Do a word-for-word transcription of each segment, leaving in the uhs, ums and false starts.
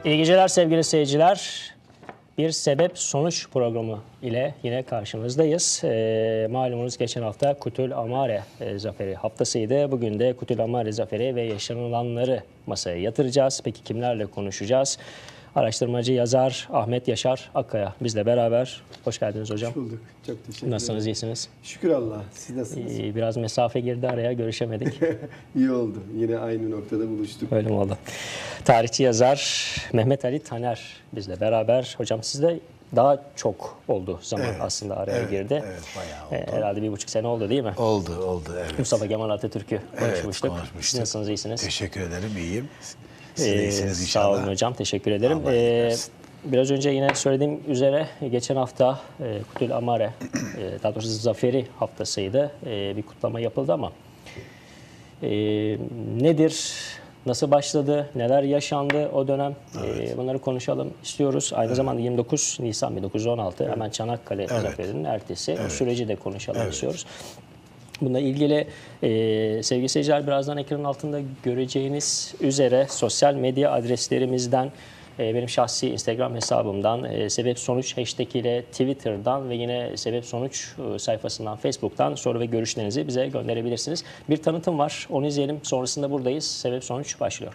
İyi geceler sevgili seyirciler. Bir sebep sonuç programı ile yine karşınızdayız. E, malumunuz geçen hafta Kutul Amare e, Zaferi haftasıydı. Bugün de Kutul Amare Zaferi ve yaşanılanları masaya yatıracağız. Peki kimlerle konuşacağız? Araştırmacı yazar Ahmet Yaşar Akkaya bizle beraber. Hoş geldiniz hocam. Hoş bulduk. Çok teşekkür ederim. Nasılsınız, iyisiniz? Şükür Allah. Siz nasılsınız? Ee, biraz mesafe girdi araya, görüşemedik. İyi oldu. Yine aynı noktada buluştuk. Öyle mi oldu? Tarihçi yazar Mehmet Ali Taner bizle beraber. Hocam sizde daha çok oldu zaman evet, aslında araya evet, evet, girdi. Evet, bayağı oldu. Ee, herhalde bir buçuk sene oldu değil mi? Oldu, oldu evet. Mustafa Kemal Atatürk'ü konuşmuştuk. Evet, konuşmuştuk. Siz nasılsınız, iyisiniz? Teşekkür ederim, iyiyim. Siz de iyisiniz inşallah. Sağ olun hocam, teşekkür ederim. Ee, biraz önce yine söylediğim üzere geçen hafta e, Kutul Amare, e, daha doğrusu Zaferi haftasıydı. E, bir kutlama yapıldı ama e, nedir, nasıl başladı, neler yaşandı o dönem, evet. e, bunları konuşalım istiyoruz. Aynı evet. zamanda yirmi dokuz Nisan bin dokuz yüz on altı evet. hemen Çanakkale evet. Zaferi'nin ertesi. Evet. O süreci de konuşalım evet. istiyoruz. Bununla ilgili e, sevgili seyirciler, birazdan ekranın altında göreceğiniz üzere sosyal medya adreslerimizden, e, benim şahsi Instagram hesabımdan, e, sebep sonuç hashtag ile Twitter'dan ve yine sebep sonuç e, sayfasından Facebook'tan soru ve görüşlerinizi bize gönderebilirsiniz. Bir tanıtım var, onu izleyelim, sonrasında buradayız. Sebep sonuç başlıyor.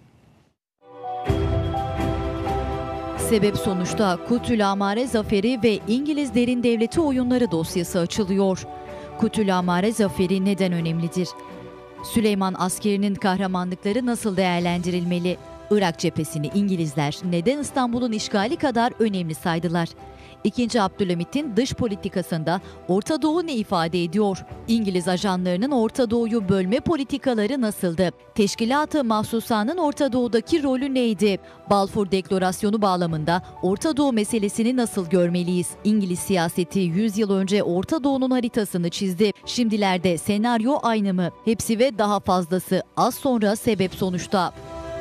Sebep sonuçta Kutul Amare Zaferi ve İngiliz Derin Devleti oyunları dosyası açılıyor. Kutul Amare Zaferi neden önemlidir? Süleyman askerinin kahramanlıkları nasıl değerlendirilmeli? Irak cephesini İngilizler neden İstanbul'un işgali kadar önemli saydılar? İkinci Abdülhamit'in dış politikasında Orta Doğu ne ifade ediyor? İngiliz ajanlarının Orta Doğu'yu bölme politikaları nasıldı? Teşkilat-ı Mahsusa'nın Orta Doğu'daki rolü neydi? Balfour Deklarasyonu bağlamında Orta Doğu meselesini nasıl görmeliyiz? İngiliz siyaseti yüz yıl önce Orta Doğu'nun haritasını çizdi. Şimdilerde senaryo aynı mı? Hepsi ve daha fazlası az sonra sebep sonuçta.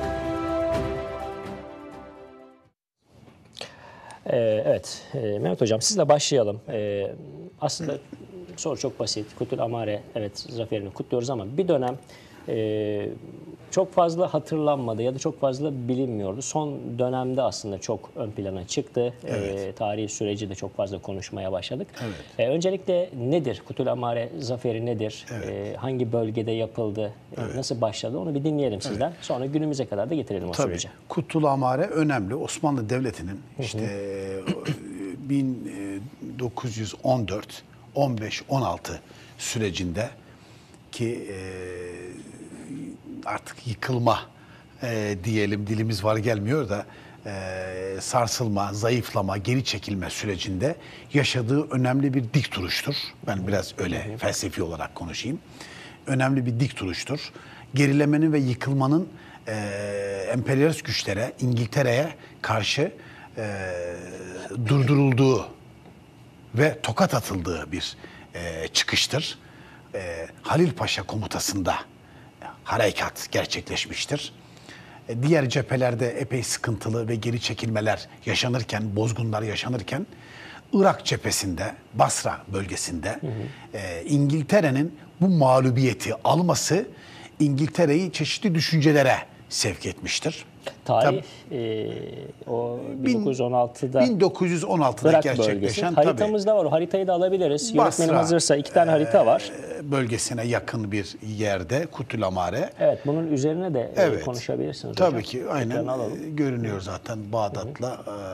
Evet, Mehmet Hocam sizle başlayalım. Aslında soru çok basit. Kutul Amare, evet zaferini kutluyoruz ama bir dönem çok fazla hatırlanmadı ya da çok fazla bilinmiyordu. Son dönemde aslında çok ön plana çıktı. Evet. Tarihi süreci de çok fazla konuşmaya başladık. Evet. Öncelikle nedir? Kutul Amare zaferi nedir? Evet. Hangi bölgede yapıldı? Evet. Nasıl başladı? Onu bir dinleyelim sizden. Evet. Sonra günümüze kadar da getirelim o Tabii. süreci. Kutul Amare önemli. Osmanlı Devleti'nin işte bin dokuz yüz on dört on beş on altı sürecinde ki artık yıkılma e, diyelim, dilimiz var gelmiyor da e, sarsılma, zayıflama, geri çekilme sürecinde yaşadığı önemli bir dik duruştur. Ben biraz öyle felsefi olarak konuşayım. Önemli bir dik duruştur. Gerilemenin ve yıkılmanın e, emperyalist güçlere, İngiltere'ye karşı e, durdurulduğu ve tokat atıldığı bir e, çıkıştır. E, Halil Paşa komutasında harekat gerçekleşmiştir. Diğer cephelerde epey sıkıntılı ve geri çekilmeler yaşanırken, bozgunlar yaşanırken Irak cephesinde, Basra bölgesinde hı hı. E, İngiltere'nin bu mağlubiyeti alması İngiltere'yi çeşitli düşüncelere sevk etmiştir. Tarih e, o bin dokuz yüz on altıda bin dokuz yüz on altıda Irak gerçekleşen bölgesi. Haritamızda var. O haritayı da alabiliriz. Basra, Yönetmenim hazırsa iki tane harita var. E, bölgesine yakın bir yerde Kutul Amare. Evet, bunun üzerine de evet, konuşabilirsiniz tabii hocam. ki aynen görünüyor zaten Bağdat'la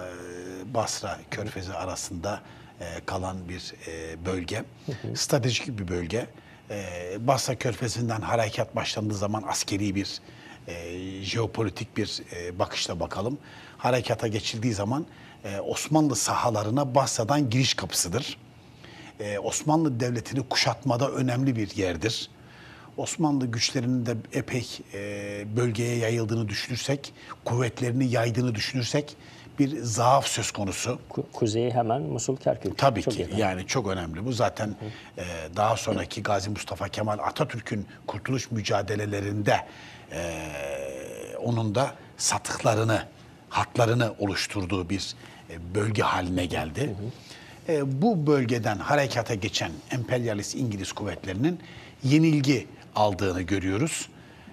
e, Basra Körfezi Hı-hı. arasında e, kalan bir e, bölge. Hı-hı. Stratejik bir bölge. E, Basra Körfezi'nden harekat başlandığı zaman askeri bir E, jeopolitik bir e, bakışla bakalım. Harekata geçildiği zaman e, Osmanlı sahalarına Basra'dan giriş kapısıdır. E, Osmanlı Devleti'ni kuşatmada önemli bir yerdir. Osmanlı güçlerinin de epey e, bölgeye yayıldığını düşünürsek, kuvvetlerini yaydığını düşünürsek bir zaaf söz konusu. Kuzeyi hemen Musul, Kerkük. Tabii çok ki yakın. Yani çok önemli. Bu zaten hı hı. E, daha sonraki Gazi Mustafa Kemal Atatürk'ün kurtuluş mücadelelerinde Ee, onun da satıklarını, hatlarını oluşturduğu bir e, bölge haline geldi. Hı hı. E, bu bölgeden harekata geçen emperyalist İngiliz kuvvetlerinin yenilgi aldığını görüyoruz.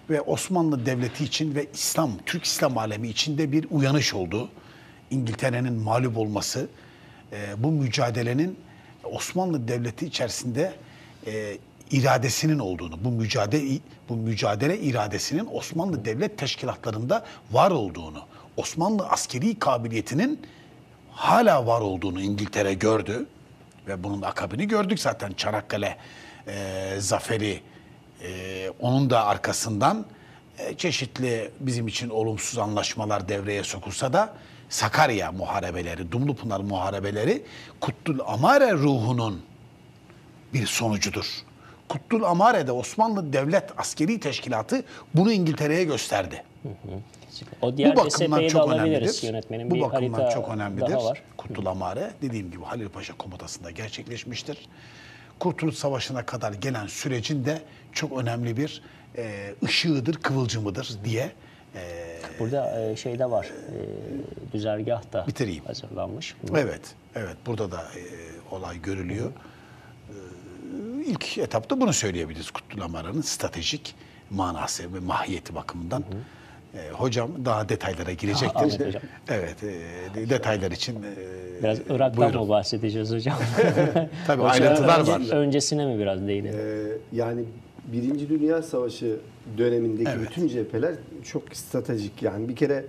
ve Osmanlı Devleti için ve İslam, Türk İslam alemi için de bir uyanış oldu. İngiltere'nin mağlup olması, e, bu mücadelenin Osmanlı Devleti içerisinde e, iradesinin olduğunu, bu mücadele bu mücadele iradesinin Osmanlı Devlet teşkilatlarında var olduğunu, Osmanlı askeri kabiliyetinin hala var olduğunu İngiltere gördü ve bunun akabini gördük zaten. Çanakkale e, zaferi, e, onun da arkasından e, çeşitli bizim için olumsuz anlaşmalar devreye sokulsa da Sakarya muharebeleri, Dumlupınar muharebeleri Kuttul Amare ruhunun bir sonucudur. Kuttul Amare'de Osmanlı Devlet Askeri Teşkilatı bunu İngiltere'ye gösterdi. Hı hı. O diğer bu bakımdan çok önemlidir. Yönetmenin Bu bir bakımdan çok daha önemlidir. var. Kuttul Amare dediğim gibi Halil Paşa komutasında gerçekleşmiştir. Kurtuluş Savaşı'na kadar gelen sürecin de çok önemli bir e, ışığıdır, kıvılcımıdır diye e, burada e, şey de var. E, düzergah da bitireyim. hazırlanmış. Evet, evet. Burada da e, olay görülüyor. E, ilk etapta bunu söyleyebiliriz. Kuttul Amare'nin stratejik manası ve mahiyeti bakımından. Hı hı. E, hocam daha detaylara girecektir. Ahmet hocam. Evet, e, detaylar için e, biraz Irak'tan buyurun. mı bahsedeceğiz hocam? Tabii Hocam, ayrıntılar önce, var. Öncesine mi biraz değinelim? Ee, yani Birinci Dünya Savaşı dönemindeki Evet. bütün cepheler çok stratejik. Yani bir kere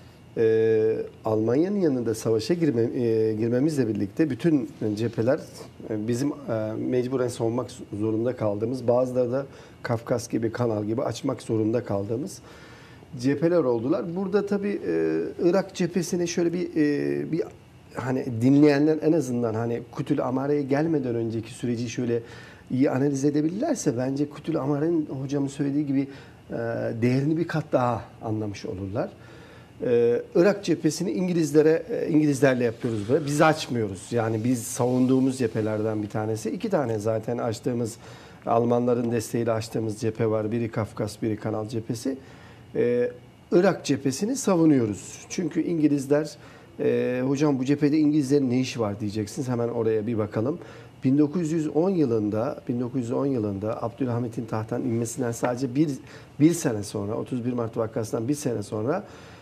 e, Almanya'nın yanında savaşa girme, e, girmemizle birlikte bütün cepheler e, bizim e, mecburen savunmak zorunda kaldığımız, bazıları da Kafkas gibi, Kanal gibi açmak zorunda kaldığımız cepheler oldular. Burada tabii e, Irak cephesine şöyle bir e, bir hani dinleyenler en azından hani Kutül Amare'ye gelmeden önceki süreci şöyle iyi analiz edebilirlerse bence Kutül Amare'nin hocamın söylediği gibi e, değerini bir kat daha anlamış olurlar. E, Irak cephesini İngilizlere e, İngilizlerle yapıyoruz böyle. Biz açmıyoruz. Yani biz savunduğumuz cephelerden bir tanesi. İki tane zaten açtığımız, Almanların desteğiyle açtığımız cephe var. Biri Kafkas, biri Kanal cephesi. Ee, Irak cephesini savunuyoruz. Çünkü İngilizler, e, hocam bu cephede İngilizlerin ne işi var diyeceksiniz. Hemen oraya bir bakalım. bin dokuz yüz on yılında, bin dokuz yüz on yılında Abdülhamit'in tahttan inmesinden sadece bir, bir sene sonra, otuz bir Mart vakasından bir sene sonra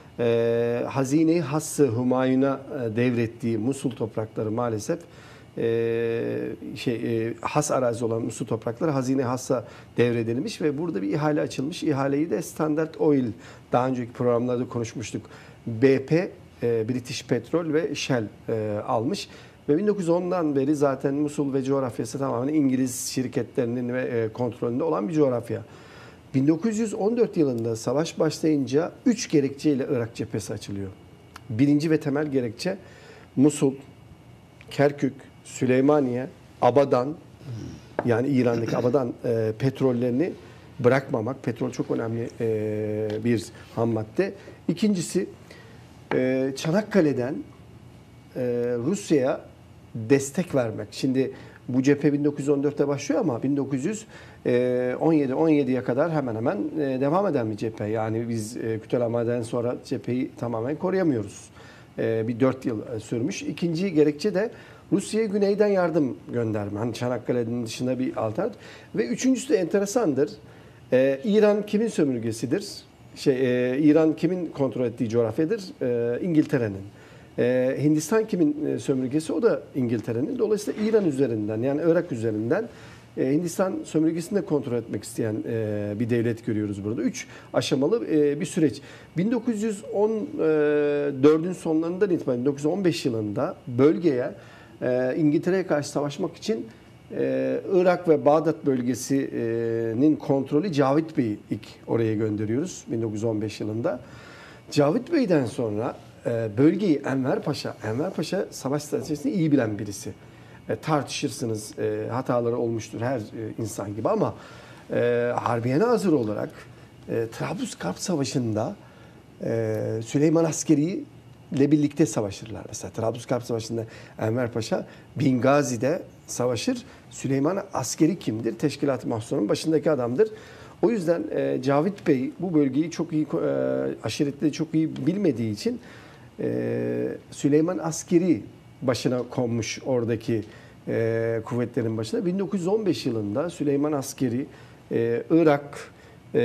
e, Hazine-i Hass-ı Humayun'a e, devrettiği Musul toprakları maalesef Ee, şey e, has arazi olan Musul toprakları Hazine-i Hass'a devredilmiş ve burada bir ihale açılmış. İhaleyi de Standard Oil, daha önceki programlarda konuşmuştuk. B P, e, British Petrol ve Shell e, almış. Ve bin dokuz yüz ondan beri zaten Musul ve coğrafyası tamamen İngiliz şirketlerinin ve e, kontrolünde olan bir coğrafya. bin dokuz yüz on dört yılında savaş başlayınca üç gerekçeyle Irak cephesi açılıyor. Birinci ve temel gerekçe Musul, Kerkük, Süleymaniye, Abadan, yani İran'daki Abadan e, petrollerini bırakmamak. Petrol çok önemli e, bir ham madde. İkincisi e, Çanakkale'den e, Rusya'ya destek vermek. Şimdi bu cephe bin dokuz yüz on dörtte başlıyor ama bin dokuz yüz on yedi on yediye kadar hemen hemen e, devam eden bir cephe. Yani biz e, Kütahya'dan sonra cepheyi tamamen koruyamıyoruz. E, bir dört yıl sürmüş. İkinci gerekçe de Rusya'ya güneyden yardım gönderme. Hani Çanakkale'nin dışında bir alternatif. Ve üçüncüsü de enteresandır. Ee, İran kimin sömürgesidir? Şey, e, İran kimin kontrol ettiği coğrafyadır? Ee, İngiltere'nin. Ee, Hindistan kimin e, sömürgesi? O da İngiltere'nin. Dolayısıyla İran üzerinden, yani Irak üzerinden e, Hindistan sömürgesini de kontrol etmek isteyen e, bir devlet görüyoruz burada. Üç aşamalı e, bir süreç. bin dokuz yüz on dördün sonlarından itibaren bin dokuz yüz on beş yılında bölgeye Ee, İngiltere'ye karşı savaşmak için e, Irak ve Bağdat bölgesinin kontrolü Cavit Bey'i ilk oraya gönderiyoruz bin dokuz yüz on beş yılında. Cavit Bey'den sonra e, bölgeyi Enver Paşa, Enver Paşa savaş stratejisini iyi bilen birisi. E, tartışırsınız, e, hataları olmuştur her e, insan gibi ama e, harbiyene hazır olarak e, Trablusgarp Savaşı'nda e, Süleyman Askeri'yi ile birlikte savaşırlar. Mesela Trablusgarp Savaşı'nda Enver Paşa Bingazi'de savaşır. Süleyman Askeri kimdir? Teşkilat-ı Mahsur'un başındaki adamdır. O yüzden e, Cavit Bey bu bölgeyi çok iyi, e, aşiretleri çok iyi bilmediği için e, Süleyman Askeri başına konmuş oradaki e, kuvvetlerin başına. bin dokuz yüz on beş yılında Süleyman Askeri e, Irak e,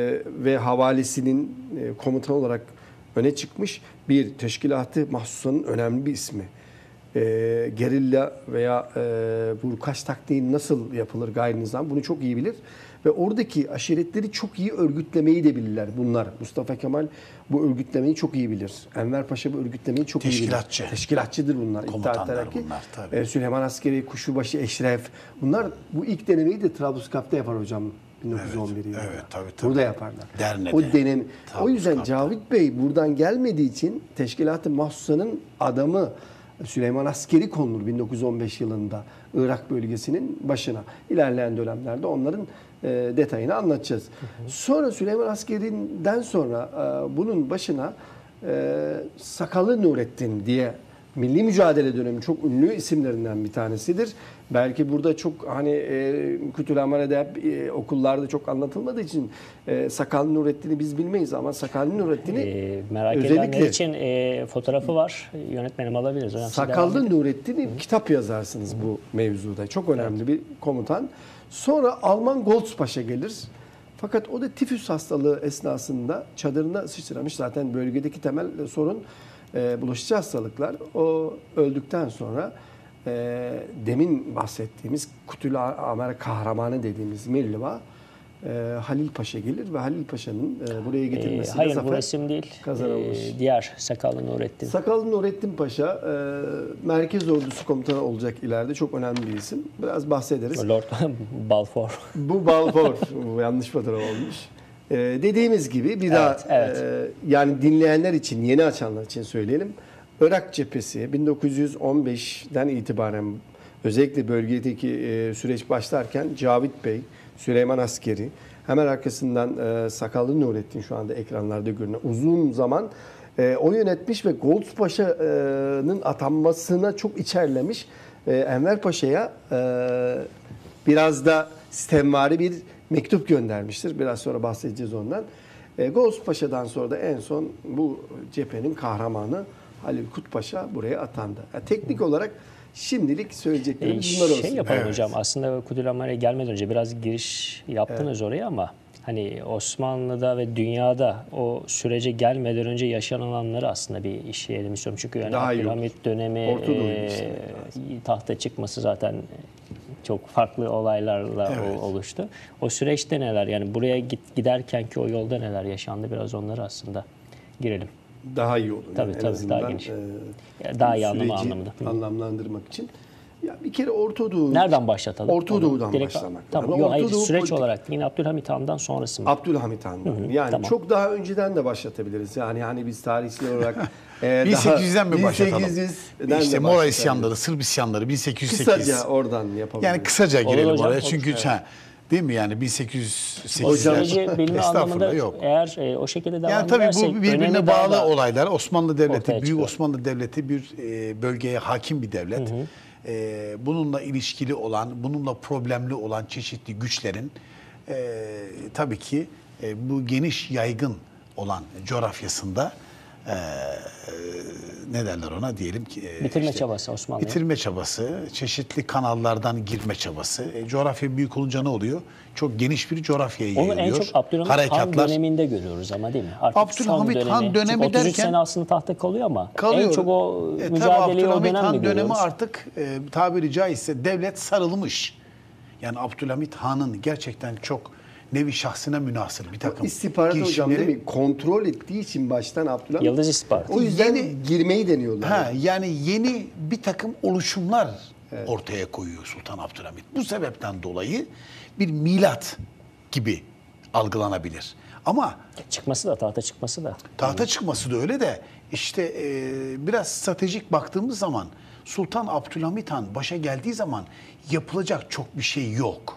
ve havalesinin e, komutan olarak öne çıkmış bir teşkilatı mahsusanın önemli bir ismi. E, gerilla veya e, vurkaç taktiği nasıl yapılır gayri nizam bunu çok iyi bilir. Ve oradaki aşiretleri çok iyi örgütlemeyi de bilirler bunlar. Mustafa Kemal bu örgütlemeyi çok iyi bilir. Enver Paşa bu örgütlemeyi çok Teşkilatçı. iyi bilir. Teşkilatçıdır bunlar. Komutanlar İttihat Terakki. bunlar, tabii. E, Süleyman Askeri, Kuşlubaşı, Eşref. Bunlar bu ilk denemeyi de Trablusgarp'ta yapar hocam. bin dokuz yüz on bir Evet, yılında. evet, tabii, tabii. Burada yaparlar. Derne'de. O dönem. O yüzden Trablusgarp'ta. Cavit Bey buradan gelmediği için Teşkilat-ı Mahsusa'nın adamı Süleyman Askeri konulur bin dokuz yüz on beş yılında Irak bölgesinin başına. İlerleyen dönemlerde onların e, detayını anlatacağız. Sonra Süleyman Askeri'den sonra e, bunun başına e, Sakallı Nurettin diye milli mücadele dönemi çok ünlü isimlerinden bir tanesidir. Belki burada çok hani e, Kütülamere'de e, okullarda çok anlatılmadığı için e, Sakallı Nurettin'i biz bilmeyiz ama Sakallı Nurettin'i E, merak özellikle edenler için e, fotoğrafı var. Yönetmenim alabiliriz. Hocam, siz devam Sakallı edin. Nurettin'i kitap yazarsınız bu mevzuda. Çok önemli bir komutan. Sonra Alman Goldspaşa gelir. Fakat o da tifüs hastalığı esnasında çadırına sıçramış. Zaten bölgedeki temel sorun e, bulaşıcı hastalıklar. O öldükten sonra e, demin bahsettiğimiz Kütülamare kahramanı dediğimiz Mirliva e, Halil Paşa gelir ve Halil Paşa'nın e, buraya E, getirmesiyle hayır bu zafer resim değil. kazanılmış. E, diğer Sakallı Nurettin. Sakallı Nurettin Paşa e, Merkez Ordusu Komutanı olacak ileride. Çok önemli bir isim. Biraz bahsederiz. Lord Balfour. Bu Balfour. Bu yanlış fotoğraf olmuş. E, dediğimiz gibi bir daha evet. e, yani dinleyenler için, yeni açanlar için söyleyelim. Irak cephesi bin dokuz yüz on beşten itibaren özellikle bölgedeki e, süreç başlarken Cavit Bey, Süleyman Askeri, hemen arkasından e, Sakallı Nurettin şu anda ekranlarda görünen uzun zaman e, o yönetmiş ve Goldspaşa'nın atanmasına çok içerlemiş. E, Enver Paşa'ya e, biraz da sistemvari bir mektup göndermiştir. Biraz sonra bahsedeceğiz ondan. E, Goldspaşa'dan sonra da en son bu cephenin kahramanı Halil Kutpaşa buraya atandı. Yani teknik olarak şimdilik söyleyeceklerimiz bunlar olsun. Şey yapalım Evet. hocam. Aslında Kütülamere'ye gelmeden önce biraz giriş yaptınız oraya ama hani Osmanlı'da ve dünyada o sürece gelmeden önce yaşananları aslında bir işleyelim istiyorum. Çünkü yani Daha iyi Abdülhamit dönemi Orta Doğu'yu e, işlemek tahta çıkması zaten çok farklı olaylarla Evet. o- oluştu. O süreçte neler yani buraya git, giderken ki o yolda neler yaşandı biraz onları aslında girelim. Daha iyi olur. Tabii, en tabii, azından, daha geniş. e, Yani daha iyi anlama süreci anlamında. Hı. anlamlandırmak için. Ya bir kere Orta Doğu. Nereden başlatalım? Orta Onu Doğu'dan direkt- başlamak. Tamam. lazım. Yok, Orta hayır, Doğu süreç politik- olarak yine Abdülhamit Han'dan sonrası mı? Abdülhamit Han. Yani tamam. çok daha önceden de başlatabiliriz. Yani hani biz tarihsel olarak e, bin sekiz yüzden daha- mi başlatalım? bin sekiz yüzden İşte de Mora başlatabiliriz. isyanları, Sırp isyanları bin sekiz yüz sekiz. Kısaca oradan yapabiliriz. Yani kısaca Olur girelim hocam, oraya olur. çünkü ha, değil mi yani bin sekiz yüz sekiz. Hocam- Süreci bilme Estağfurullah, anlamında yok. eğer e, o şekilde devam Yani tabii edersek bu birbirine önemi daha bağlı da- olaylar. Osmanlı Devleti, ortaya Büyük çıkıyor. Osmanlı Devleti bir e, bölgeye hakim bir devlet. E, bununla ilişkili olan, bununla problemli olan çeşitli güçlerin e, tabii ki e, bu geniş yaygın olan coğrafyasında e, ne derler ona diyelim ki e, Bitirme çabası Osmanlı'ya. bitirme çabası, çeşitli kanallardan girme çabası. E, coğrafya büyük olunca ne oluyor? Çok geniş bir coğrafyaya Onu yayılıyor. en çok Abdülhamit Han döneminde görüyoruz ama değil mi? Artık Abdülhamit son Han dönemi, dönemi çünkü otuz üç derken- sene aslında tahta kalıyor ama Kalıyor. en çok o E, tabii mücadeleyi o Abdülhamit dönem Han mi dönemi görüyoruz? artık e, tabiri caizse devlet sarılmış. Yani Abdülhamit Han'ın gerçekten çok nevi şahsına münhasır bir takım İstihbarat hocam değil girişimleri- mi? Kontrol ettiği için baştan Abdülhamit. Yıldız istihbaratı. O yüzden Yeni- girmeyi deniyorlar. Ha, yani yeni bir takım oluşumlar ortaya koyuyor Sultan Abdülhamit. Bu sebepten dolayı bir milat gibi algılanabilir. Ama Çıkması da tahta çıkması da. tahta çıkması da öyle de işte e, biraz stratejik baktığımız zaman Sultan Abdülhamit Han başa geldiği zaman yapılacak çok bir şey yok.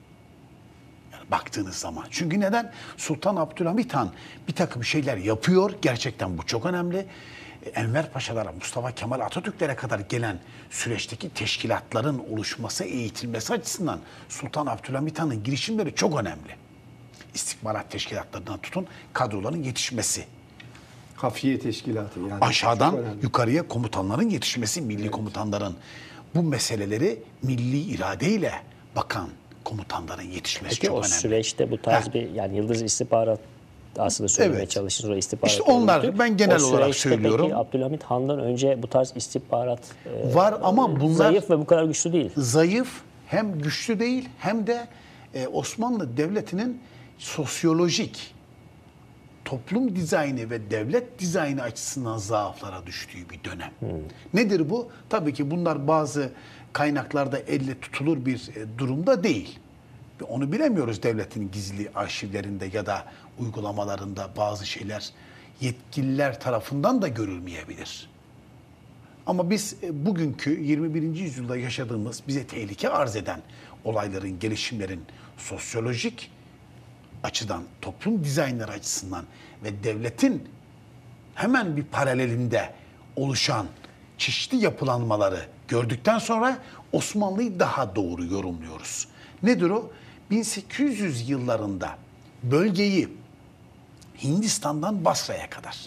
Yani baktığınız zaman. Çünkü neden? Sultan Abdülhamit Han bir takım şeyler yapıyor. Gerçekten bu çok önemli. Enver Paşalara, Mustafa Kemal Atatürklere kadar gelen süreçteki teşkilatların oluşması, eğitilmesi açısından Sultan Abdülhamit Han'ın girişimleri çok önemli. İstihbarat teşkilatlarından tutun kadroların yetişmesi. Kafiye teşkilatı yani. Aşağıdan Çok önemli. yukarıya komutanların yetişmesi, milli komutanların bu meseleleri milli iradeyle bakan komutanların yetişmesi Peki çok o önemli. süreçte bu tarz Ha. bir yani Yıldız İstihbarat aslında söylemeye Evet. çalıştınız. O istihbarat İşte onlar, örgütü. ben genel O olarak süreçte söylüyorum. Peki Abdülhamit Han'dan önce bu tarz istihbarat e, Var ama bunlar zayıf ve bu kadar güçlü değil. zayıf, hem güçlü değil hem de e, Osmanlı Devleti'nin sosyolojik, toplum dizaynı ve devlet dizaynı açısından zaaflara düştüğü bir dönem. Nedir bu? Tabii ki bunlar bazı kaynaklarda elle tutulur bir e, durumda değil. Onu bilemiyoruz, devletin gizli arşivlerinde ya da uygulamalarında bazı şeyler yetkililer tarafından da görülmeyebilir. Ama biz e, bugünkü yirmi birinci yüzyılda yaşadığımız, bize tehlike arz eden olayların, gelişimlerin sosyolojik açıdan, toplum dizaynları açısından ve devletin hemen bir paralelinde oluşan çeşitli yapılanmaları gördükten sonra Osmanlı'yı daha doğru yorumluyoruz. Nedir o? bin sekiz yüz yıllarında bölgeyi Hindistan'dan Basra'ya kadar,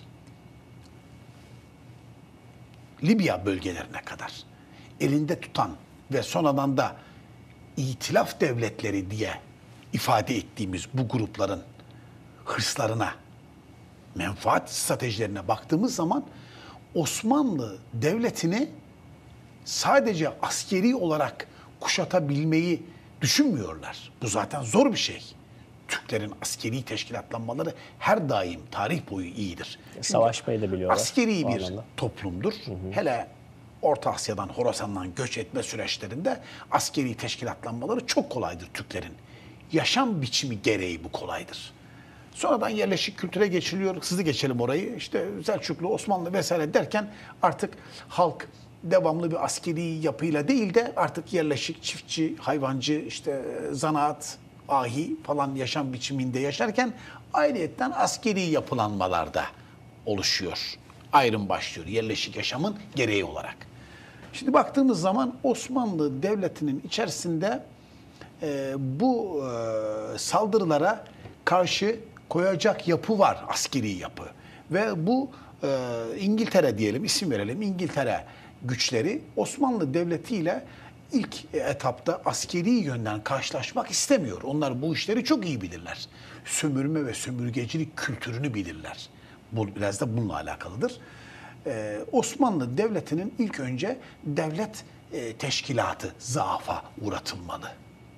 Libya bölgelerine kadar elinde tutan ve sonradan da İtilaf devletleri diye ifade ettiğimiz bu grupların hırslarına, menfaat stratejilerine baktığımız zaman Osmanlı Devleti'ni sadece askeri olarak kuşatabilmeyi düşünmüyorlar. Bu zaten zor bir şey. Türklerin askeri teşkilatlanmaları her daim tarih boyu iyidir. Çünkü Savaşmayı da biliyorlar. askeri o bir anlamda. toplumdur. Hı hı. Hele Orta Asya'dan, Horasan'dan göç etme süreçlerinde askeri teşkilatlanmaları çok kolaydır Türklerin. Yaşam biçimi gereği bu kolaydır. Sonradan yerleşik kültüre geçiliyor. Hızlı geçelim orayı. İşte Selçuklu, Osmanlı vesaire derken artık halk devamlı bir askeri yapıyla değil de artık yerleşik, çiftçi, hayvancı, işte zanaat, ahi falan yaşam biçiminde yaşarken ayrıyetten askeri yapılanmalarda oluşuyor. Ayrım başlıyor yerleşik yaşamın gereği olarak. Şimdi baktığımız zaman Osmanlı Devleti'nin içerisinde e, bu e, saldırılara karşı koyacak yapı var, askeri yapı. Ve bu e, İngiltere diyelim, isim verelim, İngiltere güçleri Osmanlı Devleti ile ilk etapta askeri yönden karşılaşmak istemiyor. Onlar bu işleri çok iyi bilirler. Sömürme ve sömürgecilik kültürünü bilirler. Bu biraz da bununla alakalıdır. Ee, Osmanlı Devleti'nin ilk önce devlet e, teşkilatı zaafa uğratılmalı.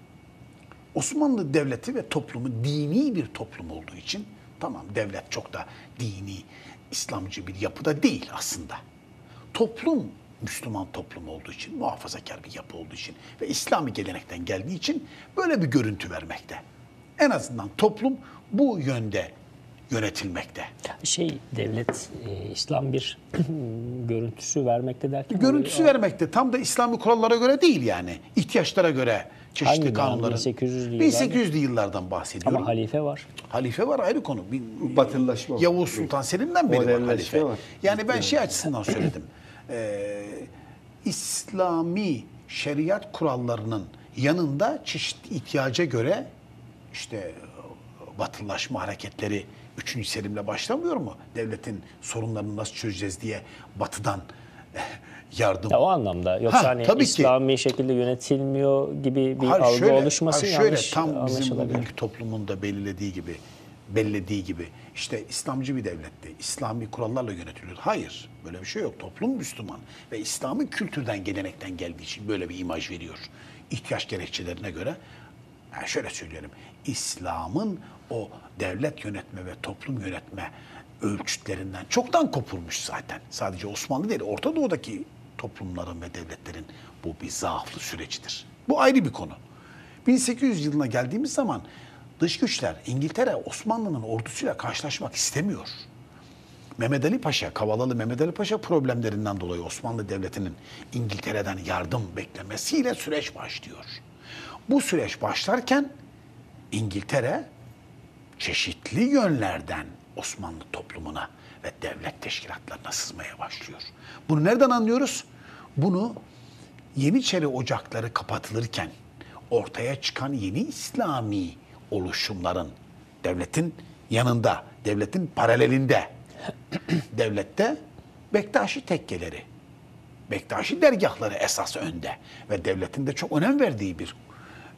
Osmanlı Devleti ve toplumu dini bir toplum olduğu için, tamam devlet çok da dini, İslamcı bir yapıda değil aslında. Toplum Müslüman toplum olduğu için, muhafazakar bir yapı olduğu için ve İslami gelenekten geldiği için böyle bir görüntü vermekte. En azından toplum bu yönde yönetilmekte. Şey devlet e, İslam bir görüntüsü vermekte derken Görüntüsü vermekte. Tam da İslami kurallara göre değil yani. İhtiyaçlara göre çeşitli Hangi dönem? kanunların. bin sekiz yüzlü bin sekiz yüzlü yıllardan bahsediyorum. ama halife var. Halife var, ayrı konu. Bir, Batılılaşma var. Yavuz Sultan Selim'den beri var Modelleşme halife. var. Yani ben şey açısından söyledim. Ee, İslami şeriat kurallarının yanında çeşitli ihtiyaca göre işte batılılaşma hareketleri üçüncü Selim'le başlamıyor mu? Devletin sorunlarını nasıl çözeceğiz diye batıdan yardım. Ya o anlamda. Yoksa Ha, hani tabii ki. İslami şekilde yönetilmiyor gibi bir Hayır, algı şöyle, oluşması hayır, şöyle, yanlış tam bizim anlaşılabilir. bugünkü toplumun da belirlediği gibi, bellediği gibi işte İslamcı bir devlette İslami kurallarla yönetiliyor. Hayır, böyle bir şey yok. Toplum Müslüman ve İslami kültürden, gelenekten geldiği için böyle bir imaj veriyor. İhtiyaç gerekçelerine göre. Yani şöyle söyleyelim, İslam'ın o devlet yönetme ve toplum yönetme ölçütlerinden çoktan kopulmuş zaten. Sadece Osmanlı değil, Orta Doğu'daki toplumların ve devletlerin bu bir zaaflı sürecidir. Bu ayrı bir konu. bin sekiz yüz yılına geldiğimiz zaman dış güçler, İngiltere, Osmanlı'nın ordusuyla karşılaşmak istemiyor. Mehmet Ali Paşa, Kavalalı Mehmet Ali Paşa problemlerinden dolayı Osmanlı Devleti'nin İngiltere'den yardım beklemesiyle süreç başlıyor. Bu süreç başlarken İngiltere çeşitli yönlerden Osmanlı toplumuna ve devlet teşkilatlarına sızmaya başlıyor. Bunu nereden anlıyoruz? Bunu Yeniçeri ocakları kapatılırken ortaya çıkan yeni İslami oluşumların devletin yanında, devletin paralelinde, devlette Bektaşi tekkeleri, Bektaşi dergahları esas önde ve devletin de çok önem verdiği bir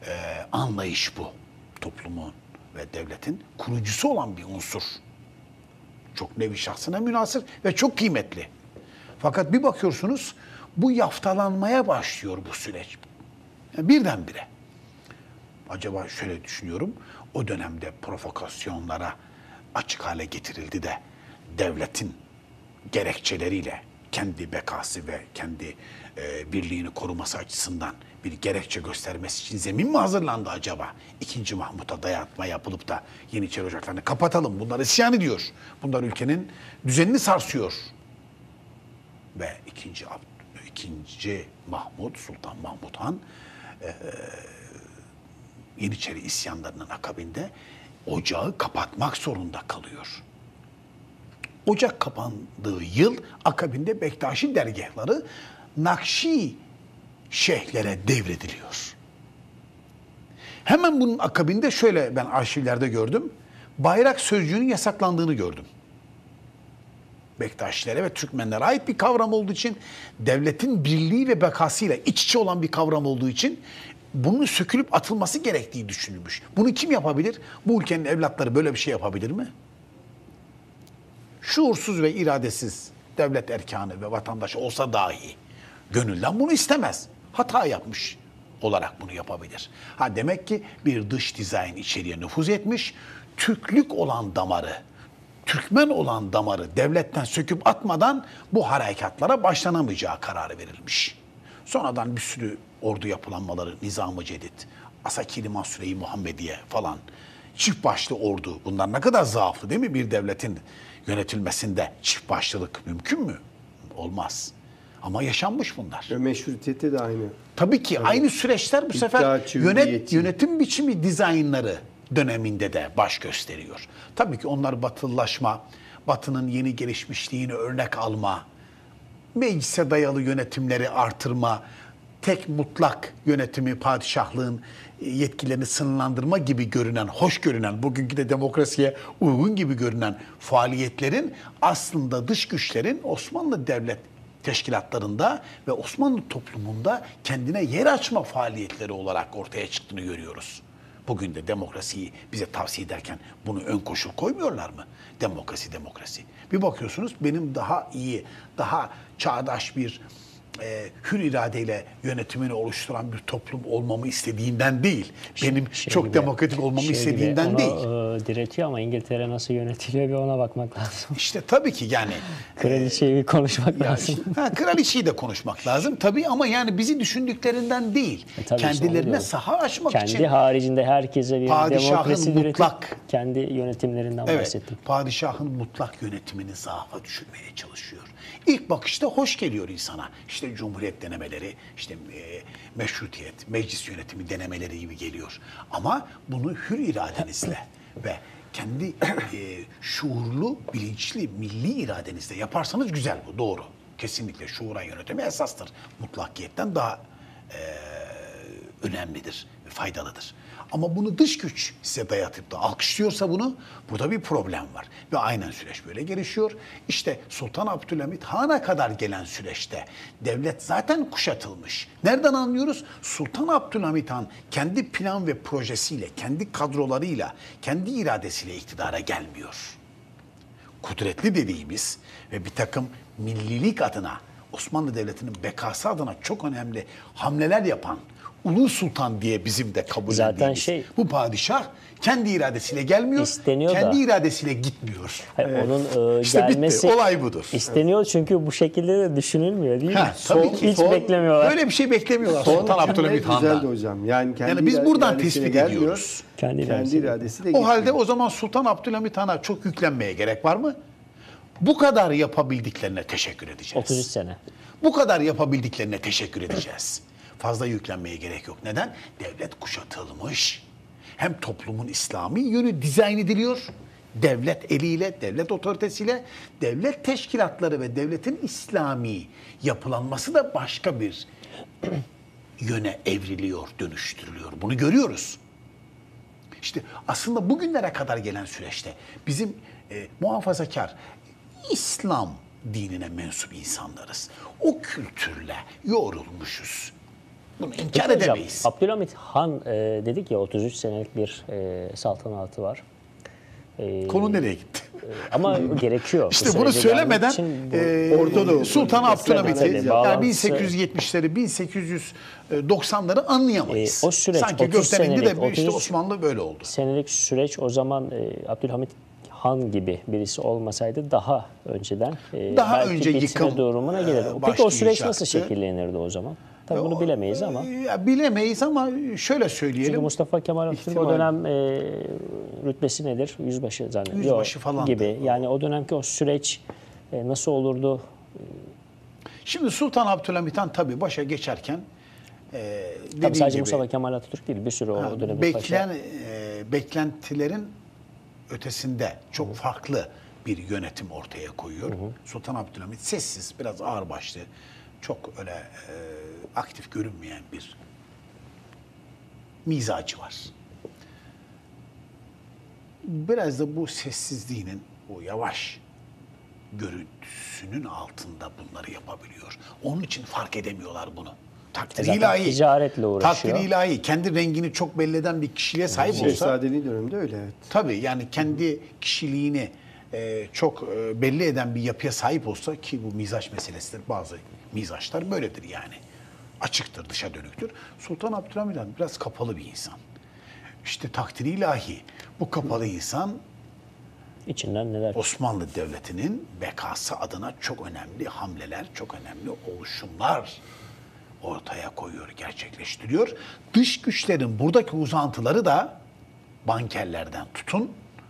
anlayış bu. Toplumun ve devletin kurucusu olan bir unsur. Çok nevi şahsına münhasır ve çok kıymetli. Fakat bir bakıyorsunuz bu yaftalanmaya başlıyor bu süreç. Yani birdenbire. Acaba şöyle düşünüyorum, o dönemde provokasyonlara açık hale getirildi de devletin gerekçeleriyle kendi bekası ve kendi e, birliğini koruması açısından bir gerekçe göstermesi için zemin mi hazırlandı acaba? İkinci Mahmut'a dayatma yapılıp da Yeniçeri Ocaklarını kapatalım. Bunlar isyan ediyor. Bunlar ülkenin düzenini sarsıyor. Ve ikinci, ikinci Mahmut, Sultan Mahmut Han e, Yeniçeri isyanlarının akabinde ocağı kapatmak zorunda kalıyor. Ocak kapandığı yıl akabinde Bektaşi dergahları Nakşi şeyhlere devrediliyor. Hemen bunun akabinde şöyle ben arşivlerde gördüm. Bayrak sözcüğünün yasaklandığını gördüm. Bektaşilere ve Türkmenlere ait bir kavram olduğu için, devletin birliği ve bekasıyla iç içe olan bir kavram olduğu için bunun sökülüp atılması gerektiği düşünülmüş. Bunu kim yapabilir? Bu ülkenin evlatları böyle bir şey yapabilir mi? Şuursuz ve iradesiz devlet erkanı ve vatandaş olsa dahi gönülden bunu istemez. Hata yapmış olarak bunu yapabilir. Ha demek ki bir dış dizayn içeriye nüfuz etmiş, Türklük olan damarı, Türkmen olan damarı devletten söküp atmadan bu harekatlara başlanamayacağı kararı verilmiş. Sonradan bir sürü ordu yapılanmaları, Nizam-ı Cedid, Asakir-i Masure-i Muhammediye falan, çift başlı ordu, bunlar ne kadar zaaflı değil mi? Bir devletin yönetilmesinde çift başlılık mümkün mü? Olmaz. Ama yaşanmış bunlar. Ve meşrutiyette de aynı. Tabii ki evet. Aynı süreçler bu sefer İddiaçı, yönet, milliyetçi. yönetim biçimi dizaynları döneminde de baş gösteriyor. Tabii ki onlar batılılaşma, batının yeni gelişmişliğini örnek alma, meclise dayalı yönetimleri artırma, tek mutlak yönetimi, padişahlığın yetkilerini sınırlandırma gibi görünen, hoş görünen, bugünkü de demokrasiye uygun gibi görünen faaliyetlerin aslında dış güçlerin Osmanlı devlet teşkilatlarında ve Osmanlı toplumunda kendine yer açma faaliyetleri olarak ortaya çıktığını görüyoruz. Bugün de demokrasiyi bize tavsiye ederken bunu ön koşul koymuyorlar mı? Demokrasi, demokrasi. Bir bakıyorsunuz benim daha iyi, daha çağdaş bir e, hür iradeyle yönetimini oluşturan bir toplum olmamı istediğinden değil. Benim şey çok gibi, demokratik olmamı şey istediğinden gibi, değil. Onu e, diretiyor ama İngiltere nasıl yönetiliyor bir ona bakmak lazım. İşte tabii ki yani. Kraliçeyi bir konuşmak ya, lazım. Ha, kraliçeyi de konuşmak lazım tabii ama yani bizi düşündüklerinden değil. E, kendilerine işte saha açmak kendi için. Kendi haricinde herkese bir demokrasi mutlak, üretip kendi yönetimlerinden evet, bahsettim. Padişahın mutlak yönetimini zaafa düşürmeye çalışıyor. İlk bakışta hoş geliyor insana. İşte cumhuriyet denemeleri, işte e, meşrutiyet, meclis yönetimi denemeleri gibi geliyor. Ama bunu hür iradenizle ve kendi e, şuurlu, bilinçli, milli iradenizle yaparsanız güzel bu, doğru. Kesinlikle şuura yönetimi esastır. Mutlakiyetten daha e, önemlidir, faydalıdır. Ama bunu dış güç size dayatıp da alkışlıyorsa bunu, burada bir problem var. Ve aynen süreç böyle gelişiyor. İşte Sultan Abdülhamit Han'a kadar gelen süreçte devlet zaten kuşatılmış. Nereden anlıyoruz? Sultan Abdülhamit Han kendi plan ve projesiyle, kendi kadrolarıyla, kendi iradesiyle iktidara gelmiyor. Kudretli dediğimiz ve bir takım millilik adına, Osmanlı Devleti'nin bekası adına çok önemli hamleler yapan Ulu Sultan diye bizim de kabullendiğimiz şey, bu padişah kendi iradesiyle gelmiyor, kendi da, iradesiyle gitmiyor. Hayır, evet. Onun e, işte gelmesi bitti, olay budur. İsteniyor çünkü bu şekilde de düşünülmüyor değil mi? Ha, tabii son, ki. Hiç son, beklemiyorlar. Böyle bir şey beklemiyorlar son Sultan Abdülhamit Han'dan. Güzeldi hocam. Yani, kendi yani biz buradan tespit ediyoruz. Kendi, kendi iradesi de O gitmiyor. halde o zaman Sultan Abdülhamit Han'a çok yüklenmeye gerek var mı? Bu kadar yapabildiklerine teşekkür edeceğiz. otuz üç sene. Bu kadar yapabildiklerine teşekkür edeceğiz. Fazla yüklenmeye gerek yok. Neden? Devlet kuşatılmış. Hem toplumun İslami yönü dizayn ediliyor. Devlet eliyle, devlet otoritesiyle, devlet teşkilatları ve devletin İslami yapılanması da başka bir yöne evriliyor, dönüştürülüyor. Bunu görüyoruz. İşte aslında bugünlere kadar gelen süreçte bizim e, muhafazakar İslam dinine mensup insanlarız. O kültürle yoğrulmuşuz. Bunu inkar Peki hocam, edemeyiz. Abdülhamit Han e, dedik ya otuz üç senelik bir e, saltanatı var. E, Konu nereye gitti? Ama gerekiyor. İşte Bu bunu sürece gelmek söylemeden için bu- e, Orta Doğu Sultan bölgesinde Abdülhamit'i tabii, yani bağlantısı- bin sekiz yüz yetmişleri bin sekiz yüz doksanları anlayamayız. E, o süreç, Sanki otuz gökten indi de senelik, işte otuz üç Osmanlı böyle oldu. senelik süreç o zaman e, Abdülhamit Han gibi birisi olmasaydı daha önceden e, Daha belki önce bitme yıkım, durumuna e, gelir. Peki o süreç nasıl başlayacaktı. şekillenirdi o zaman? Tabii bunu bilemeyiz ama. Ya bilemeyiz ama şöyle Çünkü söyleyelim. Mustafa Kemal Atatürk o İhtimal. dönem e, rütbesi nedir? Yüzbaşı zannediyor. Yüzbaşı falandı. Gibi. Yani o dönemki o süreç e, nasıl olurdu? Şimdi Sultan Abdülhamit Han tabii başa geçerken e, Tabii dediğim sadece gibi Mustafa Kemal Atatürk değil, bir sürü o ha, dönemin beklen, paşa. e, beklentilerin ötesinde çok farklı bir yönetim ortaya koyuyor. Sultan Abdülhamit sessiz, biraz ağırbaşlı, çok öyle e, aktif görünmeyen bir mizacı var. Biraz da bu sessizliğinin, bu yavaş görüntüsünün altında bunları yapabiliyor. Onun için fark edemiyorlar bunu. Takdir Zaten ilahi. ticaretle uğraşıyor. Takdir ilahi. Kendi rengini çok belli eden bir kişiliğe sahip olsa. Şehzadeliği döneminde öyle evet. Tabii yani kendi kişiliğini e, çok e, belli eden bir yapıya sahip olsa ki bu mizaç meselesidir. Bazı mizaçlar böyledir yani. Açıktır, dışa dönüktür. Sultan Abdülhamit Han biraz kapalı bir insan. İşte takdir ilahi. Bu kapalı insan İçinden neler? Osmanlı Devleti'nin bekası adına çok önemli hamleler, çok önemli oluşumlar ortaya koyuyor, gerçekleştiriyor. Dış güçlerin buradaki uzantıları da bankerlerden tutun,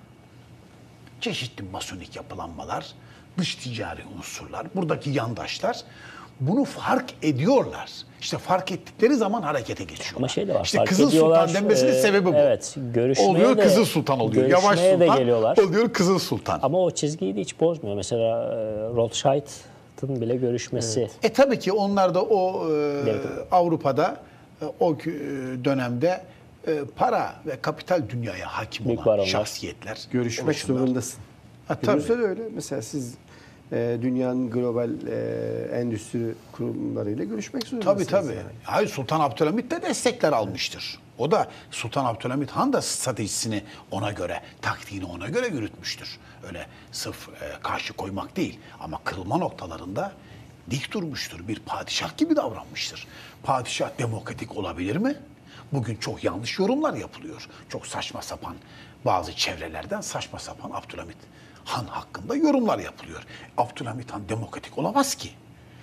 çeşitli masonik yapılanmalar, dış ticari unsurlar, buradaki yandaşlar bunu fark ediyorlar. İşte fark ettikleri zaman harekete geçiyorlar. Ama şey de var. İşte fark Kızıl ediyorlar, Sultan denmesinin e, sebebi bu. Evet. Görüşmeye Oluyor de, Kızıl Sultan oluyor. Yavaş görüşmeye de Sultan geliyorlar. oluyor Kızıl Sultan. Ama o çizgiyi de hiç bozmuyor. Mesela e, Rothschild'ın bile görüşmesi. E tabii ki onlar da o e, Evet. Avrupa'da e, o kü- dönemde e, para ve kapital dünyaya hakim Büyük olan baronlar. şahsiyetler. Görüşmek oluşumlar. zorundasın. Ha, tabii. Günümüzde de öyle. Mesela siz e, dünyanın global e, endüstri kurumlarıyla görüşmek zorundasınız. Tabii tabii. yani. Hayır, Sultan Abdülhamit de destekler almıştır. O da Sultan Abdülhamit Han da stratejisini ona göre, taktiğini ona göre yürütmüştür. Öyle sırf e, karşı koymak değil ama kırılma noktalarında dik durmuştur. Bir padişah gibi davranmıştır. Padişah demokratik olabilir mi? Bugün çok yanlış yorumlar yapılıyor. Çok saçma sapan bazı çevrelerden saçma sapan Abdülhamit Han hakkında yorumlar yapılıyor. Abdülhamit Han demokratik olamaz ki.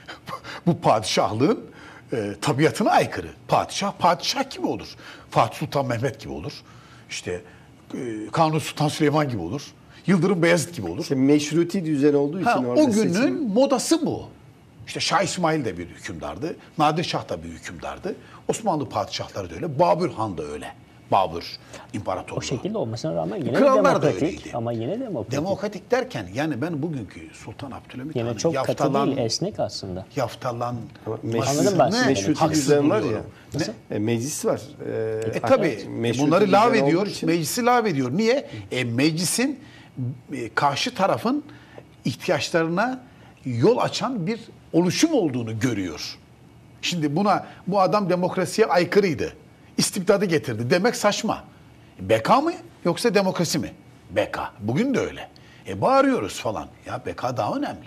Bu padişahlığın e, tabiatına aykırı. Padişah, padişah gibi olur. Fatih Sultan Mehmet gibi olur. İşte e, Kanuni Sultan Süleyman gibi olur. Yıldırım Beyazıt gibi olur. İşte meşruti düzen olduğu için Ha, orada o günün seçim- modası bu. İşte Şah İsmail de bir hükümdardı. Nadir Şah da bir hükümdardı. Osmanlı padişahları da öyle. Babür Han da öyle. Babür İmparatorluğu. O şekilde olmasına rağmen yine de Krallar da demokratik. öyleydi. Ama yine demokratik. Demokratik derken yani ben bugünkü Sultan Abdülhamit Yine Han'ın çok katı yaftalan, değil, esnek aslında. yaftalan, meşru- Anladım ben sizi. meşruti haksız düzen var ya. buluyorum. Ne? E, meclis var. E, E tabii meşruti bunları düzen lav olduğu ediyor, için- meclisi lav ediyor. Niye? E, meclisin e, karşı tarafın ihtiyaçlarına yol açan bir oluşum olduğunu görüyor. Şimdi buna bu adam demokrasiye aykırıydı. İstibdadı getirdi. Demek saçma. Beka mı yoksa demokrasi mi? Beka. Bugün de öyle. E bağırıyoruz falan. Ya beka daha önemli.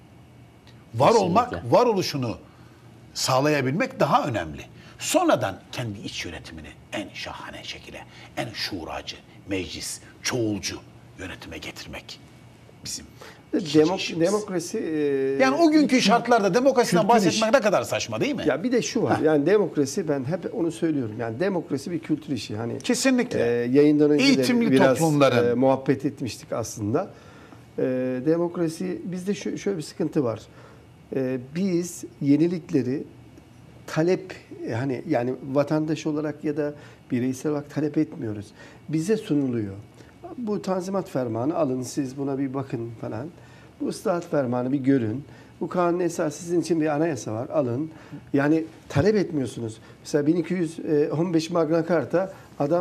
Var Kesinlikle. olmak, varoluşunu sağlayabilmek daha önemli. Sonradan kendi iç yönetimini en şahane şekilde, en şuracı, meclis, çoğulcu yönetime getirmek bizim ikinci Demok- işimiz. demokrasi e, Yani o günkü şartlarda demokrasiden kültür bahsetmek işi. ne kadar saçma değil mi? Ya bir de şu var. Yani demokrasi, ben hep onu söylüyorum. Yani demokrasi bir kültür işi. Hani Kesinlikle. e, yayından önce Eğitimli de biraz toplumların. e, muhabbet etmiştik aslında. E, demokrasi, bizde şu, şöyle bir sıkıntı var. E, biz yenilikleri talep, e, hani yani vatandaş olarak ya da bireysel olarak talep etmiyoruz. Bize sunuluyor. Bu Tanzimat Fermanı alın, siz buna bir bakın falan. Bu ıslahat fermanı bir görün. Bu kanun esası sizin için bir anayasa var, alın. Yani talep etmiyorsunuz. Mesela bin iki yüz on beş Magna Carta, adam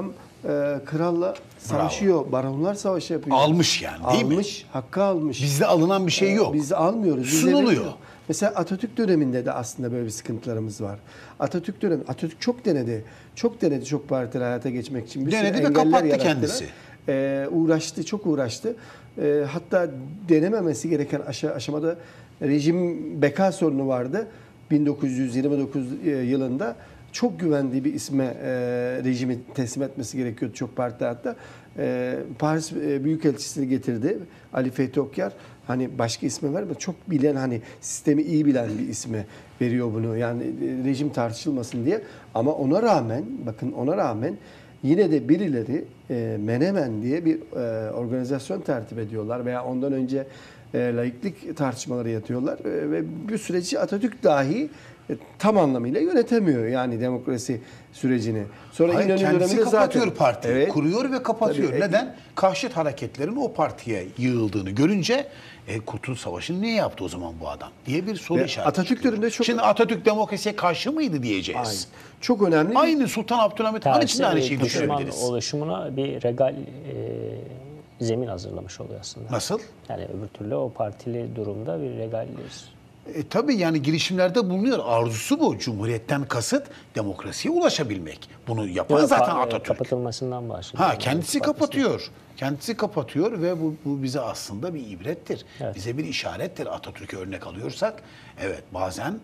e, kralla savaşıyor. Baronlar savaşı yapıyor. Almış yani değil mi? Almış, hakkı almış. Bizde alınan bir şey yok. Biz almıyoruz. Bize Sunuluyor. veriliyor. Mesela Atatürk döneminde de aslında böyle bir sıkıntılarımız var. Atatürk dönemi, Atatürk çok denedi. Çok denedi çok partili hayata geçmek için. Bir sürü Denedi ve engeller kapattı yarattılar. kendisi. Ee, uğraştı, çok uğraştı. Ee, hatta denememesi gereken aşa- aşamada rejim beka sorunu vardı. bin dokuz yüz yirmi dokuz yılında çok güvendiği bir isme e, rejimi teslim etmesi gerekiyordu çok partili hayatta. E, Paris e, Büyükelçisini getirdi. Ali Fethi Okyar. Hani başka ismi var mı? Çok bilen, hani sistemi iyi bilen bir ismi veriyor bunu. Yani e, rejim tartışılmasın diye. Ama ona rağmen, bakın ona rağmen yine de birileri e, Menemen diye bir e, organizasyon tertip ediyorlar veya ondan önce e, laiklik tartışmaları yatıyorlar e, ve bu süreci Atatürk dahi e, tam anlamıyla yönetemiyor yani demokrasi sürecini. Sonra Hayır, İnönü kendisi döneminde kapatıyor zaten, partiyi. Evet. Kuruyor ve kapatıyor. Tabii, e, Neden? Karşıt hareketlerin o partiye yığıldığını görünce e, Kurtuluş Savaşı'nı niye yaptı o zaman bu adam diye bir soru Ve işareti. Atatürk çıkıyor. döneminde çok- Şimdi Atatürk demokrasiye karşı mıydı diyeceğiz. Aynen. Çok önemli. bir- Aynı Sultan Abdülhamit Han için de aynı şeyi düşman düşünebiliriz. oluşumuna bir regal e, zemin hazırlamış oluyor aslında. Nasıl? Yani öbür türlü o partili durumda bir regal E, tabii yani girişimlerde bulunuyor. Arzusu bu. Cumhuriyetten kasıt demokrasiye ulaşabilmek. Bunu yapan Yok, zaten ka- Atatürk. kapatılmasından bahsediyorum. Ha kendisi Yani, kapatıyor. Kendisi kapatıyor ve bu, bu bize aslında bir ibrettir. Evet. Bize bir işarettir. Atatürk'e örnek alıyorsak evet bazen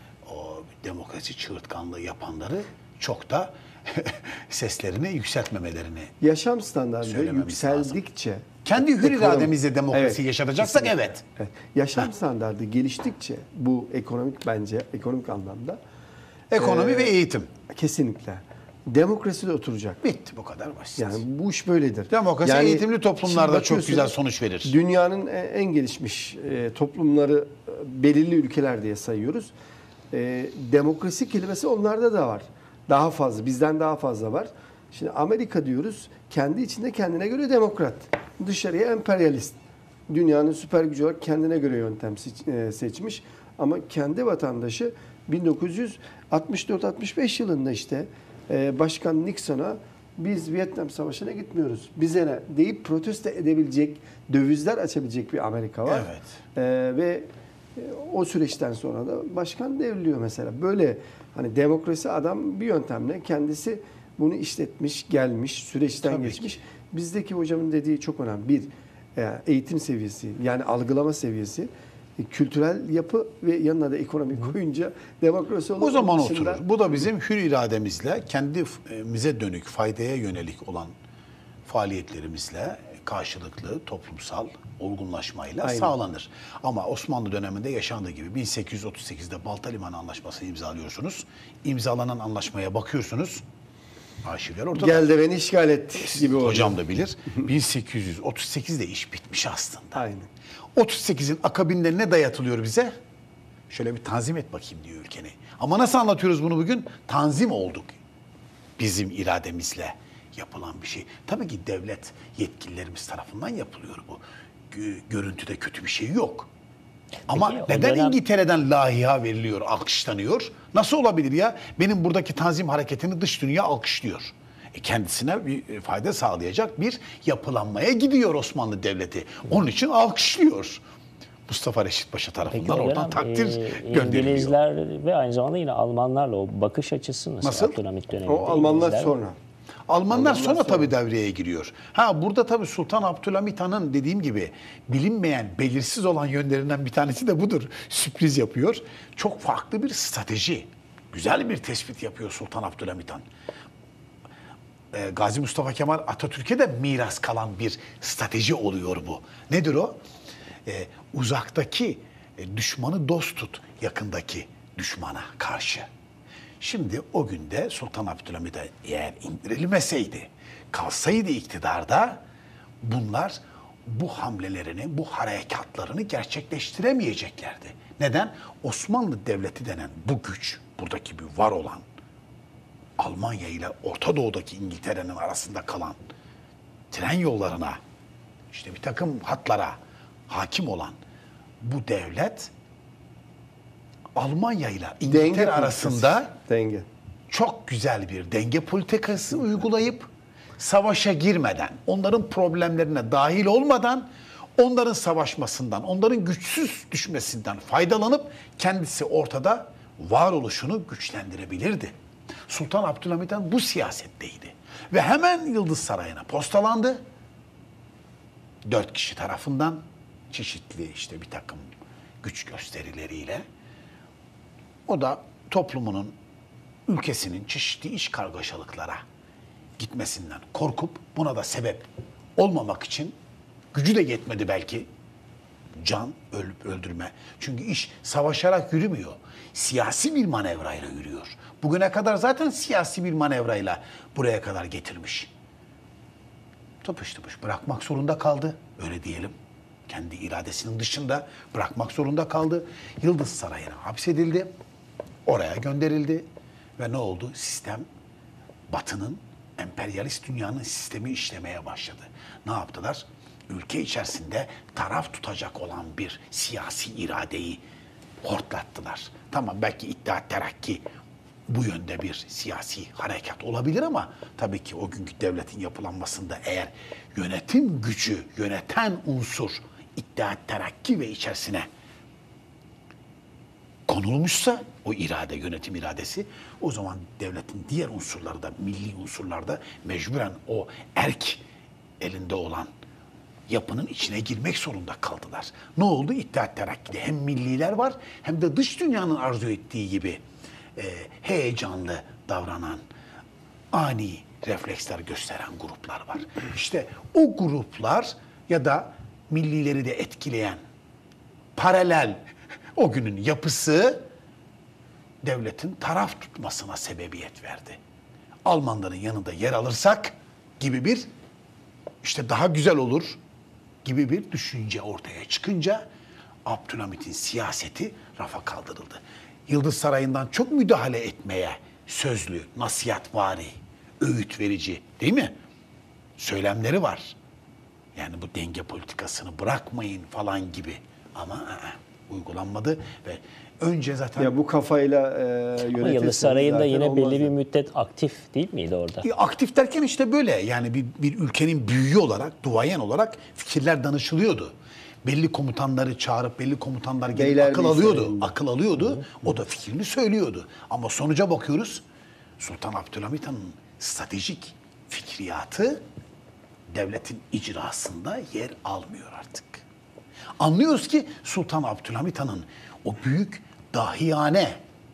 o demokrasi çığırtkanlığı yapanları çok da seslerini yükseltmemelerini. Yaşam standartları Söylememiz yükseldikçe, Kendi hür ekonomi- irademizle demokrasi Evet, yaşatacaksak kesinlikle. evet. Evet. Yaşam standartı geliştikçe bu ekonomik bence ekonomik anlamda Ekonomi Ee, ve eğitim. kesinlikle demokrasi de oturacak. Bitti bu kadar basit. Yani bu iş böyledir. Demokrasi eğitimli toplumlarda şimdi çok bakıyorsun, güzel sonuç verir. Dünyanın en gelişmiş e, toplumları e, belirli ülkeler diye sayıyoruz. E, demokrasi kelimesi onlarda da var. Daha fazla, bizden daha fazla var. Şimdi Amerika diyoruz, kendi içinde kendine göre demokrat. Dışarıya emperyalist. Dünyanın süper gücü olarak kendine göre yöntem seç- e, seçmiş. Ama kendi vatandaşı bin dokuz yüz altmış dört altmış beş yılında işte e, Başkan Nixon'a biz Vietnam Savaşı'na gitmiyoruz, bize ne deyip protesto edebilecek, dövizler açabilecek bir Amerika var. Evet. E, ve e, o süreçten sonra da başkan devriliyor mesela. Böyle hani demokrasi adam bir yöntemle kendisi bunu işletmiş, gelmiş, süreçten Tabii geçmiş. Bizdeki hocamın dediği çok önemli. Bir, e, eğitim seviyesi, yani algılama seviyesi, e, kültürel yapı ve yanına da ekonomi koyunca demokrasi olur. O zaman Onun dışında- oturur. Bu da bizim hür irademizle, kendimize dönük, faydaya yönelik olan faaliyetlerimizle karşılıklı toplumsal olgunlaşmayla Aynen. sağlanır. Ama Osmanlı döneminde yaşandığı gibi bin sekiz yüz otuz sekizde Baltaliman Anlaşması'nı imzalıyorsunuz. İmzalanan anlaşmaya bakıyorsunuz. Arşivler ortada. Gel de beni işgal et gibi oluyor. Hocam da bilir. bin sekiz yüz otuz sekizde iş bitmiş aslında. Aynen. otuz sekizin akabinde ne dayatılıyor bize? Şöyle bir tanzim et bakayım diyor ülkeni. Ama nasıl anlatıyoruz bunu bugün? Tanzim olduk. Bizim irademizle yapılan bir şey. Tabii ki devlet yetkililerimiz tarafından yapılıyor bu. Gö- Görüntüde kötü bir şey yok. Ama Peki, o neden dönem- İngiltere'den lahiha veriliyor, alkışlanıyor? Nasıl olabilir ya? Benim buradaki tanzim hareketini dış dünya alkışlıyor. E kendisine bir fayda sağlayacak bir yapılanmaya gidiyor Osmanlı Devleti. Onun için alkışlıyor. Mustafa Reşit Paşa Peki tarafından o oradan dönem takdir e, gönderiliyor. İngilizler ve aynı zamanda yine Almanlarla o bakış açısı mesela Nasıl? Abdülhamit döneminde. O Almanlar İngilizler- sonra. Almanlar Almanlar sonra sonra. tabii devreye giriyor. Ha burada tabii Sultan Abdülhamit Han'ın dediğim gibi bilinmeyen, belirsiz olan yönlerinden bir tanesi de budur. Sürpriz yapıyor. Çok farklı bir strateji. Güzel bir tespit yapıyor Sultan Abdülhamit Han. Ee, Gazi Mustafa Kemal Atatürk'e de miras kalan bir strateji oluyor bu. Nedir o? Ee, uzaktaki e, düşmanı dost tut, yakındaki düşmana karşı. Şimdi o günde Sultan Abdülhamit'e eğer indirilmeseydi, kalsaydı iktidarda bunlar bu hamlelerini, bu harekatlarını gerçekleştiremeyeceklerdi. Neden? Osmanlı Devleti denen bu güç, buradaki bir var olan Almanya ile Orta Doğu'daki İngiltere'nin arasında kalan tren yollarına, işte bir takım hatlara hakim olan bu devlet Almanya ile İngiltere Denge arasında denge. çok güzel bir denge politikası uygulayıp savaşa girmeden, onların problemlerine dahil olmadan, onların savaşmasından, onların güçsüz düşmesinden faydalanıp kendisi ortada varoluşunu güçlendirebilirdi. Sultan Abdülhamit Han bu siyasetteydi. Ve hemen Yıldız Sarayı'na postalandı. Dört kişi tarafından çeşitli işte bir takım güç gösterileriyle. O da toplumunun, ülkesinin çeşitli iç kargaşalıklara gitmesinden korkup buna da sebep olmamak için gücü de yetmedi belki. Can ölüp öldürme. Çünkü iş savaşarak yürümüyor. Siyasi bir manevrayla yürüyor. Bugüne kadar zaten siyasi bir manevrayla buraya kadar getirmiş. Tıpış tıpış bırakmak zorunda kaldı. Öyle diyelim. Kendi iradesinin dışında bırakmak zorunda kaldı. Yıldız Sarayı'na hapsedildi. Oraya gönderildi. Ve ne oldu? Sistem Batı'nın, emperyalist dünyanın sistemi işlemeye başladı. Ne yaptılar? Ülke içerisinde taraf tutacak olan bir siyasi iradeyi hortlattılar. Tamam, belki İttihat Terakki bu yönde bir siyasi harekat olabilir ama tabii ki o günkü devletin yapılanmasında eğer yönetim gücü, yöneten unsur İttihat Terakki ve içerisine konulmuşsa o irade, yönetim iradesi, o zaman devletin diğer unsurları da, milli unsurlar da mecburen o erk elinde olan yapının içine girmek zorunda kaldılar. Ne oldu? İttihat Terakki'de hem milliler var hem de dış dünyanın arzu ettiği gibi e, heyecanlı davranan, ani refleksler gösteren gruplar var. İşte o gruplar ya da millileri de etkileyen paralel o günün yapısı devletin taraf tutmasına sebebiyet verdi. Almanların yanında yer alırsak gibi bir, işte daha güzel olur gibi bir düşünce ortaya çıkınca Abdülhamit'in siyaseti rafa kaldırıldı. Yıldız Sarayı'ndan çok müdahale etmeye sözlü, nasihatvari, öğüt verici, değil mi? Söylemleri var. Yani bu denge politikasını bırakmayın falan gibi. Ama ı-ı, uygulanmadı ve önce zaten... Ya bu kafayla e, yönetirseniz Yıldız Sarayı'nda zaten yine belli olmaz. bir müddet aktif değil miydi orada? E, aktif derken işte böyle, yani bir, bir ülkenin büyüğü olarak, duayen olarak fikirler danışılıyordu. Belli komutanları çağırıp belli komutanlar gelip Beyler akıl Bey alıyordu. Sarayı'nda. Akıl alıyordu. O da fikrini söylüyordu. Ama sonuca bakıyoruz. Sultan Abdülhamit Han'ın stratejik fikriyatı devletin icrasında yer almıyor artık. Anlıyoruz ki Sultan Abdülhamit Han'ın o büyük dahiyane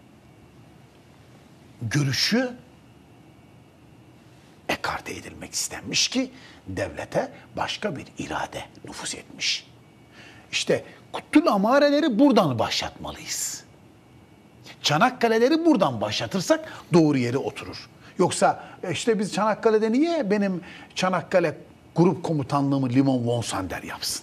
görüşü ekarte edilmek istenmiş ki devlete başka bir irade nüfuz etmiş. İşte Kutul Amareleri buradan başlatmalıyız. Çanakkale'leri buradan başlatırsak doğru yere oturur. Yoksa işte biz Çanakkale'de niye benim Çanakkale grup komutanlığımı Limon von Sander yapsın?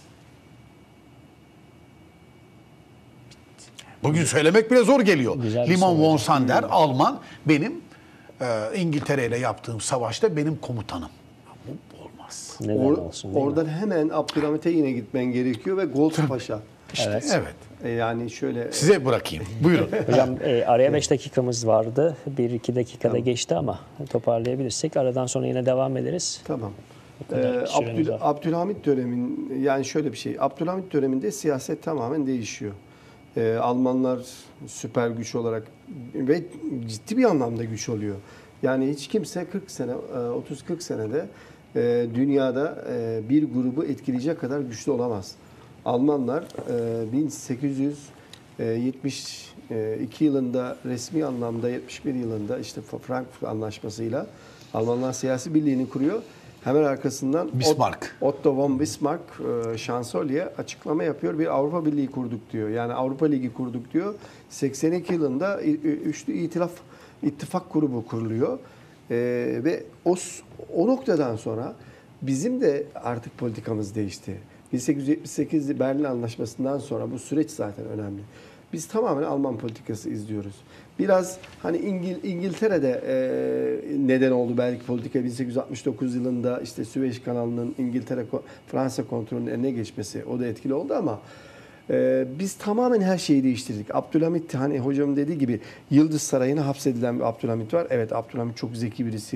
Bugün söylemek bile zor geliyor. Güzel bir Limon soru. von Sander, Alman, benim e, İngiltere ile yaptığım savaşta benim komutanım. Bu olmaz. Neden Or- olsun değil mi? oradan hemen Abdülhamit'e yine gitmen gerekiyor ve Gols Paşa. İşte, Evet. evet. E, yani şöyle Size bırakayım. Buyurun. Hocam e, araya beş dakikamız vardı. bir iki dakikada geçti ama toparlayabilirsek aradan sonra yine devam ederiz. tamam. Bu kadar Ee, süremiz Abdül, var. Abdülhamit dönemin, yani şöyle bir şey. Abdülhamit döneminde siyaset tamamen değişiyor. Ee, Almanlar süper güç olarak ve ciddi bir anlamda güç oluyor. Yani hiç kimse kırk sene, otuz kırk senede e, dünyada e, bir grubu etkileyecek kadar güçlü olamaz. Almanlar e, bin sekiz yüz yetmiş iki yılında resmi anlamda, yetmiş bir yılında işte Frankfurt Anlaşması'yla Almanlar siyasi birliğini kuruyor. Hemen arkasından Bismarck. Otto von Bismarck e, şansölye açıklama yapıyor. Bir Avrupa Birliği kurduk diyor. Yani Avrupa Ligi kurduk diyor. seksen iki yılında Üçlü İtilaf İttifak Grubu kuruluyor. E, ve o o noktadan sonra bizim de artık politikamız değişti. bin sekiz yüz yetmiş sekiz Berlin Anlaşması'ndan sonra bu süreç zaten önemli. Biz tamamen Alman politikası izliyoruz. Biraz hani İngil İngiltere'de e, neden oldu belki politika bin sekiz yüz altmış dokuz yılında işte Süveyş Kanalı'nın İngiltere Fransa kontrolünün eline geçmesi, o da etkili oldu ama e, biz tamamen her şeyi değiştirdik. Abdülhamit, hani hocam dediği gibi Yıldız Sarayı'na hapsedilen bir Abdülhamit var. Evet, Abdülhamit çok zeki birisi.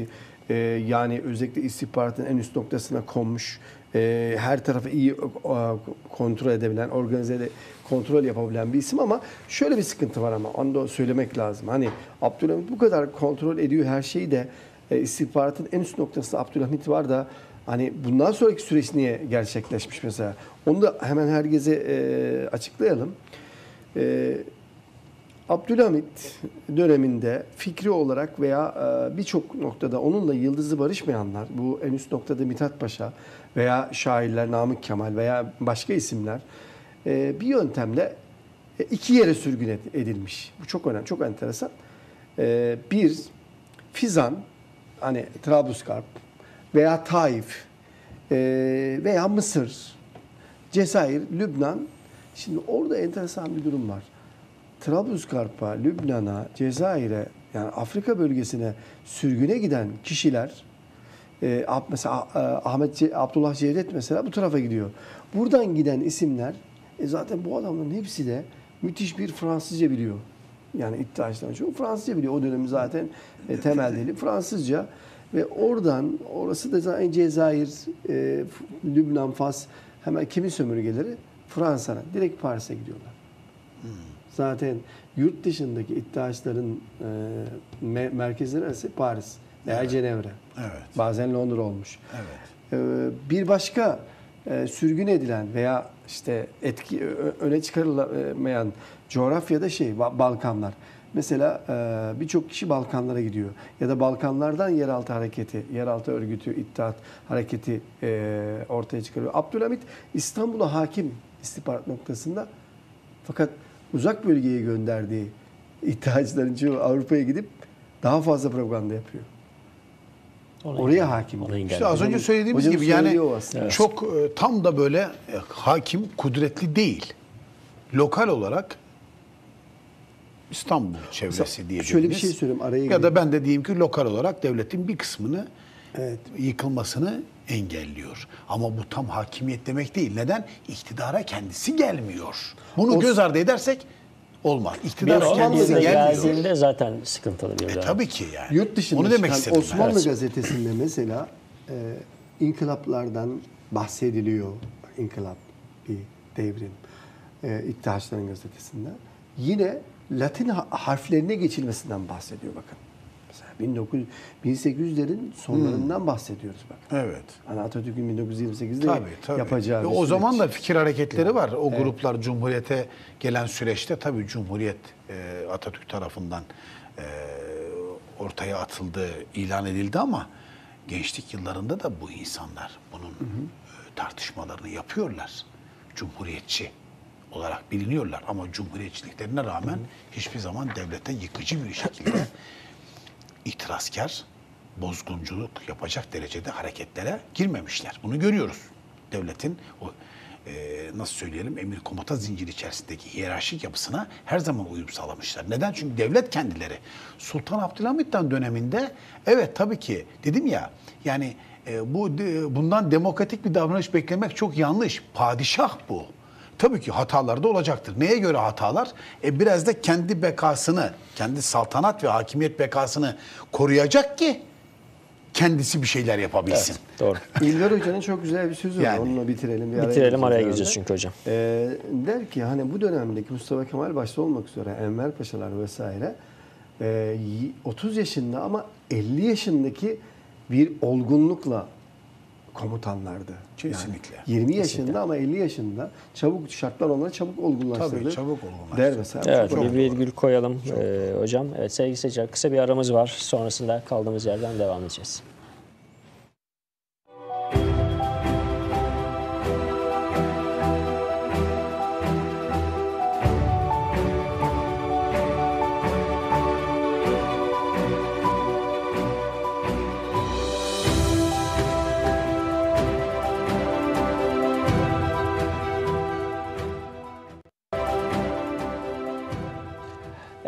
e, yani özellikle istihbaratın en üst noktasına konmuş, e, her tarafı iyi e, kontrol edebilen, organize ede, kontrol yapabilen bir isim ama şöyle bir sıkıntı var ama onu da söylemek lazım. Hani Abdülhamit bu kadar kontrol ediyor her şeyi de e, istihbaratın en üst noktasında Abdülhamit var da hani bundan sonraki süreç niye gerçekleşmiş mesela? Onu da hemen herkese e, açıklayalım. E, Abdülhamit döneminde fikri olarak veya e, birçok noktada onunla yıldızı barışmayanlar, bu en üst noktada Mithat Paşa veya şairler Namık Kemal veya başka isimler e, bir yöntemle e, iki yere sürgün ed- edilmiş. Bu çok önemli, çok enteresan. E, bir, Fizan, hani Trablusgarp veya Taif e, veya Mısır, Cezayir, Lübnan. Şimdi orada enteresan bir durum var. Trablusgarp'a, Lübnan'a, Cezayir'e yani Afrika bölgesine sürgüne giden kişiler e, mesela e, Ahmet Ce- Abdullah Cevdet mesela bu tarafa gidiyor. Buradan giden isimler e, zaten bu adamların hepsi de müthiş bir Fransızca biliyor. Yani iddiaçların çoğu Fransızca biliyor. O dönemin zaten e, temel dili Fransızca ve oradan orası da zaten Cezayir, e, Lübnan, Fas hemen kimin sömürgeleri? Fransa'na. Direkt Paris'e gidiyorlar. Hmm. Zaten yurt dışındaki iddiaçların e, me- merkezleri neresi? Paris veya evet. Cenevre. Evet. Bazen Londra olmuş. Evet. E, bir başka e, sürgün edilen veya işte etki ö- öne çıkarılamayan coğrafyada şey Balkanlar. Mesela e, birçok kişi Balkanlara gidiyor. Ya da Balkanlardan yeraltı hareketi, yeraltı örgütü, İttihat hareketi e, ortaya çıkarıyor. Abdülhamit İstanbul'a hakim istihbarat noktasında fakat uzak bölgeye gönderdiği İttihatçıların çoğu Avrupa'ya gidip daha fazla propaganda yapıyor. Ona Oraya engel- hakim. ona engel- İşte az önce söylediğimiz Hocam gibi yani söylüyor aslında. Evet. çok e, tam da böyle e, hakim, kudretli değil. Lokal olarak İstanbul çevresi Mesela diyebiliriz. şöyle bir şey söyleyeyim, araya Ya gireyim. da ben de diyeyim ki lokal olarak devletin bir kısmını Evet. yıkılmasını engelliyor. Ama bu tam hakimiyet demek değil. Neden? İktidara kendisi gelmiyor. Bunu Os- göz ardı edersek olmaz. Bir İktidara Osmanlı kendisi Osmanlı gelmiyor. geldiğinde zaten sıkıntılı bir E, dönem. tabii ki yani. Yurt dışında Onu demek çıkan istedim Osmanlı ben. gazetesinde mesela e, inkılaplardan bahsediliyor. İnkılap, bir devrim. E, İttihatçıların gazetesinde. Yine Latin ha- harflerine geçilmesinden bahsediyor bakın. Mesela bin dokuz yüz, bin sekiz yüzlerin sonlarından bahsediyoruz bakın. Evet. Hani Atatürk'ün bin dokuz yüz yirmi sekizde Tabii, tabii. yapacağı Ve bir o zaman süreç. da fikir hareketleri var. O gruplar Cumhuriyet'e gelen süreçte tabii Cumhuriyet e, Atatürk tarafından e, ortaya atıldı, ilan edildi ama gençlik yıllarında da bu insanlar bunun e, tartışmalarını yapıyorlar. Cumhuriyetçi olarak biliniyorlar ama cumhuriyetçiliklerine rağmen hiçbir zaman devlete yıkıcı bir şekilde itirazkar, bozgunculuk yapacak derecede hareketlere girmemişler. Bunu görüyoruz. Devletin o e, nasıl söyleyelim emir komuta zinciri içerisindeki hiyerarşik yapısına her zaman uyum sağlamışlar. Neden? Çünkü devlet kendileri Sultan Abdülhamit'ten döneminde evet tabii ki dedim ya yani e, bu de, bundan demokratik bir davranış beklemek çok yanlış. Padişah bu. Tabii ki hatalar da olacaktır. Neye göre hatalar? E biraz da kendi bekasını, kendi saltanat ve hakimiyet bekasını koruyacak ki kendisi bir şeyler yapabilsin. Evet, doğru. İlber Hoca'nın çok güzel bir sözü var. Yani. Onunla bitirelim. Bir araya Bitirelim, araya gireceğiz gireceğiz herhalde. çünkü hocam. Ee, der ki hani bu dönemdeki Mustafa Kemal başta olmak üzere Enver Paşalar vesaire e, otuz yaşında ama elli yaşındaki bir olgunlukla komutanlardı. Kesinlikle. Yani yirmi yaşında Kesinlikle. ama elli yaşında çabuk şartlar onları çabuk olgunlaştırdı. Tabii çabuk olgunlaştırdı. Der mesela. Evet, Çok bir virgül koyalım e, hocam. Evet sevgili seyirciler, kısa bir aramız var. Sonrasında kaldığımız yerden devam edeceğiz.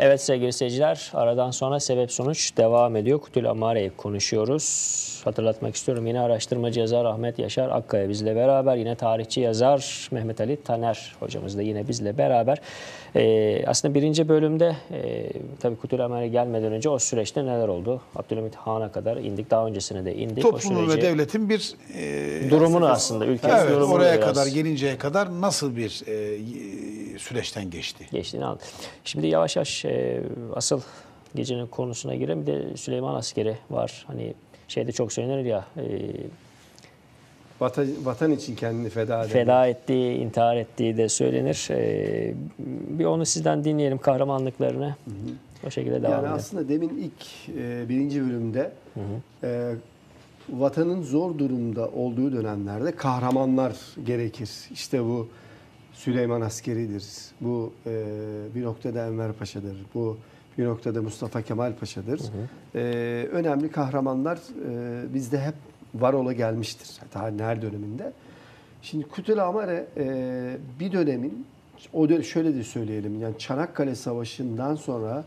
Evet sevgili seyirciler, aradan sonra sebep sonuç devam ediyor. Kutul Amare'yi konuşuyoruz. Hatırlatmak istiyorum, yine araştırmacı yazar Ahmet Yaşar Akkaya bizle beraber. Yine tarihçi yazar Mehmet Ali Taner hocamız da yine bizle beraber. Ee, aslında birinci bölümde e, tabii Kutul Amare gelmeden önce o süreçte neler oldu? Abdülhamit Han'a kadar indik. Daha öncesine de indik. Toplumun o süreci, ve devletin bir e, durumunu aslında, ülkenin evet, durumunu oraya biraz kadar gelinceye kadar nasıl bir e, süreçten geçti? geçtiğini aldı. Şimdi yavaş yavaş e, asıl gecenin konusuna girelim. Bir de Süleyman askeri var. Hani şeyde çok söylenir ya, e, Vatan, vatan için kendini feda eden. feda ettiği, intihar ettiği de söylenir. E, bir onu sizden dinleyelim, kahramanlıklarını. Hı hı. O şekilde devam Yani edelim. aslında demin ilk e, birinci bölümde hı hı. E, vatanın zor durumda olduğu dönemlerde kahramanlar gerekir. İşte bu Süleyman askeridir. Bu e, bir noktada Enver Paşa'dır. Bu bir noktada Mustafa Kemal Paşa'dır. Hı hı. E, önemli kahramanlar e, bizde hep var ola gelmiştir. Tarihin her döneminde. Şimdi Kutul Amare e, bir dönemin, o dönem, şöyle de söyleyelim, yani Çanakkale Savaşı'ndan sonra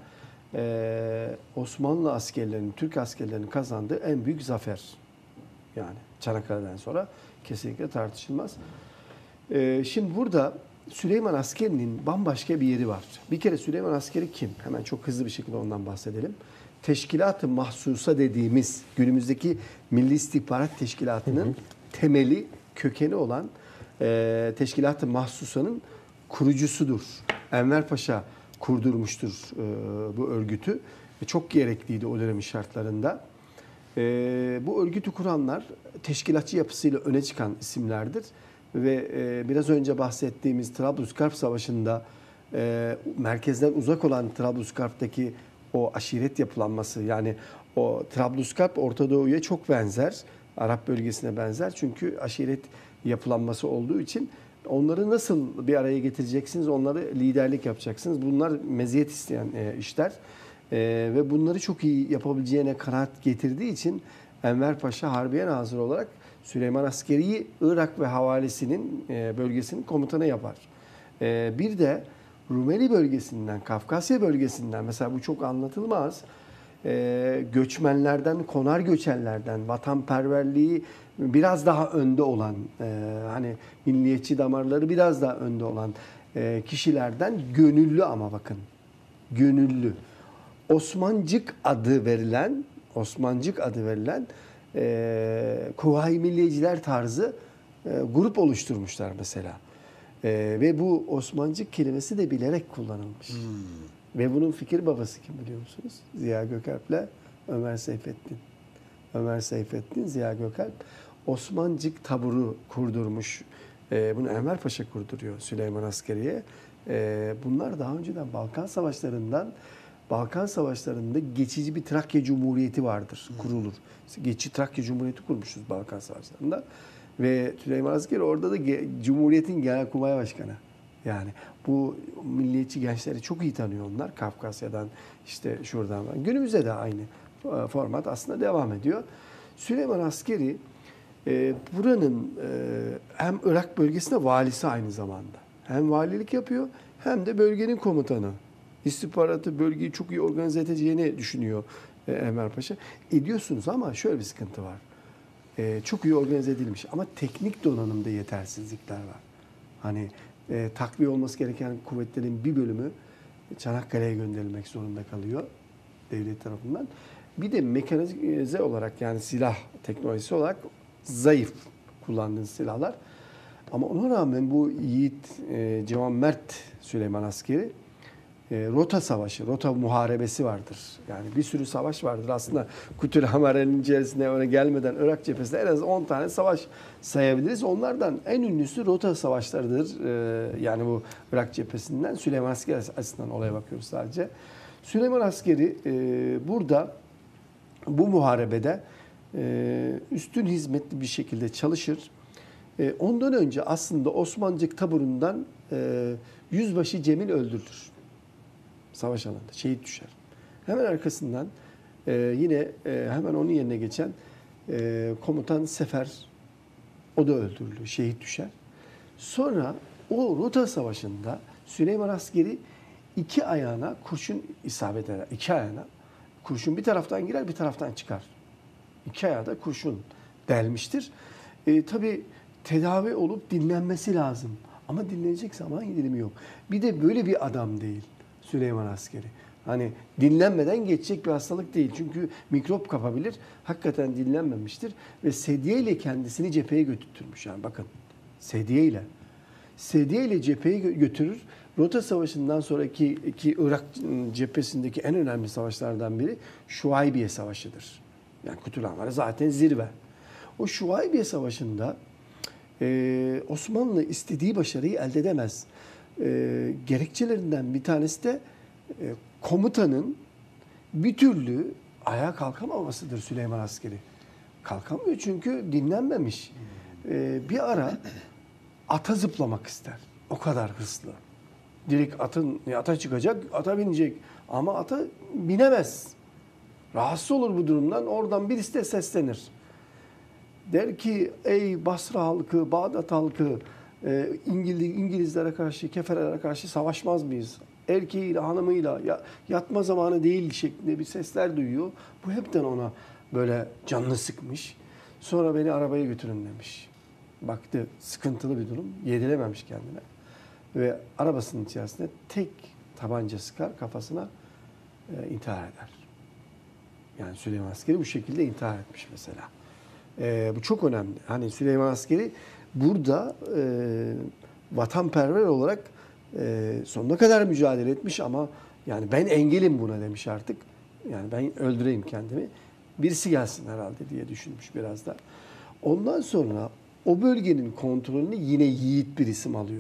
e, Osmanlı askerlerinin, Türk askerlerinin kazandığı en büyük zafer. Yani Çanakkale'den sonra kesinlikle tartışılmaz. E, şimdi burada Süleyman Askeri'nin bambaşka bir yeri var. Bir kere Süleyman Askeri kim? Hemen çok hızlı bir şekilde ondan bahsedelim. Teşkilat-ı Mahsusa dediğimiz günümüzdeki Milli İstihbarat Teşkilatı'nın hı hı. temeli, kökeni olan e, Teşkilat-ı Mahsusa'nın kurucusudur. Enver Paşa kurdurmuştur e, bu örgütü. Ve çok gerekliydi o dönemin şartlarında. E, bu örgütü kuranlar teşkilatçı yapısıyla öne çıkan isimlerdir. Ve e, biraz önce bahsettiğimiz Trablusgarp Savaşı'nda e, merkezden uzak olan Trablusgarp'taki o aşiret yapılanması, yani o Trablusgarp Orta Doğu'ya çok benzer, Arap bölgesine benzer. Çünkü aşiret yapılanması olduğu için onları nasıl bir araya getireceksiniz, onları liderlik yapacaksınız. Bunlar meziyet isteyen e, işler e, ve bunları çok iyi yapabileceğine kanaat getirdiği için Enver Paşa Harbiye Nazırı olarak Süleyman Askeri'yi Irak ve havalesinin e, bölgesinin komutanı yapar. E, bir de Rumeli bölgesinden, Kafkasya bölgesinden, mesela bu çok anlatılmaz, e, göçmenlerden, konar göçerlerden, vatanperverliği biraz daha önde olan, e, hani milliyetçi damarları biraz daha önde olan e, kişilerden gönüllü, ama bakın gönüllü, Osmancık adı verilen, Osmancık adı verilen e, Kuvayi Milliyeciler tarzı e, grup oluşturmuşlar mesela. Ee, ve bu Osmancık kelimesi de bilerek kullanılmış. Hmm. Ve bunun fikir babası kim biliyor musunuz? Ziya Gökalp'le Ömer Seyfettin. Ömer Seyfettin, Ziya Gökalp Osmancık taburu kurdurmuş. Ee, bunu Enver Paşa kurduruyor Süleyman Askeri'ye. Ee, bunlar daha önceden Balkan Savaşları'ndan, Balkan Savaşları'nda geçici bir Trakya Cumhuriyeti vardır, kurulur. Geçici Trakya Cumhuriyeti kurmuşuz Balkan Savaşları'nda. Ve Süleyman Askeri orada da Cumhuriyet'in Genelkurmay Başkanı. Yani bu milliyetçi gençleri çok iyi tanıyor onlar. Kafkasya'dan, işte şuradan. Günümüzde de aynı format aslında devam ediyor. Süleyman Askeri e, buranın e, hem Irak bölgesinde valisi aynı zamanda. Hem valilik yapıyor hem de bölgenin komutanı. İstihbaratı bölgeyi çok iyi organize edeceğini düşünüyor e, Enver Paşa. Ediyorsunuz ama şöyle bir sıkıntı var. Ee, çok iyi organize edilmiş ama teknik donanımda yetersizlikler var. Hani e, takviye olması gereken kuvvetlerin bir bölümü Çanakkale'ye gönderilmek zorunda kalıyor devlet tarafından. Bir de mekanize olarak, yani silah teknolojisi olarak zayıf kullandığınız silahlar. Ama ona rağmen bu yiğit, e, Cevan Mert Süleyman Askeri E, rota savaşı, rota muharebesi vardır. Yani bir sürü savaş vardır. Aslında Kutul Amare'nin içerisinde öne gelmeden Irak cephesinde en az on tane savaş sayabiliriz. Onlardan en ünlüsü rota savaşlarıdır. E, yani bu Irak cephesinden Süleyman Askeri açısından olaya bakıyoruz sadece. Süleyman Askeri e, burada bu muharebede e, üstün hizmetli bir şekilde çalışır. E, ondan önce aslında Osmancık taburundan e, Yüzbaşı Cemil öldürülür. Savaş alanında şehit düşer. Hemen arkasından e, yine e, hemen onun yerine geçen e, komutan Sefer, o da öldürülür, şehit düşer. Sonra o Rota Savaşı'nda Süleyman Askeri iki ayağına kurşun isabet eder. İki ayağına. Kurşun bir taraftan girer, bir taraftan çıkar. İki ayağı da kurşun delmiştir. E, tabii tedavi olup dinlenmesi lazım. Ama dinlenecek zaman dilimi yok. Bir de böyle bir adam değil Süleyman Askeri. Hani dinlenmeden geçecek bir hastalık değil. Çünkü mikrop kapabilir. Hakikaten dinlenmemiştir. Ve sedyeyle kendisini cepheye götürtmüş. Yani bakın sedyeyle. Sedyeyle cepheye götürür. Rota Savaşı'ndan sonraki iki Irak cephesindeki en önemli savaşlardan biri Şuaybiye Savaşı'dır. Yani Kutluamare zaten zirve. O Şuaybiye Savaşı'nda e, Osmanlı istediği başarıyı elde edemez. E, gerekçelerinden bir tanesi de e, komutanın bir türlü ayağa kalkamamasıdır Süleyman Askeri. Kalkamıyor çünkü dinlenmemiş. E, bir ara ata zıplamak ister. O kadar hırslı. Direkt atın ata çıkacak, ata binecek. Ama ata binemez. Rahatsız olur bu durumdan. Oradan birisi de seslenir. Der ki ey Basra halkı, Bağdat halkı, e, İngiliz, İngilizlere karşı, keferlere karşı savaşmaz mıyız? Erkeğiyle, hanımıyla ya, yatma zamanı değil şeklinde bir sesler duyuyor. Bu hepten ona böyle canını sıkmış. Sonra beni arabaya götürün demiş. Baktı sıkıntılı bir durum. Yedirememiş kendine. Ve arabasının içerisinde tek tabanca sıkar kafasına, e, intihar eder. Yani Süleyman Askeri bu şekilde intihar etmiş mesela. E, bu çok önemli. Hani Süleyman Askeri burada e, vatanperver olarak e, sonuna kadar mücadele etmiş ama yani ben engelim buna demiş artık. Yani ben öldüreyim kendimi. Birisi gelsin herhalde diye düşünmüş biraz da. Ondan sonra o bölgenin kontrolünü yine yiğit bir isim alıyor.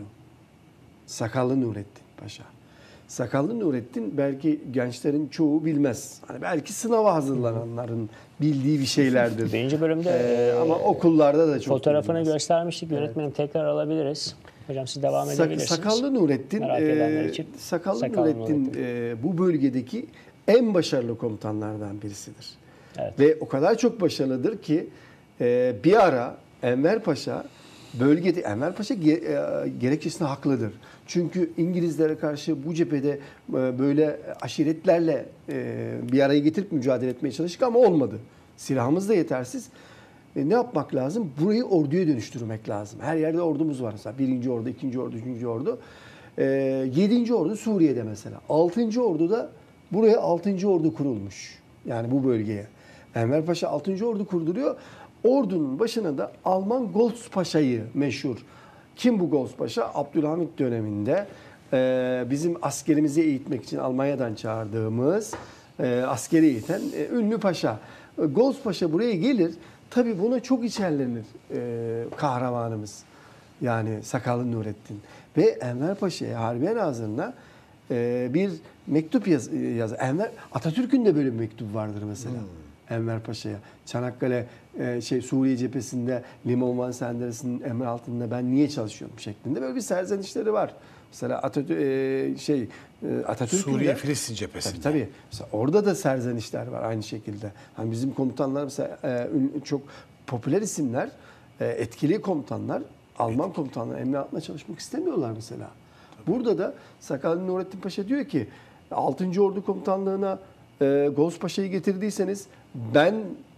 Sakallı Nurettin Paşa. Sakallı Nurettin belki gençlerin çoğu bilmez. Hani belki sınava hazırlananların bildiği bir şeylerdir. Birinci bölümde Ee, ama okullarda da çok fotoğrafını bilinmez. göstermiştik. Yönetmenim tekrar alabiliriz. Hocam siz devam Sak- edebilirsiniz. Sakallı Nurettin, Merak edenler e, için. Sakallı, Sakallı Nurettin, Nurettin. e, bu bölgedeki en başarılı komutanlardan birisidir. Evet. Ve o kadar çok başarılıdır ki e, bir ara Enver Paşa bölgede Enver Paşa ge- e, gerekçesinde haklıdır. Çünkü İngilizlere karşı bu cephede e, böyle aşiretlerle e, bir araya getirip mücadele etmeye çalıştık ama olmadı. Silahımız da yetersiz. E, ne yapmak lazım? Burayı orduya dönüştürmek lazım. Her yerde ordumuz var mesela. Birinci ordu, ikinci ordu, üçüncü ordu. E, yedinci ordu Suriye'de mesela. Altıncı ordu da buraya altıncı ordu kurulmuş. Yani bu bölgeye. Enver Paşa altıncı ordu kurduruyor. Ordunun başına da Alman Goltz Paşa'yı meşhur. Kim bu Goltz Paşa? Abdülhamit döneminde e, bizim askerimizi eğitmek için Almanya'dan çağırdığımız e, askeri eğiten e, ünlü paşa. E, Goltz Paşa buraya gelir. Tabii buna çok içerlenir e, kahramanımız. Yani Sakallı Nurettin. Ve Enver Paşa'ya, Harbiye Nazırı'na e, bir mektup yaz, yazar. Enver, Atatürk'ün de böyle bir mektup vardır mesela. Hmm. Enver Paşa'ya. Çanakkale e, şey Suriye cephesinde Limon Van Senderes'in emri altında ben niye çalışıyorum şeklinde böyle bir serzenişleri var. Mesela Atatürk e, şey e, Atatürk'ün Suriye de, Filistin cephesinde. Tabii tabii. Mesela orada da serzenişler var aynı şekilde. Hani bizim komutanlar mesela e, çok popüler isimler, e, etkili komutanlar, Alman komutanlar emri altında çalışmak istemiyorlar mesela. Tabii. Burada da Sakallı Nurettin Paşa diyor ki altıncı Ordu Komutanlığı'na e, Goltz Paşa'yı getirdiyseniz ben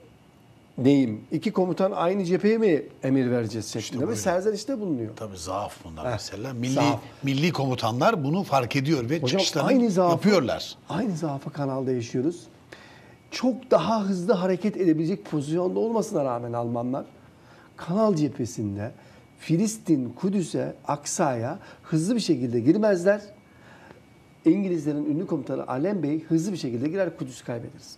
neyim? İki komutan aynı cepheye mi emir vereceğiz şeklinde İşte ve serzenişte bulunuyor. Tabii zaaf bunlar Heh, mesela. Milli zaaf. milli komutanlar bunu fark ediyor ve Hocam, çıkışlarını aynı zaafı, yapıyorlar. Aynı zaafı kanalda yaşıyoruz. Çok daha hızlı hareket edebilecek pozisyonda olmasına rağmen Almanlar Kanal cephesinde Filistin, Kudüs'e, Aksa'ya hızlı bir şekilde girmezler. İngilizlerin ünlü komutanı Alem Bey hızlı bir şekilde girer, Kudüs'ü kaybederiz.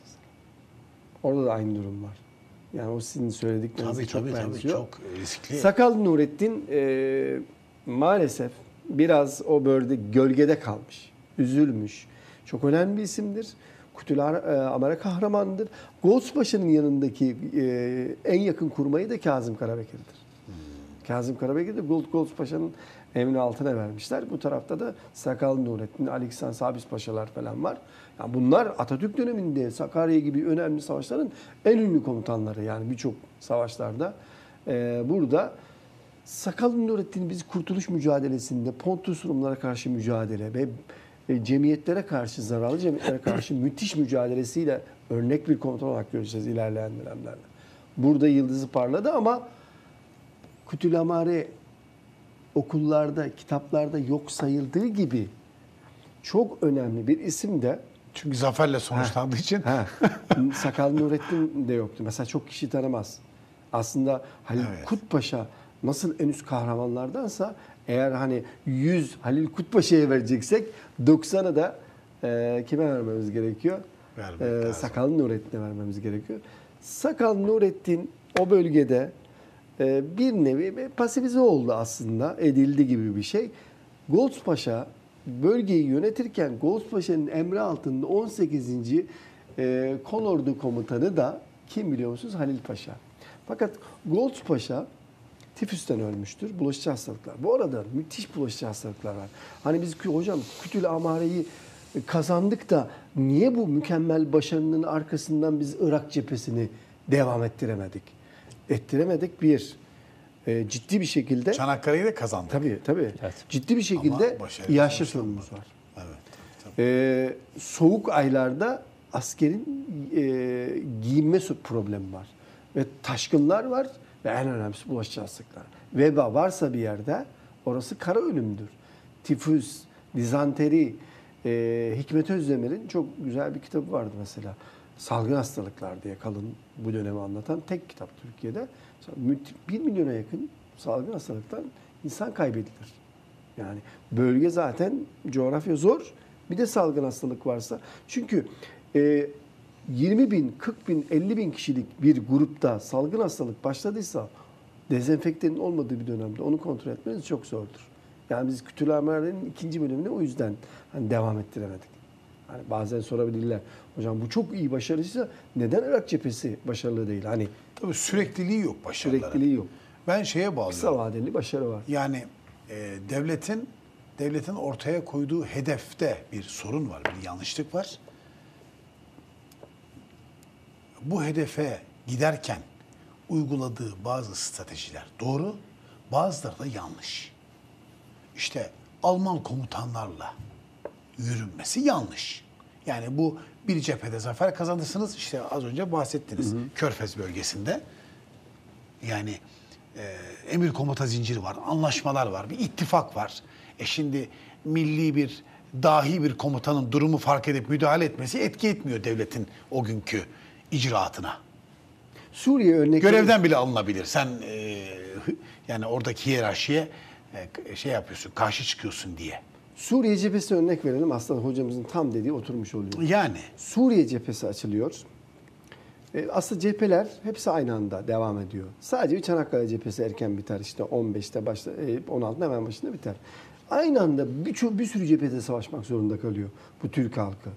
Orada da aynı durum var. Yani o sizin söylediklerinize Tabii çok tabii tabii benziyor. çok riskli. Sakallı Nurettin e, maalesef biraz o bölgede gölgede kalmış, üzülmüş. Çok önemli bir isimdir. Kutluamare kahramandır. Goltz Paşa'nın yanındaki e, en yakın kurmayı da Kazım Karabekir'dir. Hmm. Kazım Karabekir de Goltz Paşa'nın emri altına vermişler. Bu tarafta da Sakallı Nurettin, Ali İhsan Sabis Paşalar falan var. Yani bunlar Atatürk döneminde Sakarya gibi önemli savaşların en ünlü komutanları. Yani birçok savaşlarda e, burada Sakallı Nurettin biz kurtuluş mücadelesinde Pontus Rumlara karşı mücadele ve e, cemiyetlere karşı, zararlı cemiyetlere karşı müthiş mücadelesiyle örnek bir komutan olarak göreceğiz ilerleyen dönemlerde. Burada yıldızı parladı ama Kütülamare okullarda, kitaplarda yok sayıldığı gibi çok önemli bir isim de Çünkü zaferle sonuçlandığı için. Ha, Sakal Nurettin de yoktu. Mesela çok kişi tanımaz. Aslında Halil Evet. Kutpaşa nasıl en üst kahramanlardansa eğer hani yüz Halil Kutpaşa'ya vereceksek doksanı da e, kime vermemiz gerekiyor? Vermek E, lazım. Sakal Nurettin'e vermemiz gerekiyor. Sakal Nurettin o bölgede e, bir nevi bir pasifize oldu aslında. Edildi gibi bir şey. Goldspaşa bölgeyi yönetirken Goldspaşa'nın emri altında on sekizinci E, Kolordu komutanı da kim biliyor musunuz? Halil Paşa. Fakat Goldspaşa tifüsten ölmüştür. Bulaşıcı hastalıklar. Bu arada müthiş bulaşıcı hastalıklar var. Hani biz hocam Kütül Amare'yi kazandık da niye bu mükemmel başarının arkasından biz Irak cephesini devam ettiremedik? Ettiremedik bir. E, ciddi bir şekilde Çanakkale'yi de kazandı. tabii tabii. Evet. Ciddi bir şekilde Ama başarılı yaşlı sonuçlanmadı. sorunumuz var. Evet. tabii. Ee, soğuk aylarda askerin e, giyinme su- problemi var. Ve taşkınlar var ve en önemlisi bulaşıcı hastalıklar. Veba varsa bir yerde orası kara ölümdür. Tifüs, dizanteri, e, Hikmet Özdemir'in çok güzel bir kitabı vardı mesela. Salgın hastalıklar diye kalın bu dönemi anlatan tek kitap Türkiye'de. Bir milyona yakın salgın hastalıktan insan kaybedilir. Yani bölge zaten coğrafya zor. Bir de salgın hastalık varsa. Çünkü e, yirmi bin, kırk bin, elli bin kişilik bir grupta salgın hastalık başladıysa dezenfektenin olmadığı bir dönemde onu kontrol etmeniz çok zordur. Yani biz Kütülamere'nin ikinci bölümünü o yüzden hani devam ettiremedik. Hani bazen sorabilirler. Hocam bu çok iyi başarılıysa neden Irak cephesi başarılı değil? Hani Tabii sürekliliği yok başarıların. sürekliliği yok. Ben şeye Kısa bağlıyorum. vadeli başarı var. Yani e, devletin devletin ortaya koyduğu hedefte bir sorun var, bir yanlışlık var. Bu hedefe giderken uyguladığı bazı stratejiler doğru, bazıları da yanlış. İşte Alman komutanlarla yürünmesi yanlış. Yani bu bir cephede zafer kazanırsınız. İşte az önce bahsettiniz. Hı hı. Körfez bölgesinde. Yani e, emir komuta zinciri var, anlaşmalar var, bir ittifak var. E şimdi milli bir, dahi bir komutanın durumu fark edip müdahale etmesi etki etmiyor devletin o günkü icraatına. Suriye örnek Görevden bile alınabilir. Sen e, yani oradaki hiyerarşiye e, şey yapıyorsun, karşı çıkıyorsun diye. Suriye cephesi örnek verelim. Aslında hocamızın tam dediği oturmuş oluyor. Yani. Suriye cephesi açılıyor. E, aslında cepheler hepsi aynı anda devam ediyor. Sadece bir Çanakkale cephesi erken biter. İşte on beşte başla, on altıda hemen başında biter. Aynı anda bir, bir sürü cephede savaşmak zorunda kalıyor bu Türk halkı.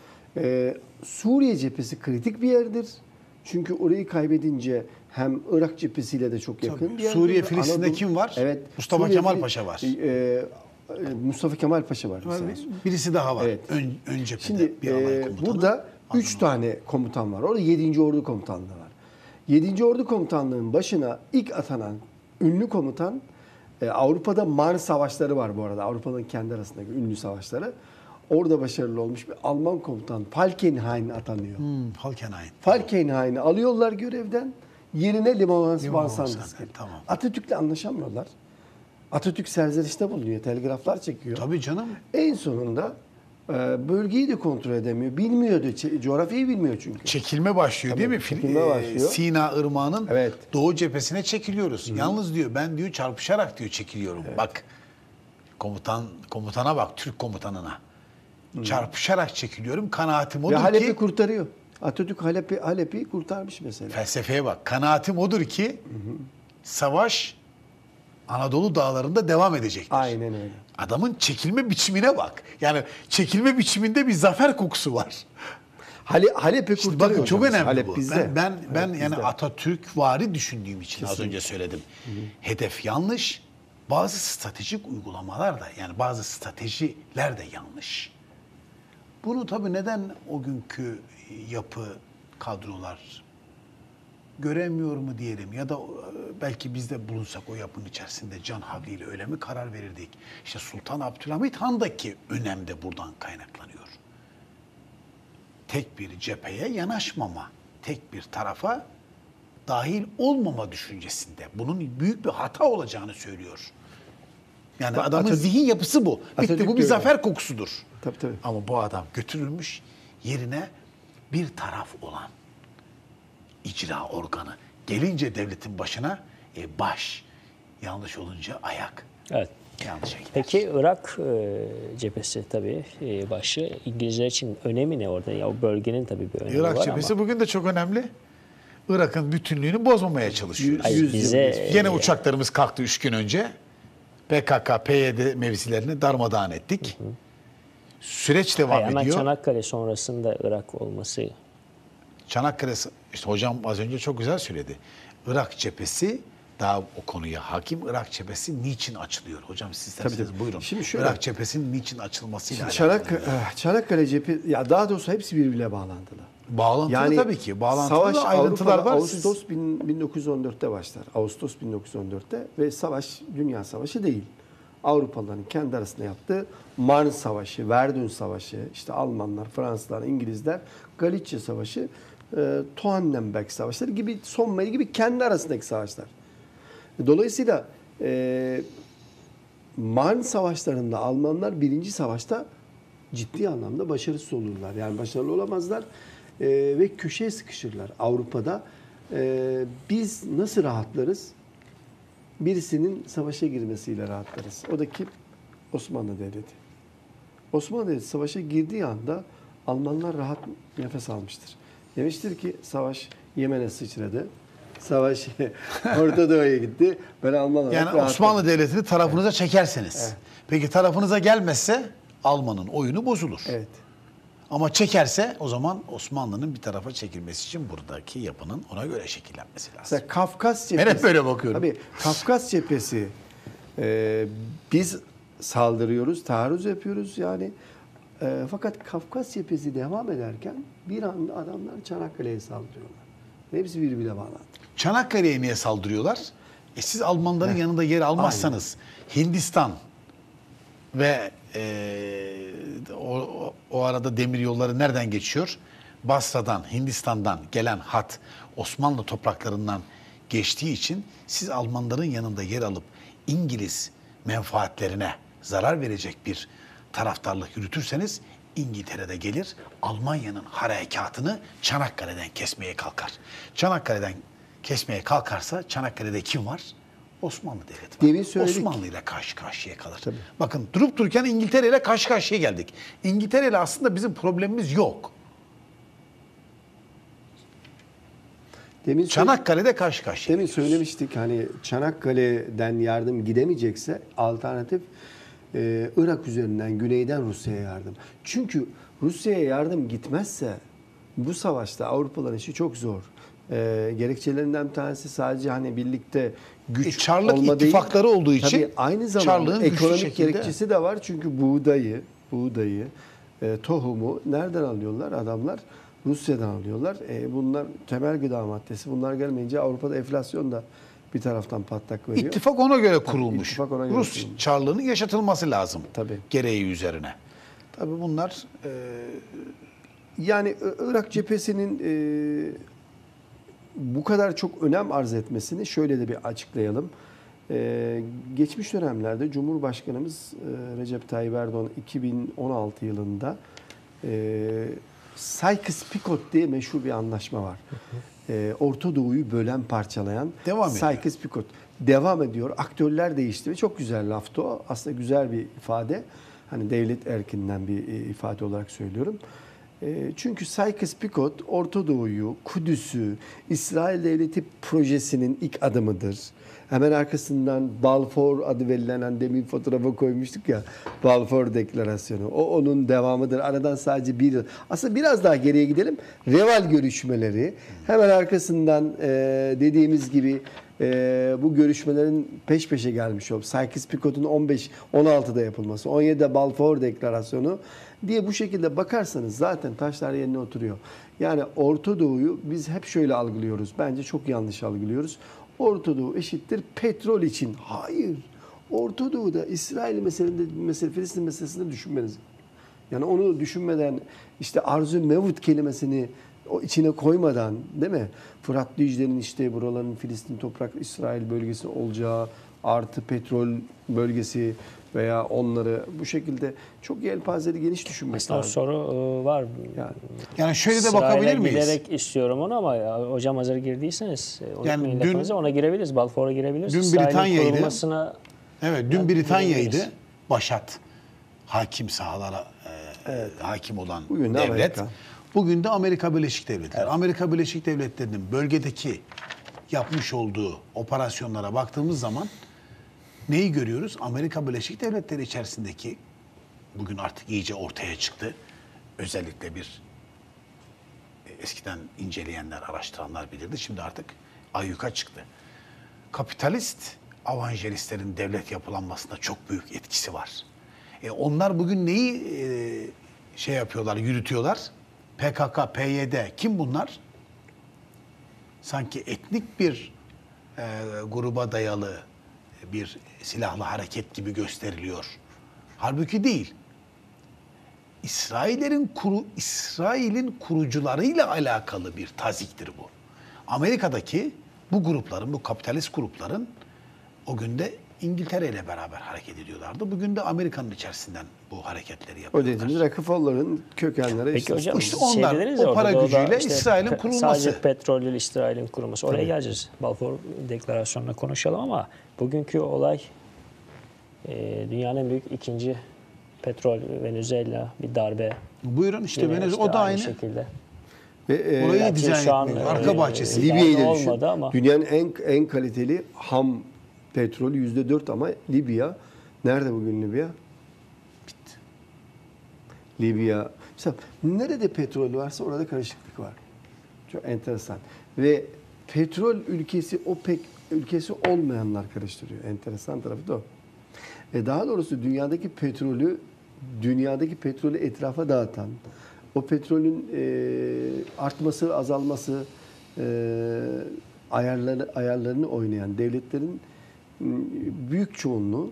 E, Suriye cephesi kritik bir yerdir. Çünkü orayı kaybedince hem Irak cephesiyle de çok yakın Tabii. bir yerdir. Suriye, Filistin'de Anadolu- kim var? Evet. Mustafa Suriye, Kemal Fil- Paşa var. E, e, Mustafa Kemal Paşa var. mesela. Birisi daha var. Evet. Ön, ön cephede Şimdi bir alay e, komutanı. burada üç tane komutan var. Orada yedinci Ordu Komutanlığı var. yedinci Ordu Komutanlığı'nın başına ilk atanan ünlü komutan e, Avrupa'da Marne Savaşları var bu arada. Avrupa'nın kendi arasındaki ünlü savaşları. Orada başarılı olmuş bir Alman komutan Falkenhayn atanıyor. Hmm, Falkenhayn. Falkenhayn'i alıyorlar görevden. Yerine Limon Limon Van Van Sanders Sanders, geliyor. tamam. Atatürk'le anlaşamıyorlar. Atatürk serzenişte bulunuyor. Telgraflar çekiyor. Tabii canım. En sonunda e, bölgeyi de kontrol edemiyor. Bilmiyordu. Ç- coğrafyayı bilmiyor çünkü. Çekilme başlıyor değil mi? Fil- çekilme e, başlıyor. Sina Irmağı'nın Evet. doğu cephesine çekiliyoruz. Yalnız diyor ben diyor çarpışarak diyor çekiliyorum. Bak komutan komutana bak Türk komutanına. Çarpışarak çekiliyorum. Kanaatim Ve odur Halep'i ki kurtarıyor. Atatürk Halep'i Halep'i kurtarmış mesela. felsefeye bak. Kanaatim odur ki savaş Anadolu dağlarında devam edecektir. Aynen öyle. Adamın çekilme biçimine bak. Yani çekilme biçiminde bir zafer kokusu var. Hale, Halep'i İşte kurtarıyor. bakın çok hocam. önemli Halep bu. bizde. Ben ben, ben Halep yani bizde. Atatürkvari düşündüğüm için az Kesinlikle. önce söyledim. Hedef yanlış. Bazı stratejik uygulamalar da yani bazı stratejiler de yanlış. Bunu tabii neden o günkü yapı, kadrolar göremiyor mu diyelim ya da belki biz de bulunsak o yapının içerisinde can havliyle öyle mi karar verirdik? İşte Sultan Abdülhamit Han'daki önem de buradan kaynaklanıyor. Tek bir cepheye yanaşmama, tek bir tarafa dahil olmama düşüncesinde. Bunun büyük bir hata olacağını söylüyor. Yani Bak, adamın Atatürk- zihin yapısı bu. Bitti, Atatürk bu bir diyor zafer kokusudur. Tabii tabii. Ama bu adam götürülmüş, yerine bir taraf olan icra organı gelince devletin başına e, baş, yanlış olunca ayak. Evet. Yanlışa gider. Peki Irak e, cephesi tabii e, başı İngilizler için önemi ne orada? Ya o bölgenin tabii bir önemi Irak var cephesi ama. bugün de çok önemli. Irak'ın bütünlüğünü bozmamaya çalışıyoruz. Hayır, yüz bize yıl Yine uçaklarımız kalktı üç gün önce. P K K, P Y D mevzilerini darmadağın ettik. Süreç devam Hayır, hemen ediyor. Çanakkale sonrasında Irak olması. Çanakkale, işte hocam az önce çok güzel söyledi. Irak cephesi daha o konuya hakim. Irak cephesi niçin açılıyor? Hocam siz isterseniz tabii. buyurun. Şimdi şöyle- Irak cephesinin niçin açılmasıyla Şimdi alakalı. Çanak, eh, Çanakkale cephe, ya daha doğrusu hepsi birbiriyle bağlantılı. Bağlantılı tabii ki. Bağlantılı savaş da ayrıntılar Avrupa'da var. Siz- Ağustos bin- 1914'te başlar. Ağustos bin dokuz yüz on dörtte ve savaş dünya savaşı değil. Avrupalıların kendi arasında yaptığı Marne Savaşı, Verdun Savaşı, işte Almanlar, Fransızlar, İngilizler, Galicia Savaşı, e, Toannenberg Savaşları gibi, Somme gibi kendi arasındaki savaşlar. Dolayısıyla e, Marne Savaşlarında Almanlar birinci savaşta ciddi anlamda başarısız olurlar. Yani başarılı olamazlar e, ve köşeye sıkışırlar Avrupa'da. E, biz nasıl rahatlarız? Birisinin savaşa girmesiyle rahatlarız. O da kim? Osmanlı Devleti. Osmanlı Devleti savaşa girdiği anda Almanlar rahat nefes almıştır. Demiştir ki savaş Yemen'e sıçradı. Savaş Orta Doğu'ya gitti. Ben Alman olarak Yani rahatladım. Osmanlı Devleti'ni tarafınıza çekerseniz. Peki tarafınıza gelmezse Alman'ın oyunu bozulur. Evet. Ama çekerse o zaman Osmanlı'nın bir tarafa çekilmesi için buradaki yapının ona göre şekillenmesi lazım. Mesela Kafkas Ben cephesi. hep böyle bakıyorum. Tabii Kafkas cephesi e, biz saldırıyoruz, taarruz yapıyoruz yani. E, fakat Kafkas cephesi devam ederken bir anda adamlar Çanakkale'ye saldırıyorlar. Ve hepsi birbirine bağlandı. Çanakkale'ye niye saldırıyorlar? E siz Almanların yanında yer almazsanız Hindistan ve e, o, o, o arada demir yolları nereden geçiyor? Basra'dan, Hindistan'dan gelen hat Osmanlı topraklarından geçtiği için siz Almanların yanında yer alıp İngiliz menfaatlerine zarar verecek bir taraftarlık yürütürseniz İngiltere'de gelir Almanya'nın harekatını Çanakkale'den kesmeye kalkar. Çanakkale'den kesmeye kalkarsa Çanakkale'de kim var? Osmanlı Devleti var. Demin söyledik. Osmanlı ile karşı karşıya kalır. Bakın durup dururken İngiltere ile karşı karşıya geldik. İngiltere ile aslında bizim problemimiz yok. Demin, Çanakkale'de karşı karşıya demin geliyoruz. söylemiştik hani Çanakkale'den yardım gidemeyecekse alternatif e, Irak üzerinden güneyden Rusya'ya yardım. Çünkü Rusya'ya yardım gitmezse bu savaşta Avrupalıların işi çok zor. E, gerekçelerinden bir tanesi sadece hani birlikte güç E, Çarlık olma değil. ittifakları olduğu için Tabii aynı zamanda Çarlığın güçlü ekonomik şekilde- gerekçesi de var. Çünkü buğdayı, buğdayı, e, tohumu nereden alıyorlar adamlar? Rusya'dan alıyorlar. E, bunlar temel gıda maddesi. Bunlar gelmeyince Avrupa'da enflasyon da bir taraftan patlak veriyor. İttifak ona göre kurulmuş. ittifak ona göre Rus kurulmuş. Çarlığı'nın yaşatılması lazım. Tabii. Gereği üzerine. Tabii bunlar e, Yani I- Irak cephesinin e, bu kadar çok önem arz etmesini şöyle de bir açıklayalım. E, geçmiş dönemlerde Cumhurbaşkanımız e, Recep Tayyip Erdoğan iki bin on altı yılında e, Sykes-Picot diye meşhur bir anlaşma var. E, Orta Doğu'yu bölen, parçalayan Devam ediyor. Sykes-Picot. Devam ediyor. Aktörler değişti ve çok güzel laftı o. Aslında güzel bir ifade. Hani devlet erkinden bir e, ifade olarak söylüyorum. E, Çünkü Sykes-Picot Orta Doğu'yu, Kudüs'ü, İsrail Devleti projesinin ilk adımıdır. Hemen arkasından Balfour adı verilen hani demin fotoğrafa koymuştuk ya, Balfour Deklarasyonu. O onun devamıdır. Aradan sadece bir yıl. Aslında biraz daha geriye gidelim. Reval görüşmeleri. Hemen arkasından e, dediğimiz gibi e, bu görüşmelerin peş peşe gelmiş olup Sykes-Picot'un on beş on altıda yapılması, on yedide Balfour Deklarasyonu diye bu şekilde bakarsanız zaten taşlar yerine oturuyor. Yani Orta Doğu'yu biz hep şöyle algılıyoruz. Bence çok yanlış algılıyoruz. Orta Doğu eşittir petrol için. Hayır. Orta Doğu'da İsrail meselesinde, mesele, Filistin meselesini düşünmeniz. Yani onu düşünmeden işte arzu mevut kelimesini o içine koymadan, değil mi? Fırat Dicle'nin işte buraların Filistin toprak İsrail bölgesi olacağı artı petrol bölgesi veya onları bu şekilde çok yelpazeli geniş düşünmek Aslında o lazım. soru e, var. Yani, Yani şöyle de İsrail'e bakabilir miyiz? giderek istiyorum onu ama ya, hocam hazır girdiyseniz e, unutmayın Yani dün- lafınızı, ona girebiliriz. Balfour'a girebiliriz. Dün İsrail'in Britanya'ydı. kurulmasına Evet, dün Yani Britanya'ydı. girebiliriz. Başat. Hakim sahalara e, hakim olan Bugün de devlet. Amerika. Bugün de Amerika Birleşik Devletleri. Amerika Birleşik Devletleri'nin bölgedeki yapmış olduğu operasyonlara baktığımız zaman neyi görüyoruz? Amerika Birleşik Devletleri içerisindeki bugün artık iyice ortaya çıktı. Özellikle bir e, eskiden inceleyenler, araştıranlar bilirdi. Şimdi artık ayyuka çıktı. Kapitalist avanjelistlerin devlet yapılanmasında çok büyük etkisi var. E onlar bugün neyi e, şey yapıyorlar, yürütüyorlar? P K K, P Y D. Kim bunlar? Sanki etnik bir e, gruba dayalı bir silahlı hareket gibi gösteriliyor. Halbuki değil. İsrail'in kuru İsrail'in kurucularıyla alakalı bir taziktir bu. Amerika'daki bu grupların, bu kapitalist grupların o gün de İngiltere ile beraber hareket ediyorlardı. Bugün de Amerika'nın içerisinden bu hareketleri o yapıyorlar. dediğimiz Rockefeller'ın kökenleri Peki işte, hocam işte şey onlar, dediniz o ya, para orada da gücüyle işte İsrail'in pe- kurulması. Sadece petrolle İsrail'in kurulması. Oraya geleceğiz. Balfour Deklarasyonuna konuşalım ama bugünkü olay e, dünyanın en büyük ikinci petrol, Venezuela bir darbe. Buyurun işte Yine Venezuela, o da aynı. şekilde. ve, e, Orayı Gerçi dizayn şu an, etmek. e, Arka bahçesi. Libya'yı darbe da düşün. olmadı ama. Dünyanın en en kaliteli ham petrolü yüzde dört ama Libya. Nerede bugün Libya? Bitti. Libya. Mesela nerede petrol varsa orada karışıklık var. Çok enteresan. Ve petrol ülkesi OPEC ülkesi olmayanlar karıştırıyor. Enteresan tarafı da o. E daha doğrusu dünyadaki petrolü dünyadaki petrolü etrafa dağıtan, o petrolün e, artması, azalması, e, ayarları ayarlarını oynayan devletlerin m, büyük çoğunluğu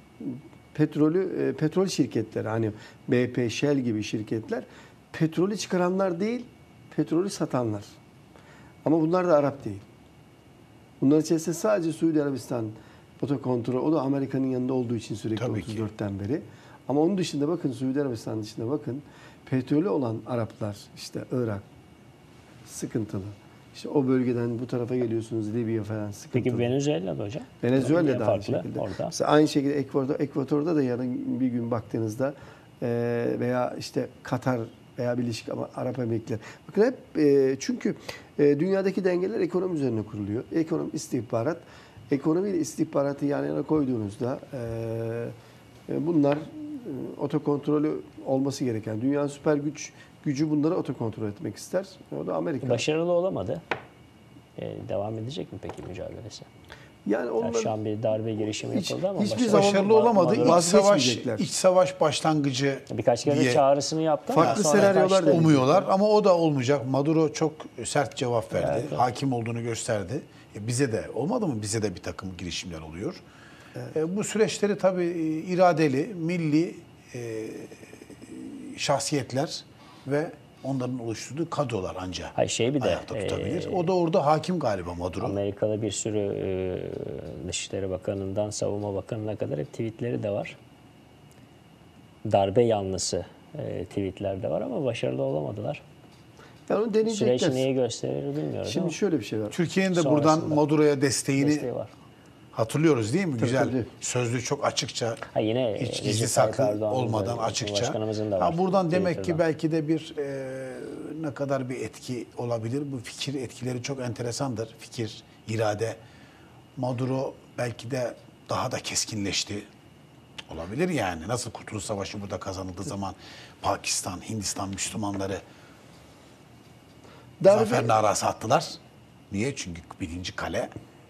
petrolü e, petrol şirketleri, hani B P, Shell gibi şirketler petrolü çıkaranlar değil, petrolü satanlar. Ama bunlar da Arap değil. Bunların içerisinde sadece Suudi Arabistan otokontrol, o da Amerika'nın yanında olduğu için sürekli Tabii ki. otuz dörtten beri. Ama onun dışında bakın, Suudi Arabistan dışında bakın, petrolü olan Araplar, işte Irak sıkıntılı. İşte o bölgeden bu tarafa geliyorsunuz, Libya falan sıkıntılı. Peki Venezuela'da hocam? Venezuela'da Yine da aynı farklı şekilde. orada. Mesela aynı şekilde Ekvator, Ekvator'da da yarın bir gün baktığınızda e, veya işte Katar veya Birleşik Arap Emirlikleri. Bakın hep e, çünkü e, dünyadaki dengeler ekonomi üzerine kuruluyor. Ekonomi, istihbarat. Ekonomi ile istihbaratı yan yana koyduğunuzda e, e, bunlar e, otokontrolü olması gereken. Dünyanın süper güç gücü bunları otokontrol etmek ister. O da Amerika. Başarılı olamadı. Ee, devam edecek mi peki mücadelesi? Yani Yani onlar şu an bir darbe girişimi Hiç- yapıldı ama hiçbir başarılı, zaman Başarılı olamadı. İç savaş, vazgeçmeyecekler. iç savaş başlangıcı birkaç kere de diye çağrısını yaptı ama Farklı sonra senaryolar kaçtı. deneyecek. umuyorlar ama o da olmayacak. Maduro çok sert cevap verdi. Evet, evet. Hakim olduğunu gösterdi. E bize de olmadı mı? Bize de bir takım girişimler oluyor. E, bu süreçleri tabii e, iradeli, milli e, şahsiyetler ve onların oluşturduğu kadrolar ancak Hayır, şey bir de, ayakta tutabilir. e, o da orada hakim galiba Maduro. Amerikalı bir sürü e, Dışişleri Bakanı'ndan Savunma Bakanı'na kadar hep tweetleri de var. Darbe yanlısı e, tweetler de var ama başarılı olamadılar. yani onu Süreç deneyecekler. neyi gösterir bilmiyoruz Şimdi ama şöyle bir şey var. Türkiye'nin de sonrasında buradan Maduro'ya desteğini desteği var. hatırlıyoruz değil mi? Güzel. tabii. Sözlü çok açıkça. Ha, yine Hiç Recep gizli Tayyip saklı Erdoğan'ın olmadan da, açıkça. Cumhurbaşkanımızın da var. Ha, buradan demek ki Twitter'dan. belki de bir e, ne kadar bir etki olabilir. Bu fikir etkileri çok enteresandır. Fikir, irade. Maduro belki de daha da keskinleşti. Olabilir yani. Nasıl Kurtuluş Savaşı burada kazanıldığı zaman Pakistan, Hindistan Müslümanları Darbe- zafer narası attılar. Niye? Çünkü birinci kale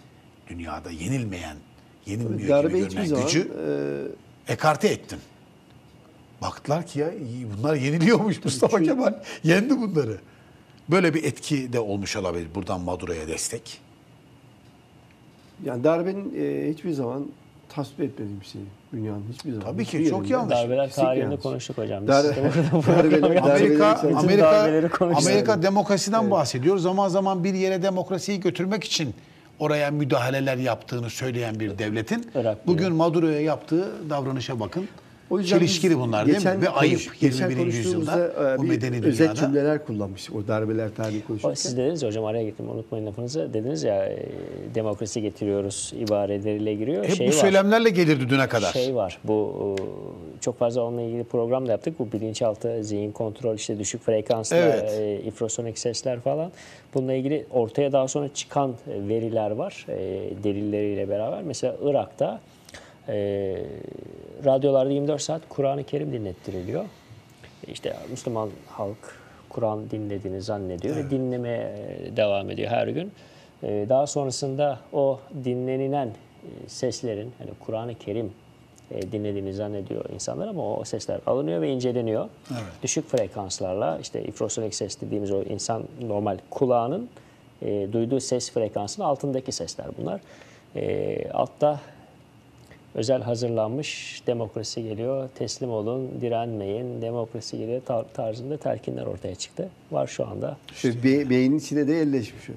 dünyada yenilmeyen, yenilmiyor Darbe gibi hiçbir görünen zaman gücü e, ekarte ettin. Baktılar ki ya iyi, bunlar yeniliyormuş, Mustafa Kemal yendi bunları. Böyle bir etki de olmuş olabilir buradan Maduro'ya destek. yani darbenin e, hiçbir zaman tasvip etmediğim bir şey. Dünyanın hiçbir zaman. Tabii ki, hiçbir çok yerinde. yanlış. Darbeler Kesinlikle tarihinde yanlış. konuştuk hocam. Biz Dar- de burada program darbeler- yaptık. Amerika, Bütün Amerika, darbeleri konuştuk. Amerika demokrasiden bahsediyor. Zaman zaman bir yere demokrasiyi götürmek için oraya müdahaleler yaptığını söyleyen bir devletin Irak bugün Maduro'ya yaptığı davranışa bakın. O yüzden Çelişkili biz bunlar değil mi? geçen Ve ayıp. konuş- geçen yirmi birinci yüzyılda konuştuğumuzda, e, bu bir medeni özel dünyada. cümleler kullanmıştık o darbeler tarihi O, konuşurken. siz dediniz ya hocam, araya gittim, unutmayın lafınızı. Dediniz ya e, demokrasi getiriyoruz ibareleriyle giriyor. Hep şey bu var, söylemlerle gelirdi düne kadar. Şey var, bu e, çok fazla onunla ilgili program da yaptık. Bu bilinçaltı, zihin kontrol, işte düşük frekanslar, Evet. e, infrasonik sesler falan. Bununla ilgili ortaya daha sonra çıkan e, veriler var, e, delilleriyle beraber. Mesela Irak'ta e, radyolarda yirmi dört saat Kur'an-ı Kerim dinlettiriliyor. İşte Müslüman halk Kur'an dinlediğini zannediyor ve dinlemeye devam ediyor her gün. Ee, Daha sonrasında o dinlenilen e, seslerin, hani Kur'an-ı Kerim e, dinlediğini zannediyor insanlar, ama o sesler alınıyor ve inceleniyor. Düşük frekanslarla, işte infrasonik ses dediğimiz o insan normal kulağının e, duyduğu ses frekansının altındaki sesler bunlar. E, altta özel hazırlanmış demokrasi geliyor, teslim olun, direnmeyin, demokrasi geliyor tar- tarzında telkinler ortaya çıktı. Var şu anda. İşte be- beynin içine de yerleşmiş o.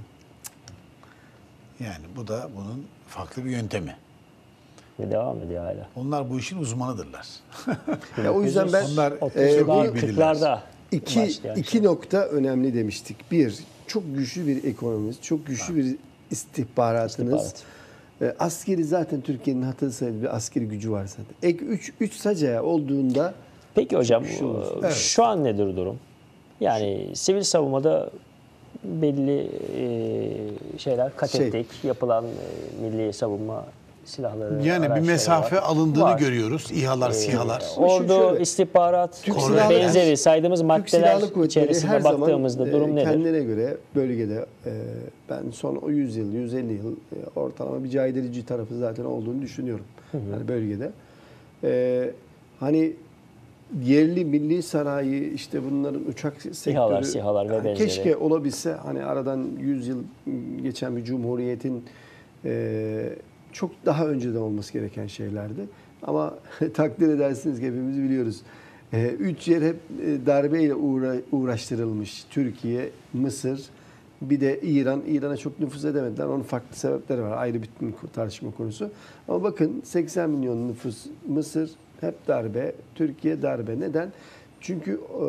Yani bu da bunun farklı bir yöntemi. Ve devam ediyor hala. Onlar bu işin uzmanıdırlar. Ya o yüzden ben Onlar e, otuzlar, bunu kırklarda iki, başlayan iki şey. nokta önemli demiştik. Bir, çok güçlü bir ekonomimiz, çok güçlü bir istihbaratınız. İstihbarat. E, askeri zaten Türkiye'nin hatırı sayılır bir askeri gücü var zaten. Ek üç, üç sacaya olduğunda Peki hocam, güçlü olursun. e, şu an nedir durum? Yani sivil savunmada belli e, şeyler kat Şey- ettik. Yapılan e, milli savunma silahları, Yani bir araçları mesafe var. alındığını Var. görüyoruz. İHA'lar, SİHA'lar. Ordu, şöyle, istihbarat, Türk konu Silahlı- benzeri saydığımız Türk maddeler Silahlı Kuvvetleri içerisinde her zaman baktığımızda e, durum nedir? kendine göre bölgede e, ben son o yüz yıl, yüz elli yıl e, ortalama bir caydırıcı tarafı zaten olduğunu düşünüyorum. Yani bölgede. E, hani yerli milli sanayi, işte bunların uçak sektörü İHA'lar, SİHA'lar ve yani benzeri. keşke olabilse, hani aradan yüz yıl geçen bir cumhuriyetin e, çok daha önceden olması gereken şeylerdi. Ama takdir edersiniz ki hepimiz biliyoruz. E, üç yer hep e, darbeyle uğra uğraştırılmış. Türkiye, Mısır, bir de İran. İran'a çok nüfuz edemediler. Onun farklı sebepleri var. Ayrı bir tartışma konusu. Ama bakın seksen milyon nüfus Mısır, hep darbe. Türkiye darbe. Neden? Çünkü e,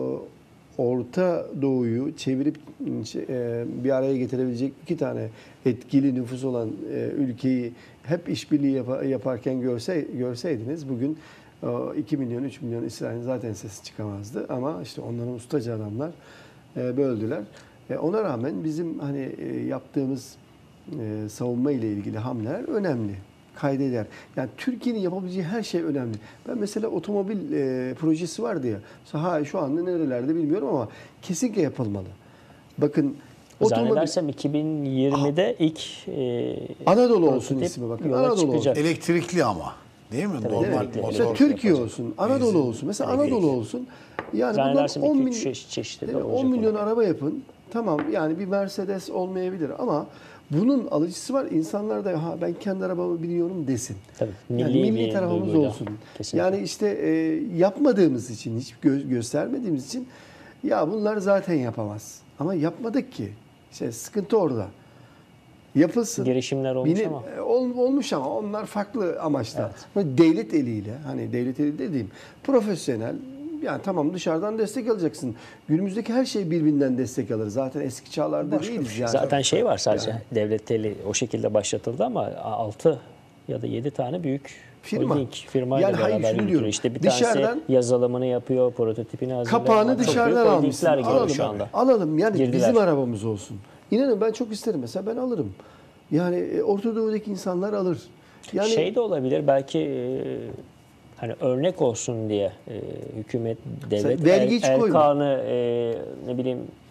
Orta Doğu'yu çevirip e, bir araya getirebilecek iki tane etkili nüfus olan e, ülkeyi hep işbirliği yap yaparken görse, görseydiniz bugün iki milyon, üç milyon İsrail'in zaten sesi çıkamazdı. Ama işte onların ustaca adamlar e, böldüler. E, ona rağmen bizim hani e, yaptığımız e, savunma ile ilgili hamleler önemli. Kaydeder. Yani Türkiye'nin yapabileceği her şey önemli. Ben mesela otomobil e, projesi vardı ya. Ha, şu anda nerelerde bilmiyorum ama kesinlikle yapılmalı. Bakın Zannedersem iki bin yirmide ilk e, Anadolu olsun prototip ismi bakın. yola Anadolu çıkacak. Elektrikli ama. Değil mi? Tabii, Normal elektrikli. motor. Mesela Türkiye yapacak. olsun, Anadolu olsun. Mesela Anadolu olsun. Yani bunlar Zannedersem on iki milyon, üç çeşit çeşitli de değil mi? olacak on milyon onlar. araba yapın. Tamam, yani bir Mercedes olmayabilir ama bunun alıcısı var. İnsanlar da ha ben kendi arabamı biliyorum desin. Tabii, Yani milli milli bir tarafımız duyguyla. olsun. Kesinlikle. Yani işte e, yapmadığımız için, hiç gö- göstermediğimiz için ya bunlar zaten yapamaz. Ama yapmadık ki. İşte sıkıntı orada. Yapılsın. Girişimler olmuş Bini- ama. e, ol- olmuş ama onlar farklı amaçlar. Ama devlet eliyle, hani devlet eli dediğim profesyonel, yani tamam dışarıdan destek alacaksın. Günümüzdeki her şey birbirinden destek alır. Zaten eski çağlarda değiliz yani. Zaten şey var sadece, devlet eli o şekilde başlatıldı ama altı ya da yedi tane büyük Firma. holding firmayla Yani hayır, beraber şunu yürütüyor. diyorum. İşte bir Dışarıdan- tanesi yazılımını yapıyor, prototipini hazırlıyor. Kapağını Çok büyük dışarıdan holdingler almışsın. geliyor Alalım, şu anda. alalım. Yani Girdiler. bizim arabamız olsun. İnanın ben çok isterim. Mesela ben alırım. Yani e, Orta Doğu'daki insanlar alır. Yani Şey de olabilir belki, e, hani örnek olsun diye e, hükümet, devlet, vergi hiç el, koyma. Erkan'ı e, ne bileyim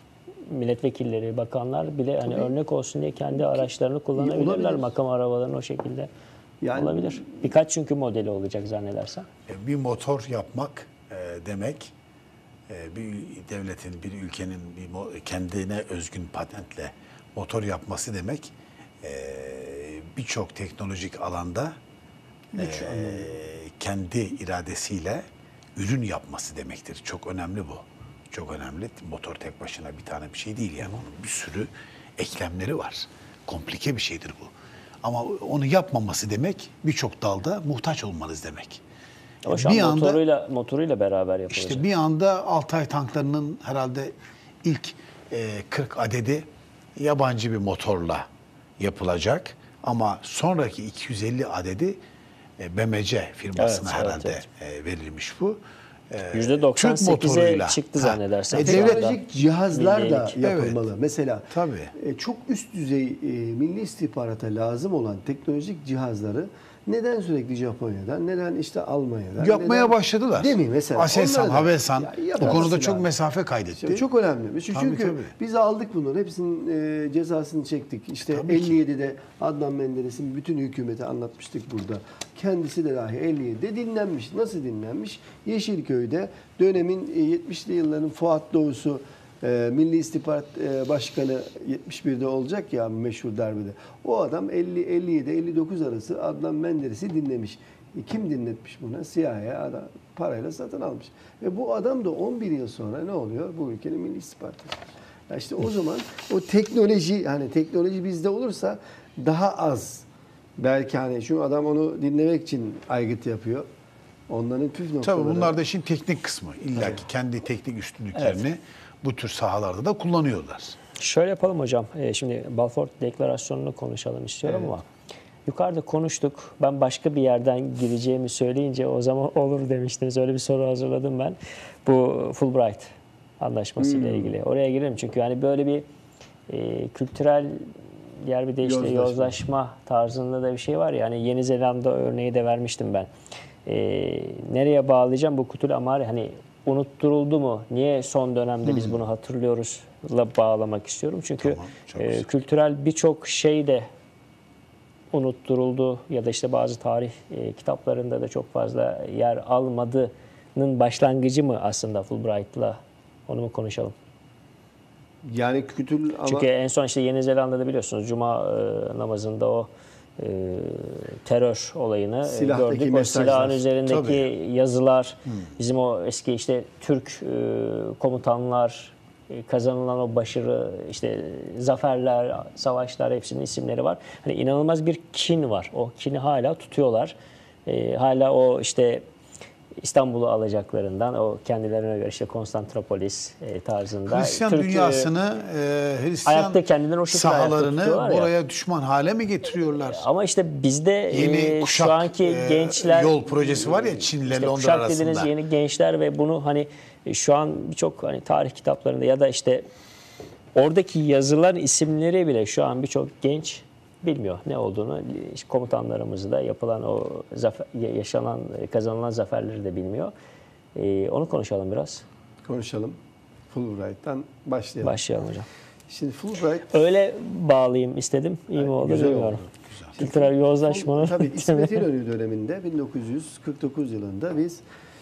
milletvekilleri, bakanlar bile hani örnek olsun diye kendi araçlarını kullanabilirler. olabilir. Makam arabalarını o şekilde Yani- olabilir. Birkaç çünkü modeli olacak zannedersem. E, Bir motor yapmak e, demek e, bir devletin, bir ülkenin bir mo- kendine özgün patentle motor yapması demek e, birçok teknolojik alanda e, kendi iradesiyle ürün yapması demektir. Çok önemli bu. Çok önemli. Motor tek başına bir tane bir şey değil yani. Onun bir sürü eklemleri var. Komplike bir şeydir bu. Ama onu yapmaması demek birçok dalda muhtaç olmanız demek. Ama şu an Bir anda- motoruyla, motoruyla beraber yapılacak. İşte bir anda Altay tanklarının herhalde ilk e, kırk adedi yabancı bir motorla yapılacak. Ama sonraki iki yüz elli adedi e, B M C firmasına Evet, evet, herhalde e, verilmiş bu. E, yüzde doksan Türk sekize motoruyla. çıktı Ha, zannedersem. e, Şu devlet- anda. Teknolojik cihazlar da milliyelik. yapılmalı. Mesela Tabii. e, çok üst düzey e, milli istihbarata lazım olan teknolojik cihazları neden sürekli Japonya'dan, neden işte Almanya'dan? Yapmaya neden- başladılar. Değil mi mesela? Aselsan, Onları da- Havelsan Ya, bu yapması konuda çok lazım. mesafe kaydetti. İşte çok önemli. Çünkü, Tabii, tabii. biz aldık bunları. Hepsinin e, cezasını çektik. İşte Tabii ki. elli yedide Adnan Menderes'in bütün hükümeti anlatmıştık burada. Kendisi de dahi elli yedide dinlenmiş. Nasıl dinlenmiş? Yeşilköy'de dönemin e, yetmişli yılların Fuat Doğusu e, Milli İstihbarat e, Başkanı yetmiş birde olacak ya meşhur darbede. O adam elli elli yedi elli dokuz arası Adnan Menderes'i dinlemiş. E, kim dinletmiş buna? C I A adam parayla satın almış. Ve bu adam da on bir yıl sonra ne oluyor? Bu ülkenin Milli İstihbaratı. Ya işte o zaman o teknoloji, hani teknoloji bizde olursa daha az. Belki hani şu adam onu dinlemek için aygıt yapıyor. Onların püf noktaları. Tabii bunlar da işin teknik kısmı. İlla ki kendi teknik üstünlüklerini bu tür sahalarda da kullanıyorlar. Şöyle yapalım hocam. Ee, şimdi Balfour Deklarasyonu'nu konuşalım istiyorum ama yukarıda konuştuk. Ben başka bir yerden gireceğimi söyleyince o zaman olur demiştiniz. Öyle bir soru hazırladım ben. Bu Fulbright Anlaşması ile ilgili. Oraya girelim çünkü yani böyle bir e, kültürel yer bir de işte Yozlaşma. yozlaşma tarzında da bir şey var ya. Hani Yeni Zelanda örneği de vermiştim ben. E, nereye bağlayacağım bu Kutul Amare? Hani unutturuldu mu? Niye son dönemde biz bunu hatırlıyoruzla bağlamak istiyorum. Çünkü Tamam, çok e, güzel. kültürel birçok şey de unutturuldu ya da işte bazı tarih e, kitaplarında da çok fazla yer almadığının başlangıcı mı aslında Fulbright'la? Onu mu konuşalım? Yani kütül ama Çünkü en son işte Yeni Zelanda'da biliyorsunuz Cuma e, namazında o e, terör olayını e, Silahtaki gördük. O mesajlar. silahın üzerindeki Tabii. yazılar, bizim o eski işte Türk e, komutanlar, e, kazanılan o başarı, işte zaferler, savaşlar hepsinin isimleri var. Hani inanılmaz bir kin var. O kini hala tutuyorlar. E, hala o işte İstanbul'u alacaklarından o kendilerine göre işte Konstantinopolis e, tarzında Hristiyan Türk, e, dünyasını, e, Hristiyan ayakta kendilerini o şekilde ayakta sahalarını tutuyorlar ya. buraya düşman hale mi getiriyorlar? Ama işte bizde Yeni e, kuşak şu anki e, gençler yol projesi var ya Çin'le işte Londra kuşak arasında. dediğiniz yeni gençler ve bunu hani e, şu an birçok hani tarih kitaplarında ya da işte oradaki yazılan isimleri bile şu an birçok genç bilmiyor ne olduğunu. İşte komutanlarımız da yapılan o zafer, yaşanan kazanılan zaferleri de bilmiyor. E, onu konuşalım biraz. konuşalım. Fulbright'tan başlayalım. Başlayalım hocam. Şimdi Fulbright Öyle bağlayayım istedim. İyi mi oldu güzel bilmiyorum. oldu. Kültürel yozlaşmanın Tabii İsmet İnönü döneminde bin dokuz yüz kırk dokuz yılında biz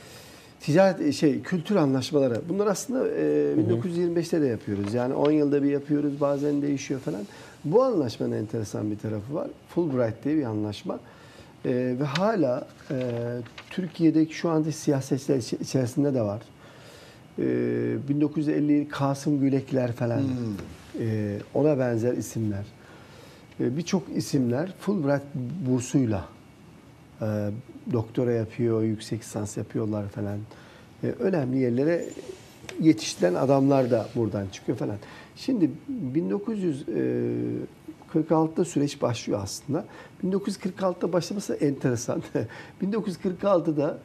ticaret şey kültür anlaşmaları bunlar aslında e, bin dokuz yüz yirmi beşte de yapıyoruz. Yani on yılda bir yapıyoruz. Bazen değişiyor falan. Bu anlaşmanın enteresan bir tarafı var. Fulbright diye bir anlaşma. E, ve hala e, Türkiye'deki şu anda siyasetçiler içi- içerisinde de var. E, bin dokuz yüz elli Kasım Gülekler falan. E, ona benzer isimler. E, Birçok isimler Fulbright bursuyla e, doktora yapıyor, yüksek lisans yapıyorlar falan. E, önemli yerlere yetiştiren adamlar da buradan çıkıyor falan. Şimdi bin dokuz yüz kırk altıda süreç başlıyor aslında. bin dokuz yüz kırk altıda başlaması enteresan. bin dokuz yüz kırk altıda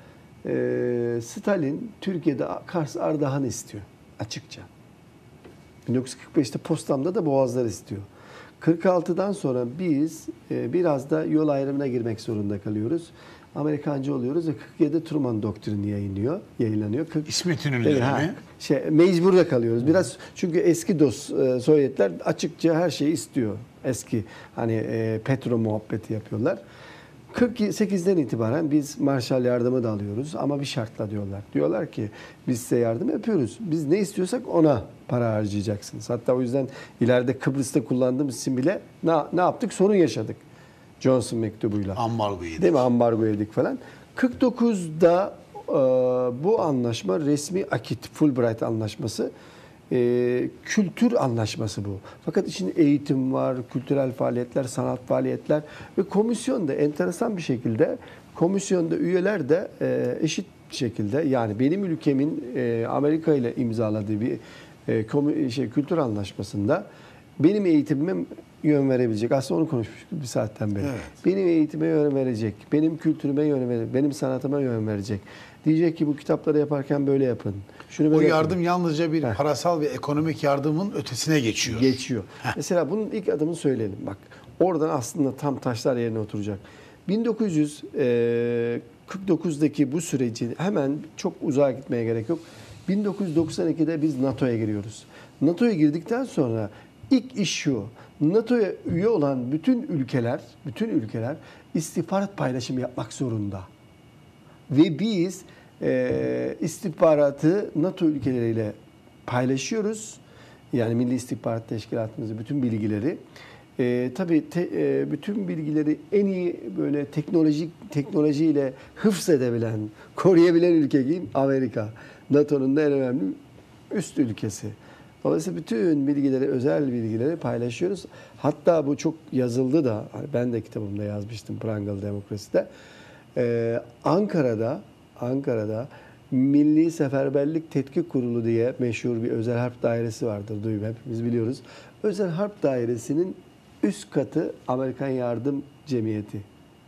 e, Stalin Türkiye'de Kars Ardahan'ı istiyor açıkça. bin dokuz yüz kırk beşte Potsdam'da da Boğazlar istiyor. kırk altıdan sonra biz e, biraz da yol ayrımına girmek zorunda kalıyoruz. Amerikancı oluyoruz ve kırk yedi Truman Doktrini yayınlıyor, yayınlanıyor. kırk, İsmet İnönü'yle Ha, mi? Şey, mecburda kalıyoruz. Biraz çünkü eski dost e, Sovyetler açıkça her şeyi istiyor. Eski hani e, petro muhabbeti yapıyorlar. kırk sekizden itibaren biz Marshall yardımı da alıyoruz ama bir şartla diyorlar. Diyorlar ki biz size yardım yapıyoruz. Biz ne istiyorsak ona para harcayacaksınız. Hatta o yüzden ileride Kıbrıs'ta kullandığımız için bile ne, ne yaptık? Sorun yaşadık. Johnson mektubuyla. Ambargo yedik. Değil mi? Ambargo yedik falan. kırk dokuzda e, bu anlaşma resmi akit, Fulbright anlaşması. E, kültür anlaşması bu. Fakat içinde eğitim var, kültürel faaliyetler, sanat faaliyetler ve komisyonda enteresan bir şekilde komisyonda üyeler de e, eşit şekilde yani benim ülkemin e, Amerika ile imzaladığı bir e, komi, şey, kültür anlaşmasında benim eğitimime yön verebilecek. Aslında onu konuşmuştuk bir saatten beri. Evet. Benim eğitime yön verecek, benim kültürüme yön verecek, benim sanatıma yön verecek. Diyecek ki bu kitapları yaparken böyle yapın. Şunu O böyle yardım yapın. yalnızca bir Heh. parasal ve ekonomik yardımın ötesine geçiyor. Geçiyor. Mesela bunun ilk adımını söyleyelim. Bak oradan aslında tam taşlar yerine oturacak. bin dokuz yüz kırk dokuzdaki bu süreci hemen çok uzağa gitmeye gerek yok. bin dokuz yüz doksan ikide biz NATO'ya giriyoruz. NATO'ya girdikten sonra ilk iş şu. NATO'ya üye olan bütün ülkeler, bütün ülkeler istihbarat paylaşımı yapmak zorunda. Ve biz e, istihbaratı NATO ülkeleriyle paylaşıyoruz. Yani Milli İstihbarat Teşkilatımızı bütün bilgileri. E, tabii te, e, bütün bilgileri en iyi böyle teknolojik teknolojiyle hıfz edebilen, koruyabilen ülke kim? Amerika. NATO'nun da en önemli üst ülkesi. Dolayısıyla bütün bilgileri, özel bilgileri paylaşıyoruz. Hatta bu çok yazıldı da, ben de kitabımda yazmıştım Prangalı Demokrasi'de. Ee, Ankara'da, Ankara'da Milli Seferberlik Tetkik Kurulu diye meşhur bir özel harp dairesi vardır. Duyum hepimiz biliyoruz. Özel harp dairesinin üst katı Amerikan Yardım Cemiyeti.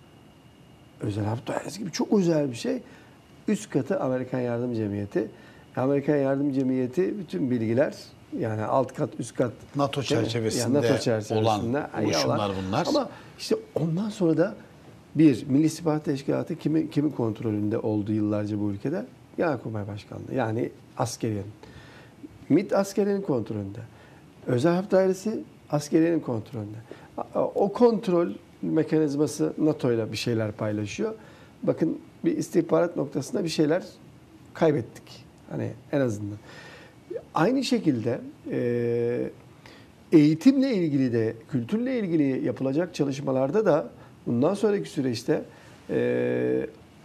Özel harp dairesi gibi çok özel bir şey. Üst katı Amerikan Yardım Cemiyeti. Amerikan Yardım Cemiyeti bütün bilgiler yani alt kat üst kat NATO çerçevesinde, yani NATO çerçevesinde olan oluşumlar bunlar. Ama işte ondan sonra da bir Milli İstihbarat Teşkilatı kimi, kimin kontrolünde oldu yıllarca bu ülkede? Genelkurmay Başkanlığı yani askeriyenin. MİT askeriyenin kontrolünde. Özel Harp Dairesi askeriyenin kontrolünde. O kontrol mekanizması NATO ile bir şeyler paylaşıyor. Bakın bir istihbarat noktasında bir şeyler kaybettik. Hani en azından. Aynı şekilde e, eğitimle ilgili de, kültürle ilgili yapılacak çalışmalarda da bundan sonraki süreçte e,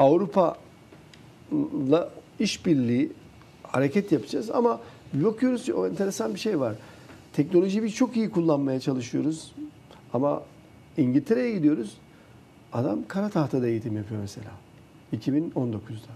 Avrupa'la işbirliği hareket yapacağız. Ama bakıyoruz ki o enteresan bir şey var. Teknolojiyi biz çok iyi kullanmaya çalışıyoruz. Ama İngiltere'ye gidiyoruz. Adam kara tahtada eğitim yapıyor mesela. iki bin on dokuzda.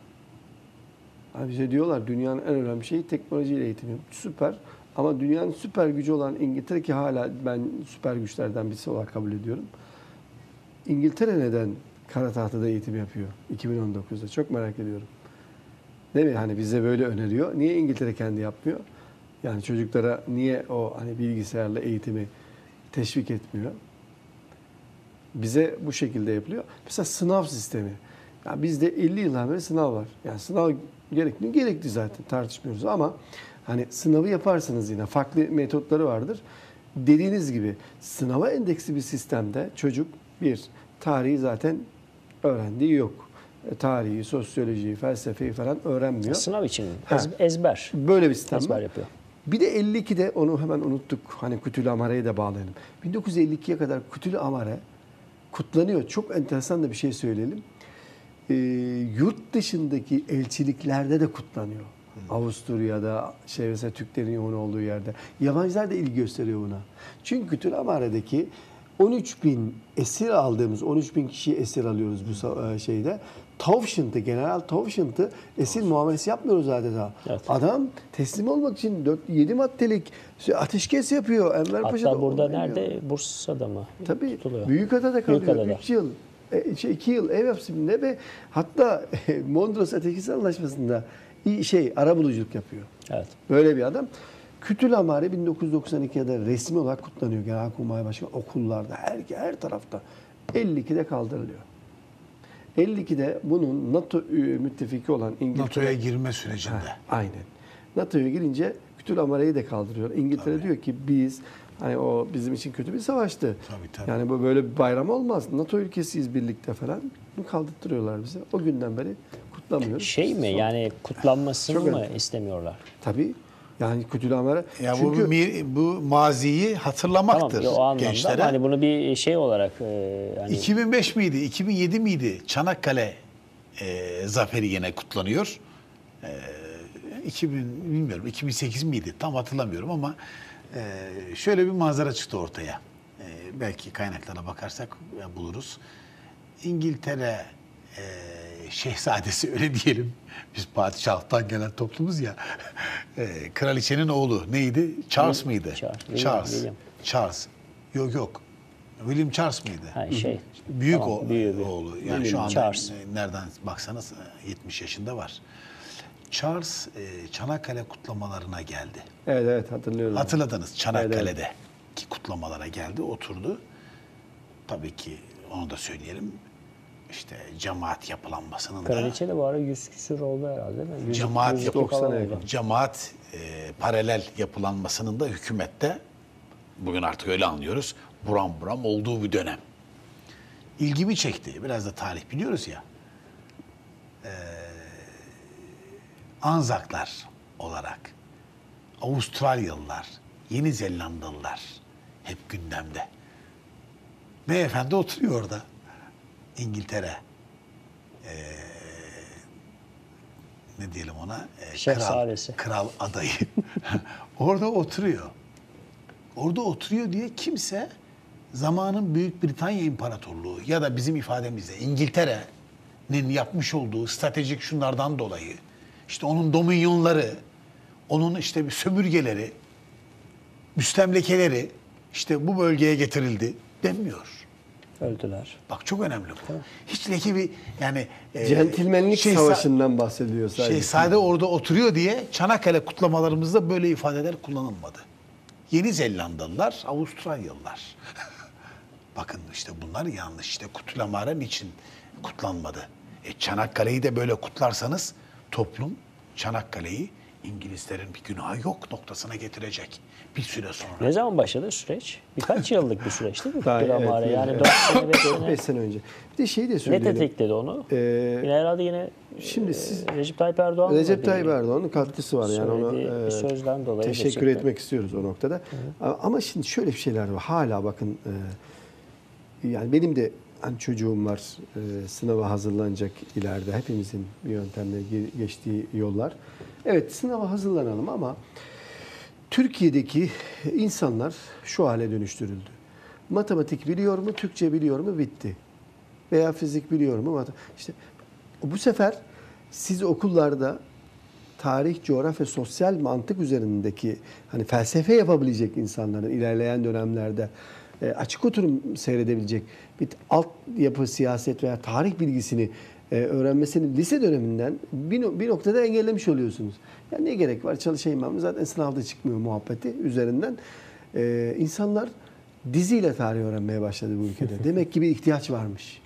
Abi bize diyorlar dünyanın en önemli şeyi teknolojiyle eğitim yapıyor. Süper. Ama dünyanın süper gücü olan İngiltere ki hala ben süper güçlerden birisi olarak kabul ediyorum. İngiltere neden kara tahtada eğitim yapıyor iki bin on dokuzda? Çok merak ediyorum. Değil mi? Hani bize böyle öneriyor. Niye İngiltere kendi yapmıyor? Yani çocuklara niye o hani bilgisayarla eğitimi teşvik etmiyor? Bize bu şekilde yapılıyor. Mesela sınav sistemi. Ya bizde elli yıldan beri sınav var. Yani sınav gerekli, gerekli zaten tartışmıyoruz ama hani sınavı yaparsınız yine farklı metotları vardır. Dediğiniz gibi sınava endeksli bir sistemde çocuk bir tarihi zaten öğrendiği yok. Tarihi, sosyolojiyi, felsefeyi falan öğrenmiyor. Sınav için Ha. ez, ezber. Böyle bir sistem Ezber var. yapıyor. Bir de elli ikide onu hemen unuttuk. Hani Kütül Amare'ye de bağlayalım. bin dokuz yüz elli ikiye kadar Kütül Amare kutlanıyor. Çok enteresan da bir şey söyleyelim. Ee, yurt dışındaki elçiliklerde de kutlanıyor. Hmm. Avusturya'da, şey mesela Türklerin yoğun olduğu yerde. Yabancılar da ilgi gösteriyor buna. Çünkü Kütül Amare'deki on üç bin esir aldığımız, on üç bin kişiyi esir alıyoruz bu şeyde. Tavşıntı, General Tavşıntı esir muamelesi yapmıyoruz adeta. Evet. Adam teslim olmak için dört yedi maddelik ateşkes yapıyor. Enver Hatta Paşa'da burada nerede? Bursa'da mı? Tabii. Tutuluyor. Büyükada'da kalıyor. Büyükada'da. üç yıl. iki yıl ev hapsinde ve hatta Mondros Ateşkes Anlaşması'nda şey arabuluculuk yapıyor. Evet. Böyle bir adam. Kütülamare bin dokuz yüz doksan ikide resmi olarak kutlanıyor Genelkurmay Başkanı okullarda her her tarafta. elli ikide kaldırılıyor. elli ikide bunun NATO müttefiki olan İngiltere NATO'ya girme sürecinde. Ha, aynen. NATO'ya girince Kütülamare'yi de kaldırıyor. İngiltere Tabii. diyor ki biz hani o bizim için kötü bir savaştı. Tabii, tabii. Yani bu böyle bir bayram olmaz. NATO ülkesiyiz birlikte falan. Bunu kaldırtıyorlar bize. O günden beri kutlamıyoruz. Şey mi Son- yani kutlanmasını Çok mı önemli. istemiyorlar? Tabii. Yani Kütülamare. Ya Çünkü bu, mi- bu maziyi hatırlamaktır Tamam o anlamda gençlere. ama hani bunu bir şey olarak e, hani iki bin beş miydi, iki bin yedi miydi? Çanakkale e, zaferi yine kutlanıyor. E, iki bin bilmiyorum, iki bin sekiz miydi? Tam hatırlamıyorum ama e, şöyle bir manzara çıktı ortaya. E, belki kaynaklara bakarsak e, buluruz. İngiltere e, şehzadesi öyle diyelim. Biz padişahtan gelen toplumuz ya. E, kraliçenin oğlu neydi? Charles mıydı? Charles, William, Charles. William. Charles. Yok yok. William Charles mıydı? ha, şey Büyük Tamam, o, büyüğü bir. oğlu. Yani William şu anda Charles. e, nereden baksanız e, yetmiş yaşında var. Charles e, Çanakkale kutlamalarına geldi. Evet evet hatırlıyorum. Hatırladınız Çanakkale'de Evet, ki kutlamalara geldi, oturdu. Tabii ki onu da söyleyelim. İşte cemaat yapılanmasının da kraliçe de bu ara yüz küsür oldu herhalde değil mi? yüz- Cemaat yüz iki yapı- falan doksan oldu. cemaat e, paralel yapılanmasının da hükümette bugün artık öyle anlıyoruz. Buram buram olduğu bir dönem. İlgimi çekti. Biraz da tarih biliyoruz ya. Ee, Anzaklar olarak Avustralyalılar, Yeni Zelandalılar hep gündemde. Beyefendi oturuyor orada. İngiltere ee, ne diyelim ona? Ee, kral, Şehzadesi. kral adayı. Orada oturuyor. Orada oturuyor diye kimse zamanın Büyük Britanya İmparatorluğu ya da bizim ifademizle İngiltere'nin yapmış olduğu stratejik şunlardan dolayı işte onun dominyonları, onun işte bir sömürgeleri, müstemlekeleri işte bu bölgeye getirildi demiyor. Öldüler. Bak çok önemli bu. Hiç leke bir yani e, Centilmenlik şey- savaşından bahsediyor sadece. Şehzade orada oturuyor diye Çanakkale kutlamalarımızda böyle ifadeler kullanılmadı. Yeni Zelandalılar, Avustralyalılar. Bakın işte bunlar yanlış. İşte Kütülamare niçin kutlanmadı? E Çanakkale'yi de böyle kutlarsanız toplum Çanakkale'yi İngilizlerin bir günahı yok noktasına getirecek. Bir süre sonra. Ne zaman başladı süreç? Birkaç yıllık bir süreç değil mi? Daha- Kütülamare evet, yani evet. dört sene beş sene. beş sene önce. Bir de şeyi de Ne söyleyelim. tetikledi onu? Ee, yine herhalde yine şimdi e, siz- Recep Tayyip Erdoğan mı Recep dedi? Tayyip Erdoğan'ın katkısı var. Yani ona Söylediği bir e, sözden dolayı teşekkür gerçekten. etmek istiyoruz o noktada. Ama şimdi şöyle bir şeyler var. Hala bakın e, yani benim de hani çocuğum var. E, sınava hazırlanacak ileride. Hepimizin bir yöntemle ge- geçtiği yollar. Evet sınava hazırlanalım ama Türkiye'deki insanlar şu hale dönüştürüldü. Matematik biliyor mu, Türkçe biliyor mu bitti. Veya fizik biliyor mu? mat- İşte bu sefer siz okullarda tarih, coğrafya, sosyal mantık üzerindeki hani felsefe yapabilecek insanların ilerleyen dönemlerde e, açık oturum seyredebilecek bir altyapı, siyaset veya tarih bilgisini e, öğrenmesini lise döneminden bir, no- bir noktada engellemiş oluyorsunuz. Ya ne gerek var çalışayım ben zaten sınavda çıkmıyor muhabbeti üzerinden. E, insanlar diziyle tarih öğrenmeye başladı bu ülkede. Demek ki bir ihtiyaç varmış.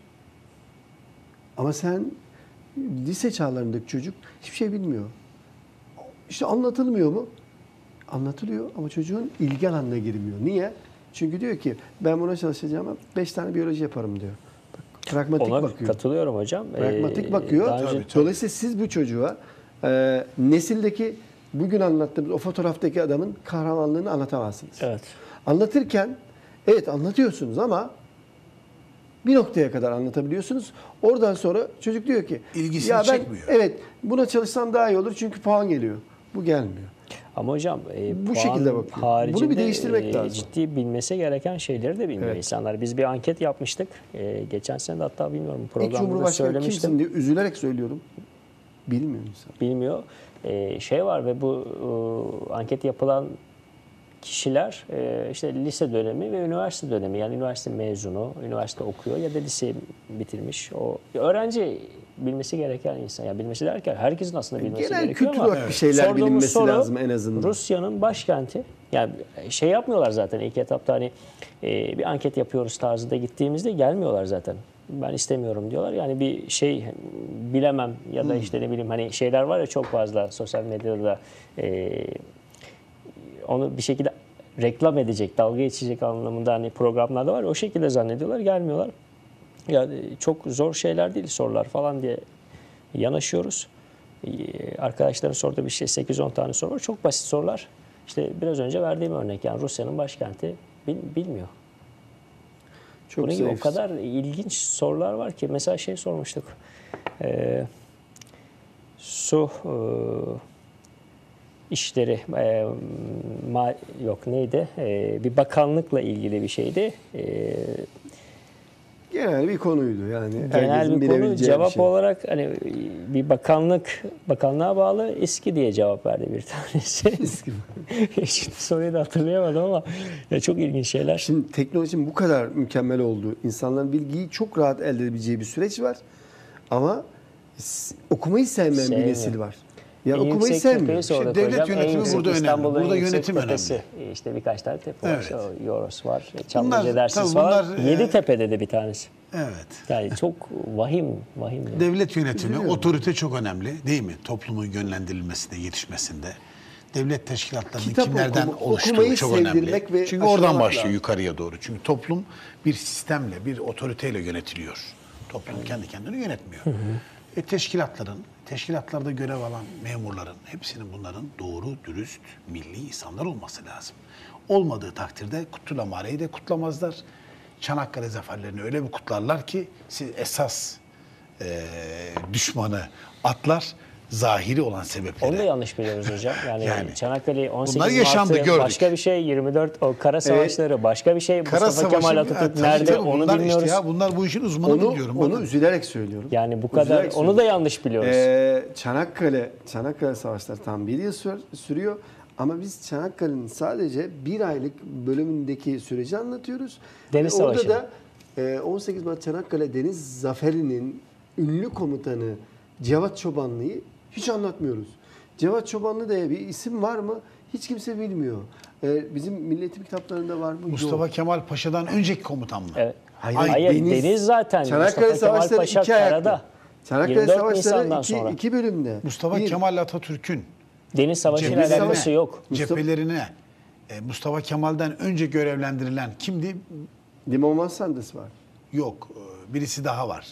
Ama sen lise çağlarındaki çocuk hiçbir şey bilmiyor. İşte anlatılmıyor mu? Anlatılıyor ama çocuğun ilgi alanına girmiyor. Niye? Çünkü diyor ki ben buna çalışacağım ama beş tane biyoloji yaparım diyor. Bak, pragmatik Ona bakıyor. katılıyorum hocam. Pragmatik Ee, bakıyor. daha önce- Tabii, tabii. Dolayısıyla siz bu çocuğa e, nesildeki bugün anlattığımız o fotoğraftaki adamın kahramanlığını anlatamazsınız. Evet. Anlatırken evet anlatıyorsunuz ama bir noktaya kadar anlatabiliyorsunuz. Oradan sonra çocuk diyor ki İlgisini ya ben çekmiyor. evet buna çalışsam daha iyi olur çünkü puan geliyor. Bu gelmiyor. Ama hocam e, Bu puan şekilde bakıyor. haricinde, Bunu bir değiştirmek e, lazım. Ciddi bilmesi gereken şeyleri de bilmiyor Evet. insanlar. Biz bir anket yapmıştık. E, geçen sene de hatta bilmiyorum İlk programda da Cumhurbaşkanı söylemiştim. kimsin diye üzülerek söylüyorum. Bilmiyor insan. Bilmiyor. E, şey var ve bu e, anket yapılan kişiler e, işte lise dönemi ve üniversite dönemi. Yani üniversite mezunu, üniversite okuyor ya da lise bitirmiş. O öğrenci bilmesi gereken insan. Yani bilmesi derken herkesin aslında bilmesi Genel gerekiyor kültür ama olarak bir şeyler sorduğumuz bilinmesi soru, lazım en azından. Rusya'nın başkenti. Yani şey yapmıyorlar zaten ilk etapta, hani e, bir anket yapıyoruz tarzında gittiğimizde gelmiyorlar zaten. Ben istemiyorum diyorlar. Yani bir şey bilemem ya da işte ne bileyim, hani şeyler var ya çok fazla sosyal medyada da e, onu bir şekilde reklam edecek, dalga geçecek anlamında hani programlarda var ya, o şekilde zannediyorlar, gelmiyorlar. Yani çok zor şeyler değil sorular falan diye yanaşıyoruz. Ee, Arkadaşların sorduğu bir şey sekiz on tane soru var. Çok basit sorular. İşte biraz önce verdiğim örnek, yani Rusya'nın başkenti bil, bilmiyor. Çok Bunun gibi o zayıf. kadar ilginç sorular var ki. Mesela şey sormuştuk. Ee, su e, işleri e, ma, yok neydi? E, bir bakanlıkla ilgili bir şeydi. E, Genel bir konuydu yani. Genel Herkesin bir konu, bilebileceği cevap bir şey. olarak hani bir bakanlık, bakanlığa bağlı eski diye cevap verdi bir tanesi. Eski. Şimdi soruyu da hatırlayamadım ama ya çok ilginç şeyler. Şimdi teknolojinin bu kadar mükemmel olduğu, insanların bilgiyi çok rahat elde edebileceği bir süreç var. Ama s- okumayı sevmeyen bir Sevmiyor. nesil var. Ya En okumayı yüksek sevmiyor. tepeyi sorduk devlet hocam. En yönetimi yüksek burada önemli. İstanbul'un Burada en yüksek yönetim tepesi. İşte birkaç tane tepe var. Evet. İşte o Yoros var. Bunlar- Çamlıca Dersiz tabii var. bunlar, Yedi e, tepe dedi bir tanesi. Evet. Yani çok vahim, vahim. yani. Devlet yönetimi, otorite çok önemli değil mi? Toplumun yönlendirilmesinde, yetişmesinde. Devlet teşkilatlarının Kitap kimlerden okumu- oluştuğu okumayı çok önemli. sevdirmek ve Çünkü oradan aşılamak başlıyor lazım. yukarıya doğru. Çünkü toplum bir sistemle, bir otoriteyle yönetiliyor. Toplum kendi kendini yönetmiyor. E, teşkilatların, teşkilatlarda görev alan memurların hepsinin bunların doğru, dürüst, milli insanlar olması lazım. Olmadığı takdirde Kutul Amare'yi de kutlamazlar. Çanakkale zaferlerini öyle bir kutlarlar ki siz esas e, düşmanı atlar, zahiri olan sebeplere. Onu da yanlış biliyoruz hocam. Yani, Yani. Çanakkale on sekiz Bunlar yaşandı, Mart'ı gördük. başka bir şey, yirmi dört o kara savaşları başka bir şey. Kara Mustafa Kemal Savaşı, Atatürk tabii, nerede tabii onu bunlar bilmiyoruz. Işte ya, bunlar bu işin uzmanı Onu, biliyorum. onu Bakın. üzülerek söylüyorum. Yani bu kadar Üzülerek onu da söylüyorum. yanlış biliyoruz. Ee, Çanakkale, Çanakkale Savaşları tam bir yıl sür- sürüyor. Ama biz Çanakkale'nin sadece bir aylık bölümündeki süreci anlatıyoruz. Deniz Ve orada Savaşı. da e, on sekiz Mart Çanakkale Deniz Zaferi'nin ünlü komutanı Cevat Çobanlı'yı hiç anlatmıyoruz. Cevat Çobanlı diye bir isim var mı? Hiç kimse bilmiyor. Ee, bizim milletim kitaplarında var mı? Mustafa Yok. Kemal Paşa'dan önceki komutan mı? Evet. Hayır, Hayır, hayır, deniz, deniz. zaten. Çanakkale Mustafa Kemal Savaşları Paşa iki ayaklı. karada. Çanakkale yirmi dört Savaşları Nisan'dan iki, sonra. iki bölümde. Mustafa Bir- Kemal Atatürk'ün Deniz Savaşı'yla cephelerine, alakası yok. cephelerine e, Mustafa Kemal'den önce görevlendirilen kimdi? Limon Van Sanders var. Yok. e, Birisi daha var.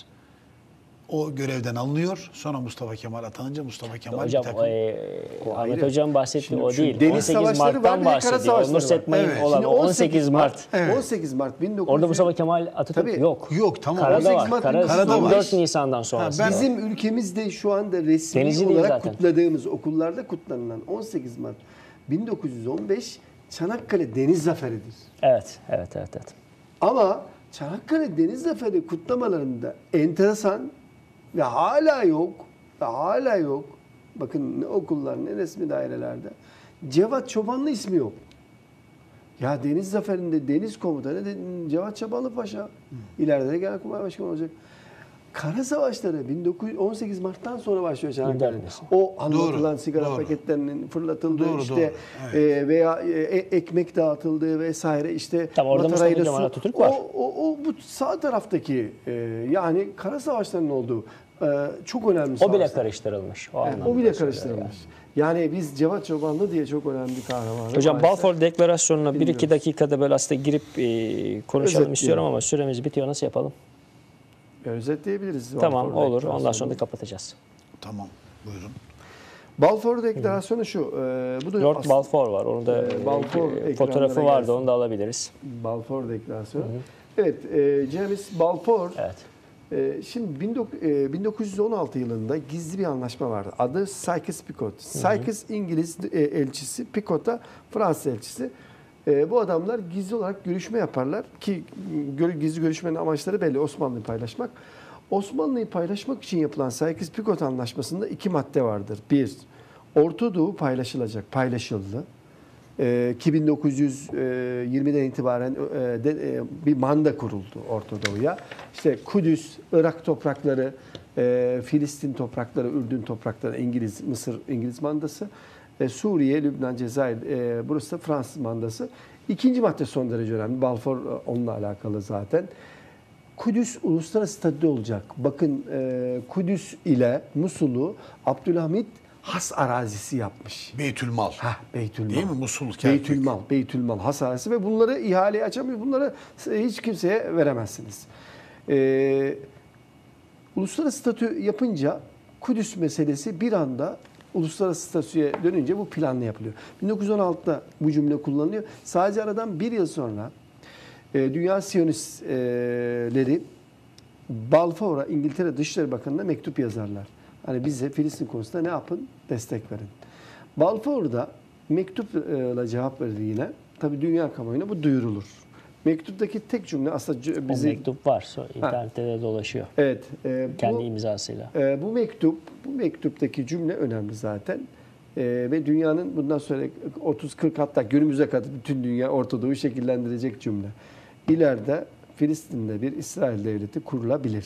O görevden alınıyor. Sonra Mustafa Kemal atanınca Mustafa Kemal Hocam bir takım... e, O Ahmet ayrı. Hocam bahsettiği Şimdi o şu değil. deniz on sekiz savaşları var, Mart'tan bir de kara bahsediyor. savaşları var. Nusret Mayın Evet. olan Şimdi on sekiz Mart. Evet. on sekiz Mart bin dokuz yüz. Orada Mustafa Kemal Atatürk Tabii. yok. Yok, tamam. Karada on sekiz var. Mart Karada, Karada yirmi dört var. Nisan'dan sonrası. ben- Bizim ülkemizde şu anda resmi Denizli değil olarak zaten. kutladığımız okullarda kutlanılan on sekiz Mart bin dokuz yüz on beş Çanakkale Deniz Zaferi'dir. Evet, evet, evet, evet. Ama Çanakkale Deniz Zaferi kutlamalarında enteresan ve hala yok ve hala yok. Bakın ne okullar ne resmi dairelerde. Cevat Çobanlı ismi yok. Ya Deniz Zaferi'nde Deniz Komutanı de- Cevat Çobanlı Paşa. İleride de Genelkurmay Başkanı olacak. Kara Savaşları bin dokuz yüz on sekiz Mart'tan sonra başlıyor Çanakkale. yirmi dört O anlatılan Doğru, sigara doğru. paketlerinin fırlatıldığı Doğru, işte doğru. e, veya e, ekmek dağıtıldığı vesaire işte Tamam, orada matarayla Mustafa Kemal su- Atatürk var. O, o, o bu sağ taraftaki e, yani Kara Savaşları'nın olduğu e, çok önemli O bile savaşlar. karıştırılmış. O, Yani anlamda o bile söylüyor karıştırılmış. Yani biz Cevat Çobanlı diye çok önemli bir kahraman. Hocam Balfour Deklarasyonu'na bir iki Bilmiyoruz. dakikada böyle aslında girip e, konuşalım Özetleyelim. istiyorum ama süremiz bitiyor. Nasıl yapalım? özetleyebiliriz. Tamam, Balfour olur. Ondan Deklarasyonu. sonra da kapatacağız. Tamam. Buyurun. Balfour Deklarasyonu şu. E, bu da Lord aslında- Balfour var. Onun da Ee, Balfour e, ekranlara fotoğrafı vardı. gelsin. Onu da alabiliriz. Balfour Deklarasyonu. Evet, e, James Balfour. Evet. e, şimdi bin dokuz- e, bin dokuz yüz on altı yılında gizli bir anlaşma vardı. Adı Sykes-Picot. Sykes İngiliz e, elçisi, Picot'a Fransız elçisi. E, bu adamlar gizli olarak görüşme yaparlar ki gö- gizli görüşmenin amaçları belli. Osmanlı'yı paylaşmak. Osmanlı'yı paylaşmak için yapılan Sykes-Picot anlaşmasında iki madde vardır. Bir, Orta Doğu paylaşılacak, paylaşıldı. E, iki bin dokuz yüz yirmiden itibaren e, de, e, bir manda kuruldu Orta Doğu'ya. İşte Kudüs, Irak toprakları, e, Filistin toprakları, Ürdün toprakları, İngiliz, Mısır İngiliz mandası, e, Suriye, Lübnan, Cezayir, e, burası da Fransız mandası. İkinci madde son derece önemli. Balfour e, onunla alakalı zaten. Kudüs uluslararası statüde olacak. Bakın e, Kudüs ile Musul'u Abdülhamit has arazisi yapmış. Beytülmal. Hah, Beytülmal. Değil mi? Musul, Kerkük. Beytülmal, Beytülmal has arazisi ve bunları ihaleye açamıyor. Bunları hiç kimseye veremezsiniz. Ee, uluslararası statü yapınca Kudüs meselesi bir anda uluslararası statüye dönünce bu planlı yapılıyor. bin dokuz yüz on altıda bu cümle kullanılıyor. Sadece aradan bir yıl sonra e, Dünya Siyonistleri Balfour'a, İngiltere Dışişleri Bakanı'na mektup yazarlar. Hani bize Filistin konusunda ne yapın? Destek verin. Balfour da mektupla cevap verir yine. Tabii dünya kamuoyuna bu duyurulur. Mektuptaki tek cümle aslında bizi... O mektup var. So- internette de dolaşıyor. Evet. E, bu, Kendi imzasıyla. e, bu mektup, bu mektuptaki cümle önemli zaten. E, ve dünyanın bundan sonra otuz kırk hatta günümüze kadar bütün dünya Orta Doğu'yu şekillendirecek cümle. İleride Filistin'de bir İsrail devleti kurulabilir.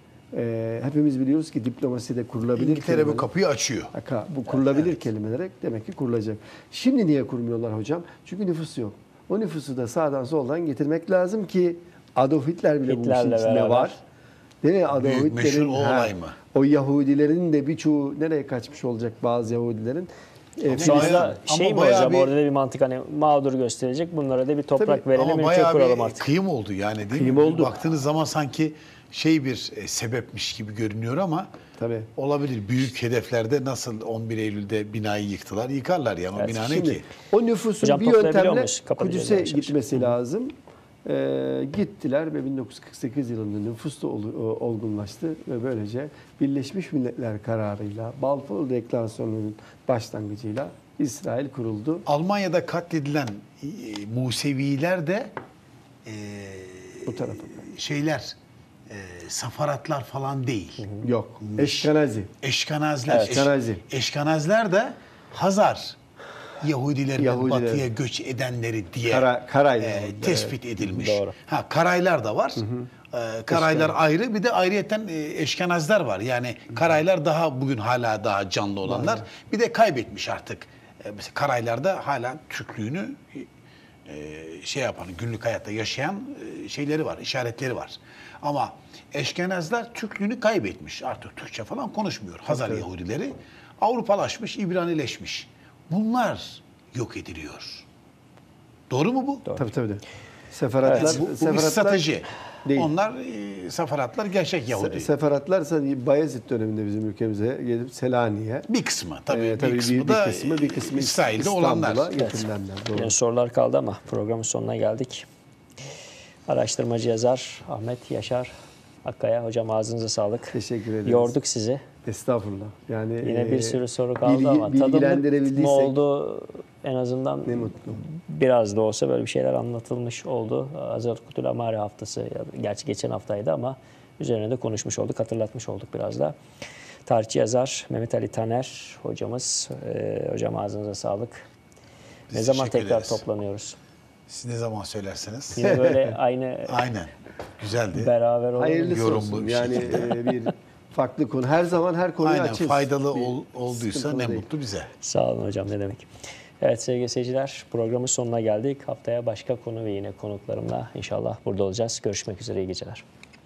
E, hepimiz biliyoruz ki diplomaside kurulabilir. İngiltere bu kelimeler- kapıyı açıyor. Haka, bu kurulabilir kelimelerek demek ki kurulacak. Şimdi niye kurmuyorlar hocam? Çünkü nüfus yok. O nüfusu da sağdan soldan getirmek lazım ki Adolf Hitler bile bu işin Hitler'le içinde beraber. var. Değil mi? Adolf Büyük, meşhur Hitler'in- o ha, olay mı? O Yahudilerin de birçoğu nereye kaçmış olacak bazı Yahudilerin? E, Şu bayağı- anda ama şey mi bayağı hocam bir- orada da bir mantık hani mağdur gösterecek bunlara da bir toprak Tabii, verelim Ama ülke bayağı kuralım bir artık. kıyım oldu yani değil Kıyım mi? oldu. Baktığınız zaman sanki şey bir e, sebepmiş gibi görünüyor ama Tabii. olabilir. Büyük hedeflerde nasıl on bir Eylül'de binayı yıktılar, yıkarlar yani o Evet, bina ne Şimdi ki? o nüfusun Hocam bir toplayabiliyor yöntemle muyuz? Kapatacağız Kudüs'e yavaş yavaş. gitmesi lazım. Ee, gittiler ve bin dokuz yüz kırk sekiz yılında nüfus da ol- olgunlaştı ve böylece Birleşmiş Milletler kararıyla Balfour Deklarasyonu'nun başlangıcıyla İsrail kuruldu. Almanya'da katledilen e, Museviler de e, Bu tarafa. şeyler e, safaratlar falan değil. Yok. Eşkenazi. Eşkenazler. Evet. Eşkenazi. Eş, Eşkenazler de Hazar Yahudilerin Yahudiler. batıya göç edenleri diye Kara- Karaylı e, Yahudiler, tespit edilmiş. Doğru. Ha Karaylar da var. E, Karaylar ayrı, bir de ayrıyeten e, Eşkenazlar var. Yani Karaylar daha bugün hala daha canlı olanlar. Bir de kaybetmiş artık. E, mesela Karaylar'da hala Türklüğünü e, şey yapan, günlük hayatta yaşayan e, şeyleri var, işaretleri var. Ama Eşkenazlar Türklüğünü kaybetmiş. Artık Türkçe falan konuşmuyor. Hazar Yahudileri Avrupalaşmış, İbranileşmiş. Bunlar yok ediliyor. Doğru mu bu? Tabii tabii. De. Seferatlar, Bu, bu bir seferatlar strateji. değil. Onlar e, seferatlar gerçek Yahudi. Se- Seferatlar sadece Bayezid döneminde bizim ülkemize gelip Selanik'e. bir kısmı tabii, Ee, tabii bir kısmı da kısmı, bir kısmı İsrail'de İstanbul'a olanlar. getirilenler. Doğru. Yine sorular kaldı ama programın sonuna geldik. Araştırmacı yazar Ahmet Yaşar Akkaya hocam ağzınıza sağlık. Teşekkür ederiz. Yorduk sizi. Estağfurullah. Yani Yine bir e, sürü soru kaldı bilgi- ama tadımlık bilgilendirebildiysek mı oldu en azından ne mutlu. biraz da olsa böyle bir şeyler anlatılmış oldu. Hazır Kutul Amare haftası, ya- gerçi geçen haftaydı ama üzerine de konuşmuş olduk, hatırlatmış olduk biraz da. Tarihçi yazar Mehmet Ali Taner hocamız. Ee, hocam ağzınıza sağlık. Biz ne zaman teşekkür tekrar ederiz. toplanıyoruz? Siz ne zaman söylerseniz. Yine böyle aynı Aynen. Güzeldi. beraber olalım. Hayırlısı Yorumlu olsun. bir Yani e, bir farklı konu. Her zaman her konuyu Aynen açız. faydalı Bir ol- olduysa sıkıntılı ne değil. mutlu bize. Sağ olun hocam ne demek. Evet sevgili seyirciler programın sonuna geldik. Haftaya başka konu ve yine konuklarımla inşallah burada olacağız. Görüşmek üzere iyi geceler.